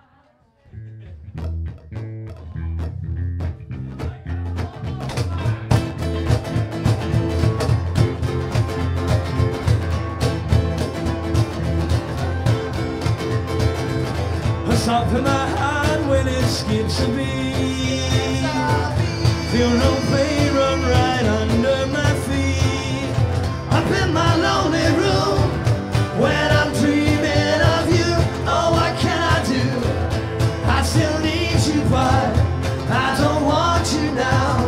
Something my heart when it skips a beat. Feel no pain run right under my feet. Up in my lonely room when I'm dreaming of you. Oh, what can I do? I still need you, but I don't want you now.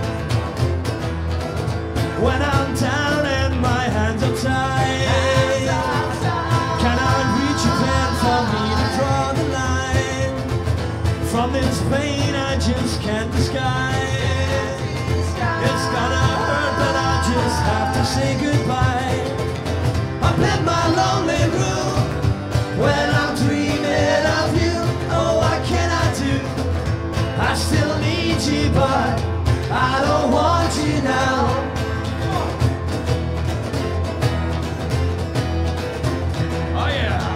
When I'm down and my hands are tied, can I reach your hand for me to draw the line? From this pain I just can't disguise. It's gonna hurt, but I just have to say goodbye. Up in my lonely room when I'm dreaming of you. Oh, what can I do? I still need you, but I don't want you now. Oh yeah.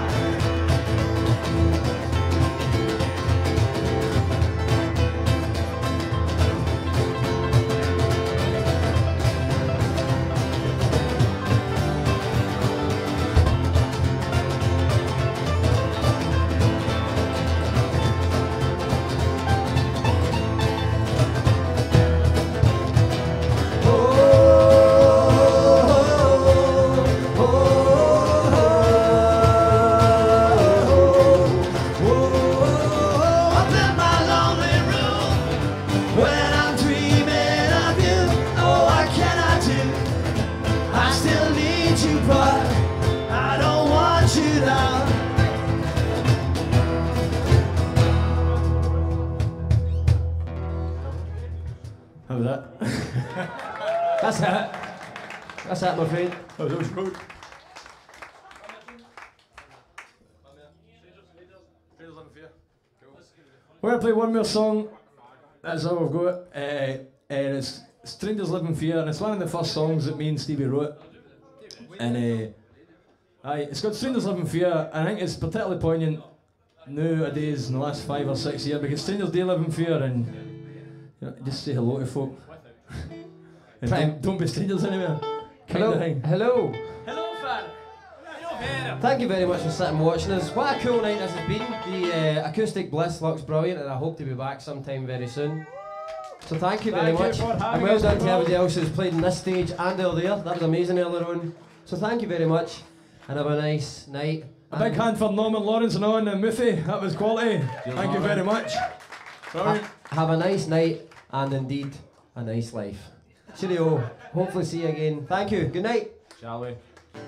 How was that? That's it. That's it, my friend. Oh, that was good. We're going to play one more song. That's all we've got. And it's Strangers Live in Fear, and it's one of the first songs that me and Stevie wrote. And it's got Strangers Live in Fear, and I think it's particularly poignant nowadays in the last 5 or 6 years, because strangers do live in fear, and you know, just say hello to folk. And don't be strangers anywhere. Hello. Hello. Hello, Father. Thank you very much for sitting and watching us. What a cool night this has been. The Acoustic Bliss looks brilliant, and I hope to be back sometime very soon. So thank you very much. And well done to everybody else who's played on this stage and earlier. That was amazing earlier on. So thank you very much, and have a nice night. A big hand for Norman Lawrence and on and Muffy. That was quality. Thank you very much. Have a nice night, and indeed a nice life. Cheerio. Hopefully see you again. Thank you. Good night. Shall we?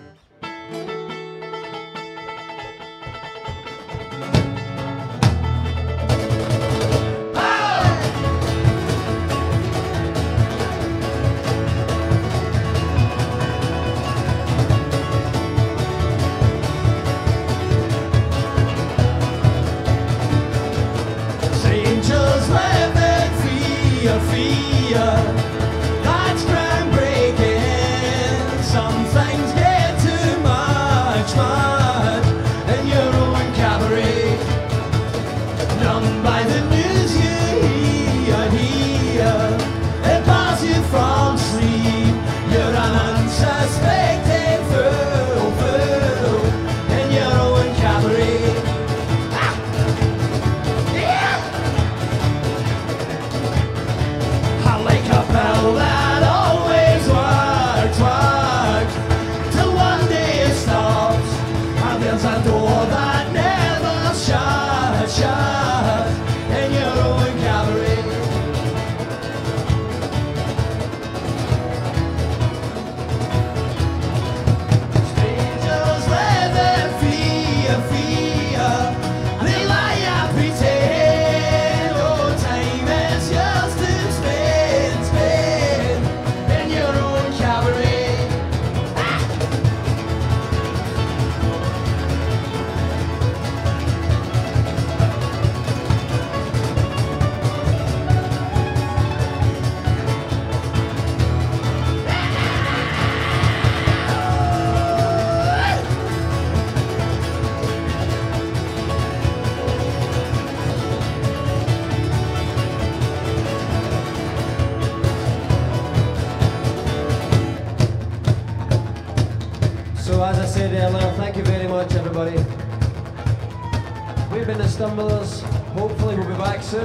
Strangers live in fear, fear. That's groundbreaking. Some things get too much, much. In your own cabaret, numbed by the news you hear. It bars you from sleep. You're an unsuspecting fool, fool. In your own cabaret. I like a So as I said earlier, thank you very much everybody. We've been the Stumblers. Hopefully we'll be back soon.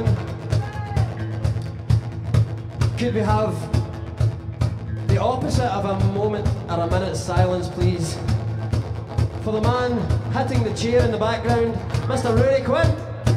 Could we have the opposite of a moment or a minute's silence, please? For the man hitting the chair in the background, Mr. Rory Quinn.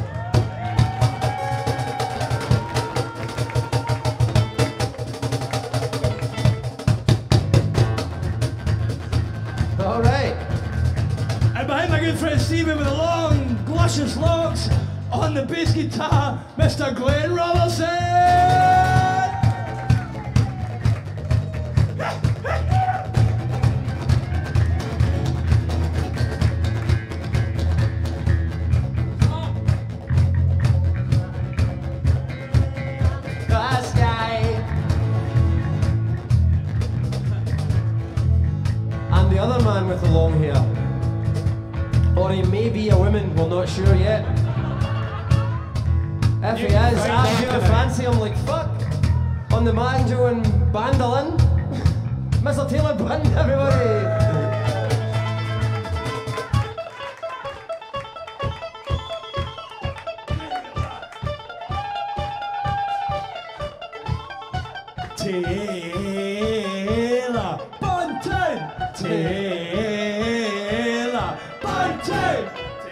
All right. And behind my good friend Stephen with the long, luscious locks on the bass guitar, Mr. Glenn Robertson. And the other man with the long hair. Or he may be a woman, we're not sure yet. If he is, I'm gonna fancy him like fuck. On the banjo and bandolin, Mr. Taylor Bund, everybody. Taylor Bunton! Taylor Bunton!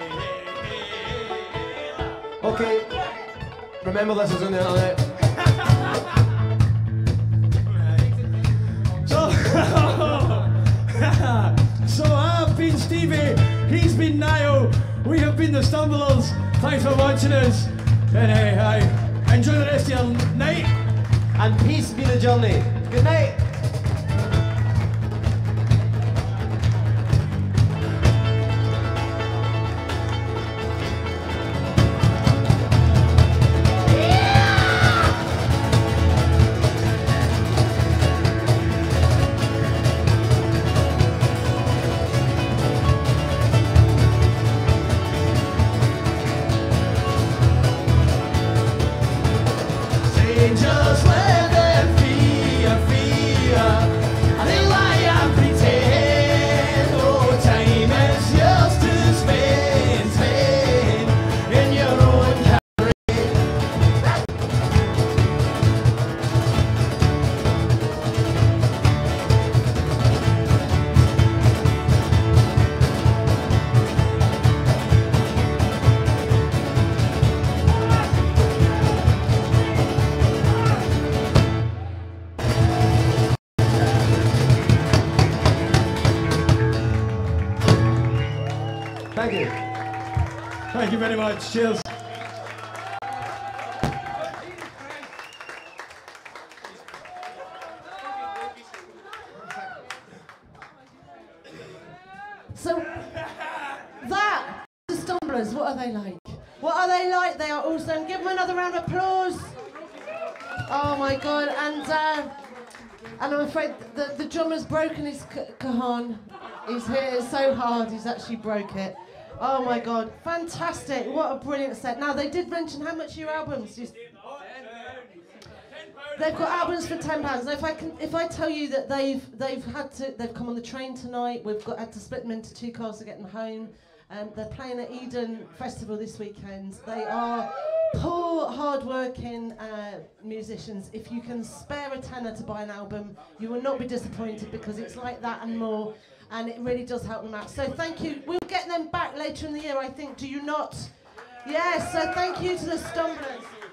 Okay, remember this is on the internet. So I've been Stevie, he's been Niall, we have been the Stumblers. Thanks for watching us. And enjoy the rest of your night. And peace be the journey. Good night. Just let them fear. I think lie and pretend. Oh, time is yours to spend in your own Thank you. Thank you very much. Cheers. So that, the Stumblers, what are they like? What are they like? They are awesome. Give them another round of applause. Oh my God, and I'm afraid the drummer's broken his cajon. He's hit it so hard, he's actually broke it. Oh my God, fantastic, what a brilliant set. Now they did mention how much are your albums? They've got albums for £10. Now if I tell you that they've come on the train tonight, had to split them into 2 cars to get them home. They're playing at Eden Festival this weekend. They are poor, hard-working musicians. If you can spare a tenner to buy an album, you will not be disappointed because it's like that and more, and it really does help them out. So thank you. We'll get them back later in the year, I think. Do you not? Yes, so thank you to the Stumblers.